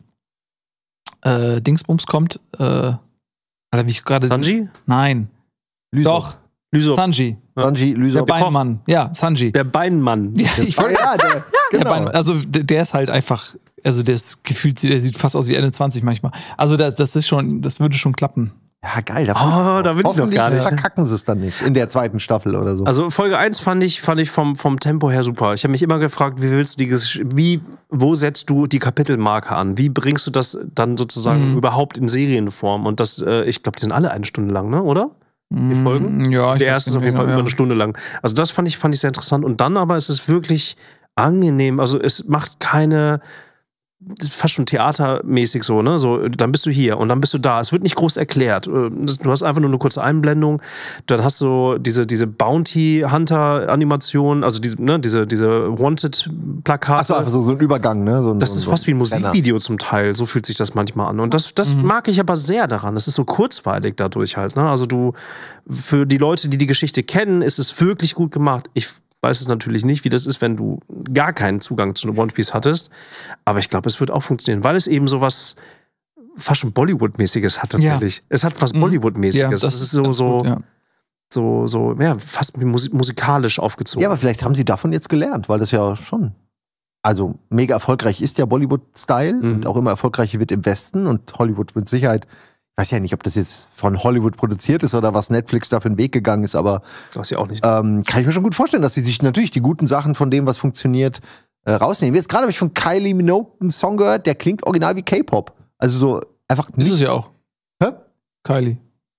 äh, Dingsbums kommt, äh, Alter, wie ich gerade. Sanji? Nein. Lysop. Doch. Lysop. Sanji. Ja. Sanji, Lysop. Der Beinmann. Ja, Sanji. Der Beinmann. Ja, ich oh, ja, der, genau. der Bein, also der ist halt einfach, also der ist gefühlt, der sieht fast aus wie Ende zwanzig manchmal. Also das, das ist schon, das würde schon klappen. Ja, geil. Da oh, da will ich noch gar nicht. Verkacken sie es dann nicht in der zweiten Staffel oder so. Also Folge eins fand ich, fand ich vom, vom Tempo her super. Ich habe mich immer gefragt, wie willst du die Gesch- wie, wo setzt du die Kapitelmarke an? Wie bringst du das dann sozusagen mhm. überhaupt in Serienform? Und das, äh, ich glaube, die sind alle eine Stunde lang, ne? Oder? Die Folgen? Ja, ich Der erste ist auf jeden Fall ja. über eine Stunde lang. Also das fand ich, fand ich sehr interessant. Und dann aber ist es wirklich angenehm. Also es macht keine fast schon theatermäßig so, ne? So, dann bist du hier und dann bist du da. Es wird nicht groß erklärt. Du hast einfach nur eine kurze Einblendung. Dann hast du diese, diese Bounty-Hunter-Animation, also diese, ne, diese, diese Wanted-Plakate. Achso, einfach so, so ein Übergang, ne? So ein, das so ist so fast wie ein Musikvideo Renner. Zum Teil. So fühlt sich das manchmal an. Und das, das mhm. mag ich aber sehr daran. Das ist so kurzweilig dadurch halt, ne? Also du, für die Leute, die die Geschichte kennen, ist es wirklich gut gemacht. Ich weiß es natürlich nicht, wie das ist, wenn du gar keinen Zugang zu One Piece hattest. Aber ich glaube, es wird auch funktionieren, weil es eben so was fast schon Bollywood-mäßiges hat tatsächlich. Ja. Es hat was Bollywood-mäßiges. Ja, das, das ist so, so, gut, ja. so, so, ja, fast musikalisch aufgezogen. Ja, aber vielleicht haben sie davon jetzt gelernt, weil das ja schon, also mega erfolgreich ist der Bollywood-Style mhm. und auch immer erfolgreicher wird im Westen und Hollywood mit Sicherheit. Ich weiß ja nicht, ob das jetzt von Hollywood produziert ist oder was Netflix da für den Weg gegangen ist, aber das ja auch nicht. Ähm, kann ich mir schon gut vorstellen, dass sie sich natürlich die guten Sachen von dem, was funktioniert, äh, rausnehmen. Jetzt gerade habe ich von Kylie Minogue einen Song gehört, der klingt original wie K-Pop. Also so einfach nicht. Ist es ja auch. Hä? Kylie.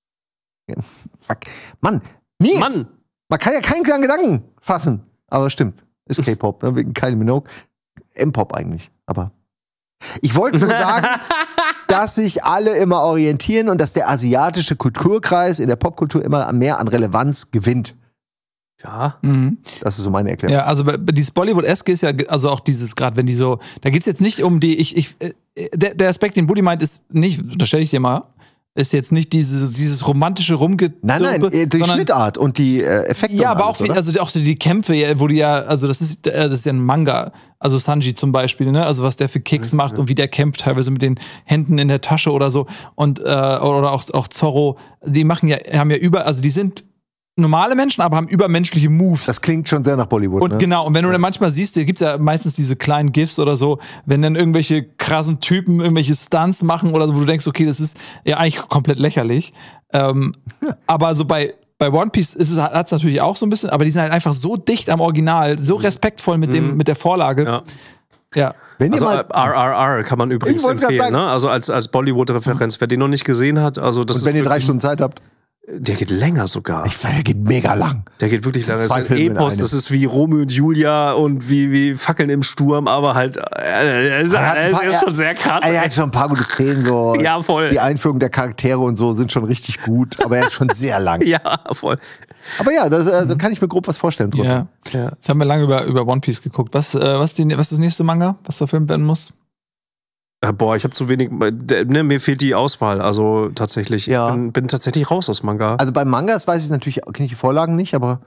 Fuck. Mann, Nils, Mann. Man kann ja keinen klaren Gedanken fassen. Aber stimmt, ist K-Pop, ne? Wegen Kylie Minogue. M-Pop eigentlich, aber ich wollte nur sagen, dass sich alle immer orientieren und dass der asiatische Kulturkreis in der Popkultur immer mehr an Relevanz gewinnt. Ja. Mhm. Das ist so meine Erklärung. Ja, also dieses Bollywood-eske ist ja, also auch dieses gerade, wenn die so, da geht's jetzt nicht um die, ich, ich, der, der Aspekt, den Buddy meint, ist nicht, da stelle ich dir mal, ist jetzt nicht dieses, dieses romantische Rumgezirpe. Nein, nein, äh, die Schnittart und die äh, Effekte. Ja, aber alles, auch, wie, also auch so die Kämpfe, wo die ja, also das ist, das ist ja ein Manga. Also Sanji zum Beispiel, ne? Also was der für Kicks mhm. macht und wie der kämpft, teilweise mit den Händen in der Tasche oder so. Und, äh, oder auch, auch Zorro, die machen ja, haben ja über, also die sind normale Menschen, aber haben übermenschliche Moves. Das klingt schon sehr nach Bollywood. Und ne? genau, und wenn du dann manchmal siehst, da gibt's ja meistens diese kleinen GIFs oder so, wenn dann irgendwelche krassen Typen irgendwelche Stunts machen oder so, wo du denkst, okay, das ist ja eigentlich komplett lächerlich. Ähm, ja. Aber so bei Bei One Piece ist es, hat es natürlich auch so ein bisschen, aber die sind halt einfach so dicht am Original, so respektvoll mit, dem, mit der Vorlage. Ja. Ja. Wenn also ihr mal R R R kann man übrigens empfehlen, ne? Also als, als Bollywood-Referenz, wer den noch nicht gesehen hat. Also das Und wenn ist ihr drei Stunden Zeit habt. Der geht länger sogar. Ich finde, der geht mega lang. Der geht wirklich das lang. Das ist ein Epos, das ist wie Romeo und Julia und wie, wie Fackeln im Sturm, aber halt, äh, das ist paar, schon sehr krass. Er hat schon ein paar gute Szenen, so. Ja, voll. Die Einführung der Charaktere und so sind schon richtig gut, aber er ist schon sehr lang. Ja, voll. Aber ja, das, äh, da kann ich mir grob was vorstellen drüber. Ja. Ja. Jetzt haben wir lange über, über One Piece geguckt. Was, äh, was, die, was ist das nächste Manga, was verfilmt werden muss? Ja, boah, ich habe zu wenig, ne, mir fehlt die Auswahl, also tatsächlich. Ja. Ich bin, bin tatsächlich raus aus Manga. Also bei Mangas weiß ich natürlich, kenne ich die Vorlagen nicht, aber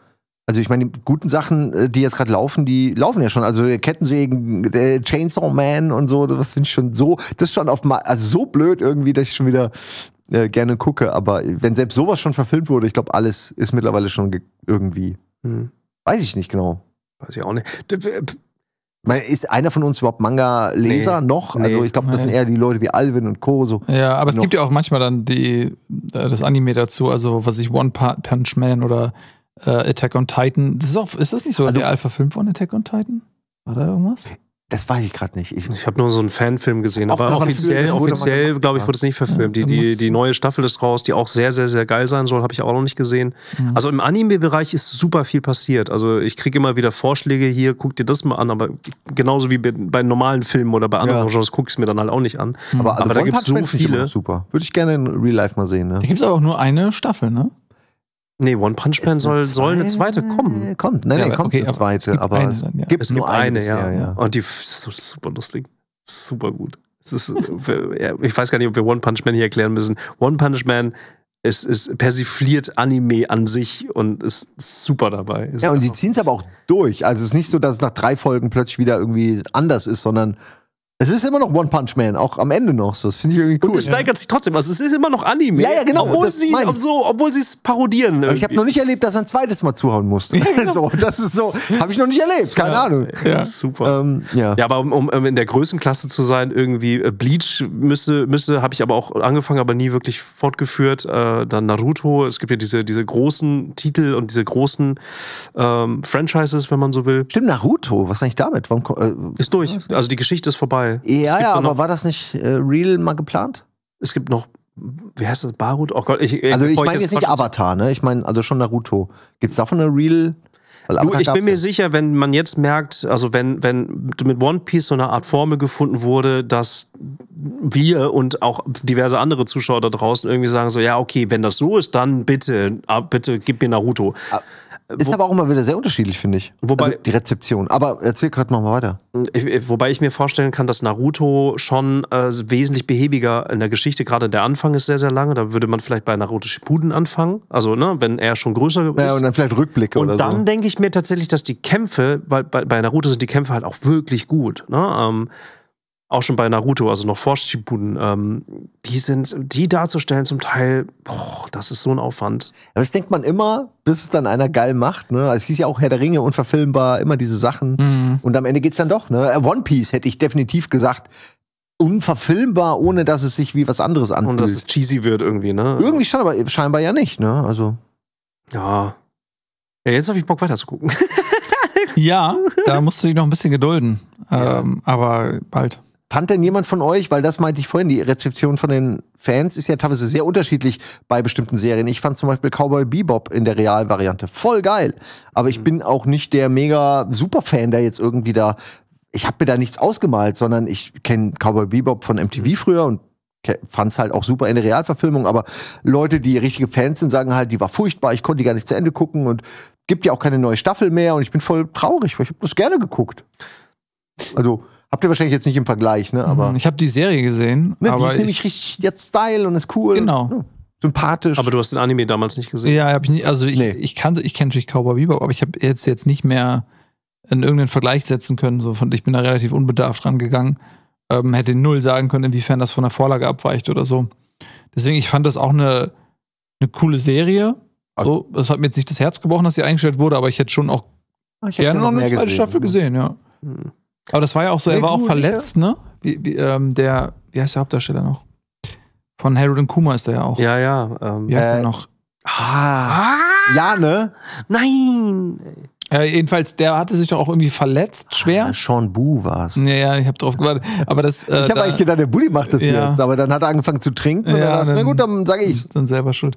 Also ich meine, die guten Sachen, die jetzt gerade laufen, die laufen ja schon. Also Kettensägen, der Chainsaw Man und so, das finde ich schon so, das ist schon auf mal, also so blöd irgendwie, dass ich schon wieder äh, gerne gucke. Aber wenn selbst sowas schon verfilmt wurde, ich glaube, alles ist mittlerweile schon irgendwie, hm. weiß ich nicht genau. Weiß ich auch nicht. Ist einer von uns überhaupt Manga-Leser nee, noch? Also nee, ich glaube, das nee. sind eher die Leute wie Alvin und Co. So. Ja, aber es noch. gibt ja auch manchmal dann die, das Anime dazu, also was ich One Punch Man oder äh, Attack on Titan. Das ist, auch, ist das nicht so also, real verfilmt von Attack on Titan? War da irgendwas? Das weiß ich gerade nicht. Ich, ich habe nur so einen Fanfilm gesehen, aber auch offiziell, offiziell glaube ich, wurde es nicht verfilmt. Ja, die, die, die neue Staffel ist raus, die auch sehr, sehr, sehr geil sein soll, habe ich auch noch nicht gesehen. Mhm. Also im Anime-Bereich ist super viel passiert. Also ich kriege immer wieder Vorschläge hier, guck dir das mal an, aber genauso wie bei, bei normalen Filmen oder bei anderen ja. Genres gucke ich es mir dann halt auch nicht an. Mhm. Aber, also aber da gibt es so viele. Super. Würde ich gerne in Real Life mal sehen. Ne? Da gibt es aber auch nur eine Staffel, ne? Nee, One Punch Man soll, soll eine zweite kommen. Kommt, nein, nee, ja, kommt okay, eine zweite, aber eine es dann, ja. gibt es nur gibt eine, eine, ja. ja. Und die ist super lustig. Super gut. Es ist, ich weiß gar nicht, ob wir One Punch Man hier erklären müssen. One Punch Man ist, ist persifliert Anime an sich und ist super dabei. Ist ja, und sie ziehen es aber auch durch. Also es ist nicht so, dass es nach drei Folgen plötzlich wieder irgendwie anders ist, sondern es ist immer noch One Punch Man, auch am Ende noch so. Das finde ich irgendwie cool. Und es steigert ja. sich trotzdem. Also es ist immer noch Anime. Ja, ja, genau. Obwohl sie so, obwohl sie es parodieren. Also ich habe noch nicht erlebt, dass er ein zweites Mal zuhauen musste. Ja, genau. So, das ist so, habe ich noch nicht erlebt. Keine ja, Ahnung. Ja, super. Ähm, ja. ja, aber um, um in der Größenklasse zu sein, irgendwie Bleach müsste, müsste habe ich aber auch angefangen, aber nie wirklich fortgeführt. Äh, dann Naruto. Es gibt ja diese, diese großen Titel und diese großen ähm, Franchises, wenn man so will. Stimmt, Naruto. Was ist eigentlich damit? Warum, äh, ist durch. Also die Geschichte ist vorbei. Ja, ja, aber war das nicht äh, real mal geplant? Es gibt noch, wie heißt das, Barut? Oh Gott, ich, also ich meine jetzt nicht Avatar, ne? Ich meine also schon Naruto. Gibt's davon eine real? Du, ich bin mir sicher, wenn man jetzt merkt, also wenn, wenn mit One Piece so eine Art Formel gefunden wurde, dass wir und auch diverse andere Zuschauer da draußen irgendwie sagen so, ja okay, wenn das so ist, dann bitte, bitte gib mir Naruto. Ist Wo, aber auch immer wieder sehr unterschiedlich, finde ich. Wobei, also die Rezeption. Aber erzähl gerade noch mal weiter. Ich, wobei ich mir vorstellen kann, dass Naruto schon äh, wesentlich behäbiger in der Geschichte, gerade der Anfang ist sehr, sehr lange. Da würde man vielleicht bei Naruto Shippuden anfangen. Also, ne, wenn er schon größer ist. Ja, und dann vielleicht Rückblicke und oder so. Und dann denke ich mir tatsächlich, dass die Kämpfe, weil bei, bei Naruto sind die Kämpfe halt auch wirklich gut. Ne? Ähm, auch schon bei Naruto, also noch vor Shippuden, ähm, die sind, die darzustellen zum Teil, boah, das ist so ein Aufwand. Aber das denkt man immer, bis es dann einer geil macht, ne? Also es hieß ja auch Herr der Ringe, unverfilmbar, immer diese Sachen. Mhm. Und am Ende geht's dann doch, ne? One Piece hätte ich definitiv gesagt, unverfilmbar, ohne dass es sich wie was anderes anfühlt. Und dass es cheesy wird irgendwie, ne? Irgendwie schon, aber scheinbar ja nicht, ne? Also. Ja. Ja, jetzt habe ich Bock weiter zu gucken. Ja, da musst du dich noch ein bisschen gedulden. Ja. Ähm, aber bald. Fand denn jemand von euch, weil das meinte ich vorhin, die Rezeption von den Fans ist ja teilweise sehr unterschiedlich bei bestimmten Serien. Ich fand zum Beispiel Cowboy Bebop in der Realvariante voll geil. Aber ich mhm. bin auch nicht der mega Superfan, der jetzt irgendwie da, ich habe mir da nichts ausgemalt, sondern ich kenne Cowboy Bebop von M T V früher und fand's halt auch super in der Realverfilmung. Aber Leute, die richtige Fans sind, sagen halt, die war furchtbar, ich konnte die gar nicht zu Ende gucken und gibt ja auch keine neue Staffel mehr und ich bin voll traurig, weil ich habe das gerne geguckt. Also habt ihr wahrscheinlich jetzt nicht im Vergleich, ne? Aber ich habe die Serie gesehen. Ne, aber die ist nämlich richtig jetzt Style und ist cool. Genau. Ja, sympathisch. Aber du hast den Anime damals nicht gesehen? Ja, hab ich nicht. Also ich, nee. ich kannte, ich kenne natürlich Cowboy Bebop, aber ich habe jetzt jetzt nicht mehr in irgendeinen Vergleich setzen können. So von, ich bin da relativ unbedarft rangegangen. Ähm, hätte null sagen können, inwiefern das von der Vorlage abweicht oder so. Deswegen, ich fand das auch eine, eine coole Serie. So, das hat mir jetzt nicht das Herz gebrochen, dass sie eingestellt wurde, aber ich hätte schon auch ich gerne noch eine zweite Staffel gesehen, ja. Hm. Aber das war ja auch so, er war auch verletzt, ne? Wie, wie, ähm, der, wie heißt der Hauptdarsteller noch? Von Harold und Kumar ist der ja auch. Ja, ja. Ähm, wie heißt äh, der noch? Ah, ja, ne? Nein! Ja, jedenfalls, der hatte sich doch auch irgendwie verletzt, schwer. Ah, Sean Boo war's. Ja, ja, ich hab drauf gewartet. Aber das, äh, ich habe da, eigentlich gedacht, der Bulli macht das ja. jetzt. Aber dann hat er angefangen zu trinken. Und ja, dann dachte ich, na gut, dann sage ich's. Dann selber schuld.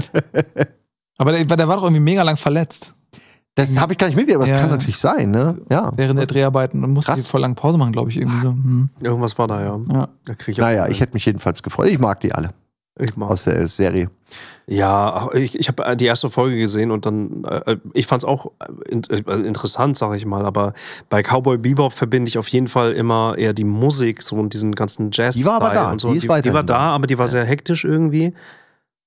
Aber der, der war doch irgendwie mega lang verletzt. Das habe ich gar nicht mitgekriegt, aber das ja. kann natürlich sein, ne? Ja. Während der Dreharbeiten und musste voll lang Pause machen, glaube ich, irgendwie so. Hm. Irgendwas war da, ja. ja. Da krieg ich naja, ich hätte mich jedenfalls gefreut. Ich mag die alle. Ich mag. Aus der Serie. Ja, ich, ich habe die erste Folge gesehen und dann, äh, ich fand es auch in, äh, interessant, sag ich mal, aber bei Cowboy Bebop verbinde ich auf jeden Fall immer eher die Musik, so und diesen ganzen Jazz. Die war aber da, und so. die ist die, weiterhin die war da, aber die war ja. sehr hektisch irgendwie.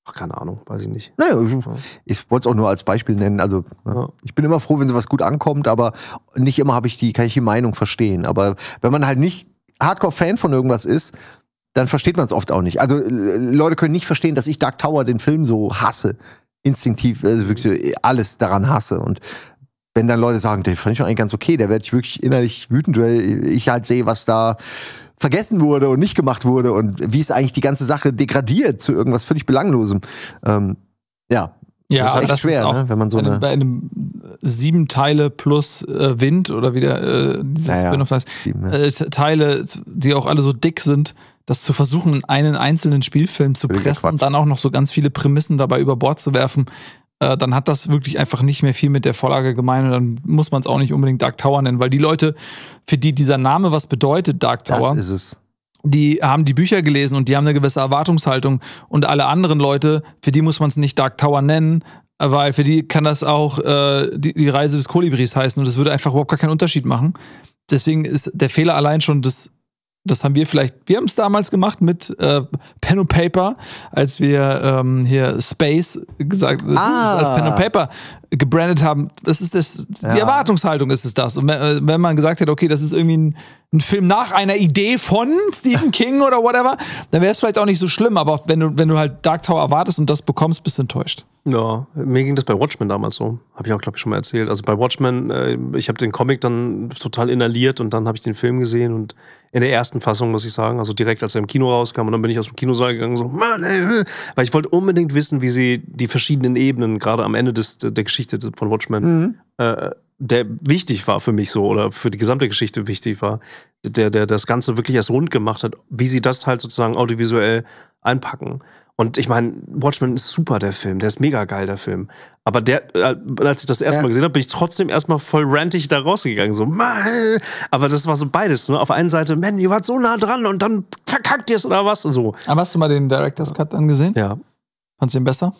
Ach, keine Ahnung, weiß ich nicht. Naja, ich, ich wollte es auch nur als Beispiel nennen. Also, ja. Ich bin immer froh, wenn sowas gut ankommt, aber nicht immer habe ich die, kann ich die Meinung verstehen. Aber wenn man halt nicht Hardcore-Fan von irgendwas ist, dann versteht man es oft auch nicht. Also, Leute können nicht verstehen, dass ich Dark Tower, den Film, so hasse. Instinktiv, also wirklich alles daran hasse. Und wenn dann Leute sagen, der fand ich eigentlich ganz okay, da werde ich wirklich innerlich wütend, weil ich halt sehe, was da vergessen wurde und nicht gemacht wurde und wie ist eigentlich die ganze Sache degradiert zu irgendwas völlig Belanglosem. Ähm, ja, ja, das ist echt das schwer, ist auch ne? Wenn man so eine, eine bei einem sieben Teile plus äh, Wind oder wieder äh, dieses ja, Spin-off heißt, sieben, ja. äh, Teile, die auch alle so dick sind, das zu versuchen, in einen einzelnen Spielfilm zu Völliger pressen Quatsch. und dann auch noch so ganz viele Prämissen dabei über Bord zu werfen, äh, dann hat das wirklich einfach nicht mehr viel mit der Vorlage gemein und dann muss man es auch nicht unbedingt Dark Tower nennen, weil die Leute, für die dieser Name was bedeutet, Dark Tower, das ist es. die haben die Bücher gelesen und die haben eine gewisse Erwartungshaltung und alle anderen Leute, für die muss man es nicht Dark Tower nennen, weil für die kann das auch äh, die, die Reise des Kolibris heißen und das würde einfach überhaupt gar keinen Unterschied machen. Deswegen ist der Fehler allein schon, das, das haben wir vielleicht, wir haben es damals gemacht mit äh, Pen und Paper, als wir ähm, hier Space gesagt, Ah. als Pen und Paper gebrandet haben. Das ist das, Ja. die Erwartungshaltung ist es das. Und wenn, wenn man gesagt hätte, okay, das ist irgendwie ein, ein Film nach einer Idee von Stephen King oder whatever, dann wäre es vielleicht auch nicht so schlimm, aber wenn du, wenn du halt Dark Tower erwartest und das bekommst, bist du enttäuscht. Ja, mir ging das bei Watchmen damals so. Habe ich auch, glaube ich, schon mal erzählt. Also bei Watchmen, äh, ich habe den Comic dann total inhaliert und dann habe ich den Film gesehen und in der ersten Fassung, muss ich sagen, also direkt als er im Kino rauskam und dann bin ich aus dem Kinosaal gegangen, so, Mann, ey, weil ich wollte unbedingt wissen, wie sie die verschiedenen Ebenen, gerade am Ende des, der Geschichte von Watchmen, mhm. äh, der wichtig war für mich so oder für die gesamte Geschichte wichtig war, der, der das Ganze wirklich erst rund gemacht hat, wie sie das halt sozusagen audiovisuell einpacken. Und ich meine, Watchmen ist super, der Film. Der ist mega geil, der Film. Aber der, äh, als ich das erste ja. Mal gesehen habe, bin ich trotzdem erstmal voll rantig da rausgegangen. So, Mann. Aber das war so beides. Ne? Auf der einen Seite, man, ihr wart so nah dran und dann verkackt ihr es oder was und so. Aber hast du mal den Director's Cut dann gesehen? Ja. Fandst du den besser?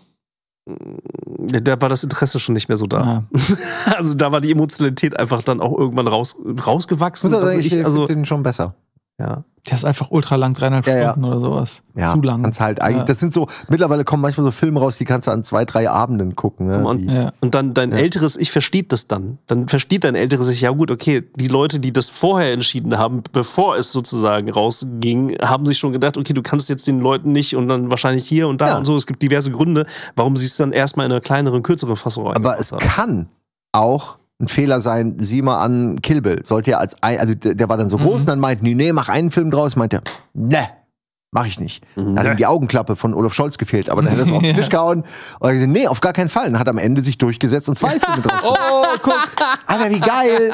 Da war das Interesse schon nicht mehr so da. Ja. Also da war die Emotionalität einfach dann auch irgendwann raus, rausgewachsen. Also, also ich ich, also, finde den schon besser. Ja. Der ist einfach ultra lang, dreieinhalb Ja, Stunden ja. oder sowas. Ja, Zu lang. kannst halt eigentlich, Ja. das sind so, mittlerweile kommen manchmal so Filme raus, die kannst du an zwei, drei Abenden gucken. Ne? Und, Die- Ja. und dann dein Ja. älteres Ich versteht das dann. Dann versteht dein älteres Ich, ja gut, okay, die Leute, die das vorher entschieden haben, bevor es sozusagen rausging, haben sich schon gedacht, okay, du kannst jetzt den Leuten nicht und dann wahrscheinlich hier und da Ja. und so. Es gibt diverse Gründe, warum sie es dann erstmal in eine kleinere, kürzere Fassung Aber reingebracht es haben. kann auch ein Fehler sein, sieh mal an Kill Bill. Sollte ja als ein, also der der war dann so Mhm. groß und dann meinten die, nee, mach einen Film draus, meinte er, ne, mach ich nicht. Dann hat Ne. ihm die Augenklappe von Olaf Scholz gefehlt, aber dann hat er es auf den Ja. Tisch gehauen und hat gesagt, nee, auf gar keinen Fall. Und hat am Ende sich durchgesetzt und zwei Filme draus gemacht. Oh, guck! Alter, wie geil!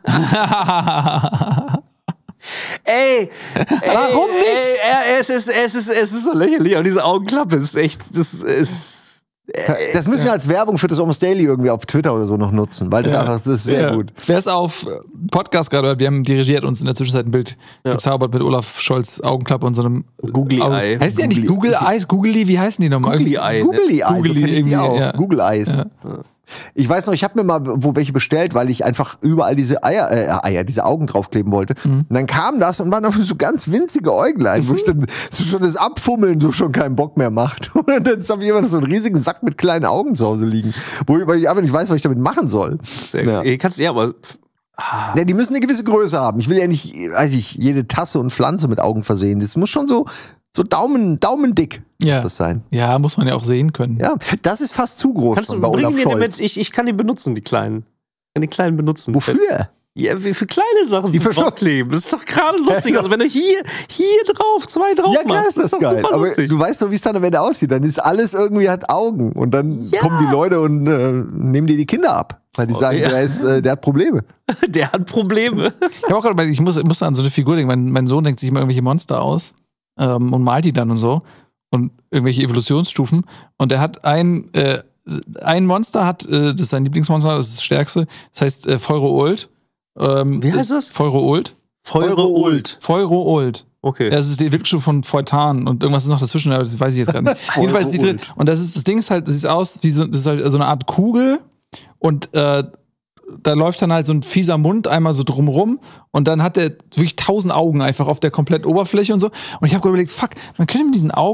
Ey, Warum ey, nicht? Ey, es, ist, es, ist, es ist so lächerlich. Und diese Augenklappe ist echt, das ist. Das müssen wir als Werbung für das Almost Daily irgendwie auf Twitter oder so noch nutzen, weil das Ja. einfach, das ist sehr Ja. gut. Wer es auf äh, Podcast gerade hört, wir haben dirigiert uns in der Zwischenzeit ein Bild Ja. gezaubert mit Olaf Scholz Augenklappe und so einem Googly Augen- Eye. Heißt die eigentlich Googly- Google Eyes? Googly, wie heißen die nochmal? Googly Eye. Googly Eyes, so Googly kenn ich die irgendwie, auch. ja. Google Eyes. Ja. Ich weiß noch, ich habe mir mal wo welche bestellt, weil ich einfach überall diese Eier, äh, Eier, diese Augen draufkleben wollte. Mhm. Und dann kam das und waren einfach so ganz winzige Äuglein, wo ich dann so schon das Abfummeln so schon keinen Bock mehr macht. Und dann habe ich immer noch so einen riesigen Sack mit kleinen Augen zu Hause liegen, wo ich, weil ich einfach nicht weiß, was ich damit machen soll. Sehr Ja. ja. Kannst, ja, aber. Ja, die müssen eine gewisse Größe haben. Ich will ja nicht, weiß ich, jede Tasse und Pflanze mit Augen versehen. Das muss schon so, so Daumen, Daumendick Ja. muss das sein. Ja, muss man ja auch sehen können. Ja, das ist fast zu groß Kannst du schon bei bringen Olaf mir den Scholz. mit? Ich, ich kann die benutzen, die kleinen. Ich kann die kleinen benutzen. Wofür? Ja, wie für kleine Sachen Die die verschlucken. draufkleben. Das ist doch gerade lustig. Also wenn du hier, hier drauf, zwei drauf Ja, klar machst, ist das, doch geil. super Aber lustig. du weißt doch, wie es dann am Ende aussieht. Dann ist alles irgendwie hat Augen. Und dann Ja. kommen die Leute und äh, nehmen dir die Kinder ab. Weil die Oh, sagen, ja. der, ist, äh, der hat Probleme. Der hat Probleme. Ich habe auch gerade, ich muss, ich muss an so eine Figur denken. Mein, mein Sohn denkt sich immer irgendwelche Monster aus ähm, und malt die dann und so. Und irgendwelche Evolutionsstufen. Und er hat ein, äh, ein Monster, hat, äh, das ist sein Lieblingsmonster, das ist das stärkste. Das heißt äh, Feuro-Old. Ähm, Wie heißt das? Feuro-Old. Feuro-Old. Feuro-Old. Okay. Das ist die Entwicklung von Feutan und irgendwas ist noch dazwischen, aber das weiß ich jetzt gerade nicht. Jedenfalls die dritte. Und das ist das Ding ist halt, das sieht aus wie so, das ist halt so eine Art Kugel und äh, da läuft dann halt so ein fieser Mund einmal so drumrum und dann hat der wirklich tausend Augen einfach auf der kompletten Oberfläche und so. Und ich habe überlegt, fuck, man könnte mit diesen Augen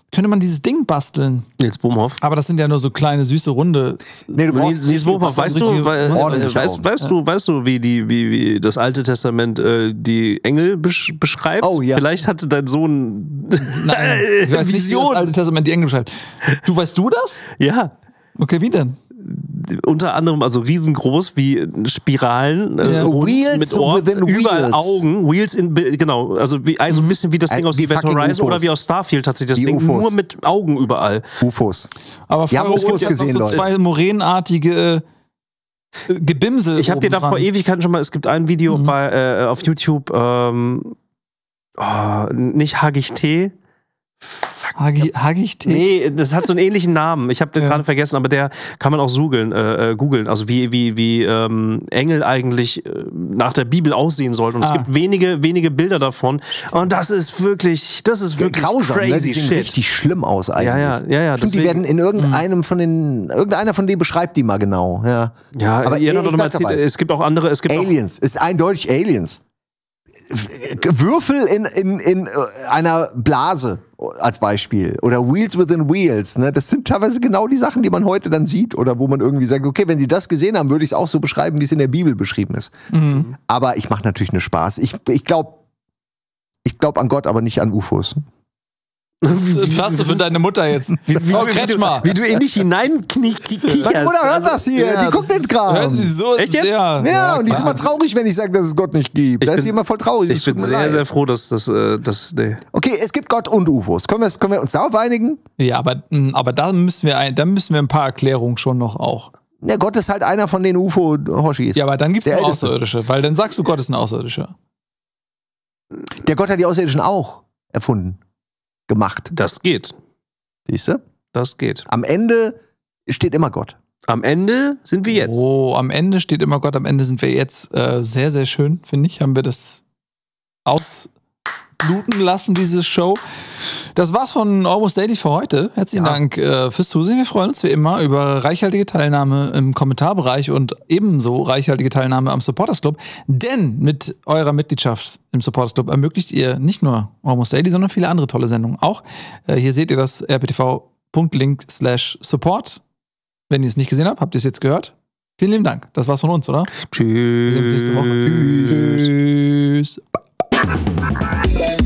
könnte man dieses Ding basteln. Nils Bohmhoff. Aber das sind ja nur so kleine, süße, runde. Nee, du brauchst Nils, Nils Bohmhoff, weißt du, weil, ordentlich weißt, Augen. weißt du, weißt du, wie die, wie, wie das Alte Testament äh, die Engel besch beschreibt? Oh, ja. Vielleicht hatte dein Sohn Nein, ich weiß nicht, wie das Alte Testament die Engel beschreibt. Du, weißt du das? Ja. Okay, wie denn? Unter anderem also riesengroß wie Spiralen, äh, Ja. rund Wheels mit Ohr, within überall wheels. Augen, Wheels in, genau, also wie, also ein bisschen wie das Äh, Ding aus die Event fucking Horizon U F Os. oder wie aus Starfield tatsächlich, das Die Ding U F Os. nur mit Augen überall. U F Os. Aber Wir haben vorher U F Os hat noch gesehen, so Leute. zwei moränenartige äh, Gebimsel. Ich habe dir da oben vor dran. Ewigkeiten schon mal, es gibt ein Video Mhm. bei, äh, auf YouTube, ähm, oh, nicht Hagicht-Tee. Hagi, Hagicht-Tee? Nee, das hat so einen ähnlichen Namen. Ich habe den Ja. gerade vergessen, aber der kann man auch googeln, äh, äh, googeln. Also wie wie wie ähm, Engel eigentlich äh, nach der Bibel aussehen sollten. Und Ah. es gibt wenige wenige Bilder davon. Und das ist wirklich, das ist wirklich Grausam, ne? crazy Die sehen shit. richtig schlimm aus eigentlich. Ja, ja, ja, ja. Stimmt, die deswegen- werden in irgendeinem von den, irgendeiner von denen beschreibt die mal genau. Ja, Ja, aber ihr ich habt doch mal bleib dabei. erzählt, es gibt auch andere, es gibt auch, Aliens, ist eindeutig Aliens. Würfel in, in, in einer Blase als Beispiel oder Wheels within Wheels, ne? Das sind teilweise genau die Sachen, die man heute dann sieht oder wo man irgendwie sagt, okay, wenn die das gesehen haben, würde ich es auch so beschreiben, wie es in der Bibel beschrieben ist. Mhm. Aber ich mache natürlich nur Spaß. Ich, ich glaube ich glaub an Gott, aber nicht an U F Os. Was hast du für deine Mutter jetzt? Frau Kretschmer. wie du in dich hineinkniechst. Meine Mutter hört das hier, Ja, die guckt das den ist- Kram. Hören Sie so? Echt jetzt? Ja, Ja, und die ist klar. immer traurig, wenn ich sage, dass es Gott nicht gibt. Ich Da ist bin- sie immer voll traurig. Ich Das bin tut mir sehr, leid. sehr froh, dass das, äh, das, nee. Okay, es gibt Gott und U F Os. Können wir, können wir uns darauf einigen? Ja, aber, mh, aber da müssen wir ein, da müssen wir ein paar Erklärungen schon noch auch. Ja, Gott ist halt einer von den U F O-Hoshis. Ja, aber dann gibt es Der noch Älteste. Außerirdische, weil dann sagst du, Gott ist ein Außerirdischer. Der Gott hat die Außerirdischen auch erfunden. Gemacht. Das geht. Siehst du? Das geht. Am Ende steht immer Gott. Am Ende sind wir jetzt. Oh, am Ende steht immer Gott, am Ende sind wir jetzt. Äh, sehr, sehr schön, finde ich. Haben wir das ausbluten lassen, diese Show. Das war's von Almost Daily für heute. Herzlichen Ja. Dank äh, fürs Zusehen. Wir freuen uns wie immer über reichhaltige Teilnahme im Kommentarbereich und ebenso reichhaltige Teilnahme am Supporters Club. Denn mit eurer Mitgliedschaft im Supporters Club ermöglicht ihr nicht nur Almost Daily, sondern viele andere tolle Sendungen auch. Äh, hier seht ihr das r p t v punkt link slash support. Wenn ihr es nicht gesehen habt, habt ihr es jetzt gehört. Vielen lieben Dank. Das war's von uns, oder? Tschüss. Wir sehen uns nächste Woche. Tschüss. Tschüss.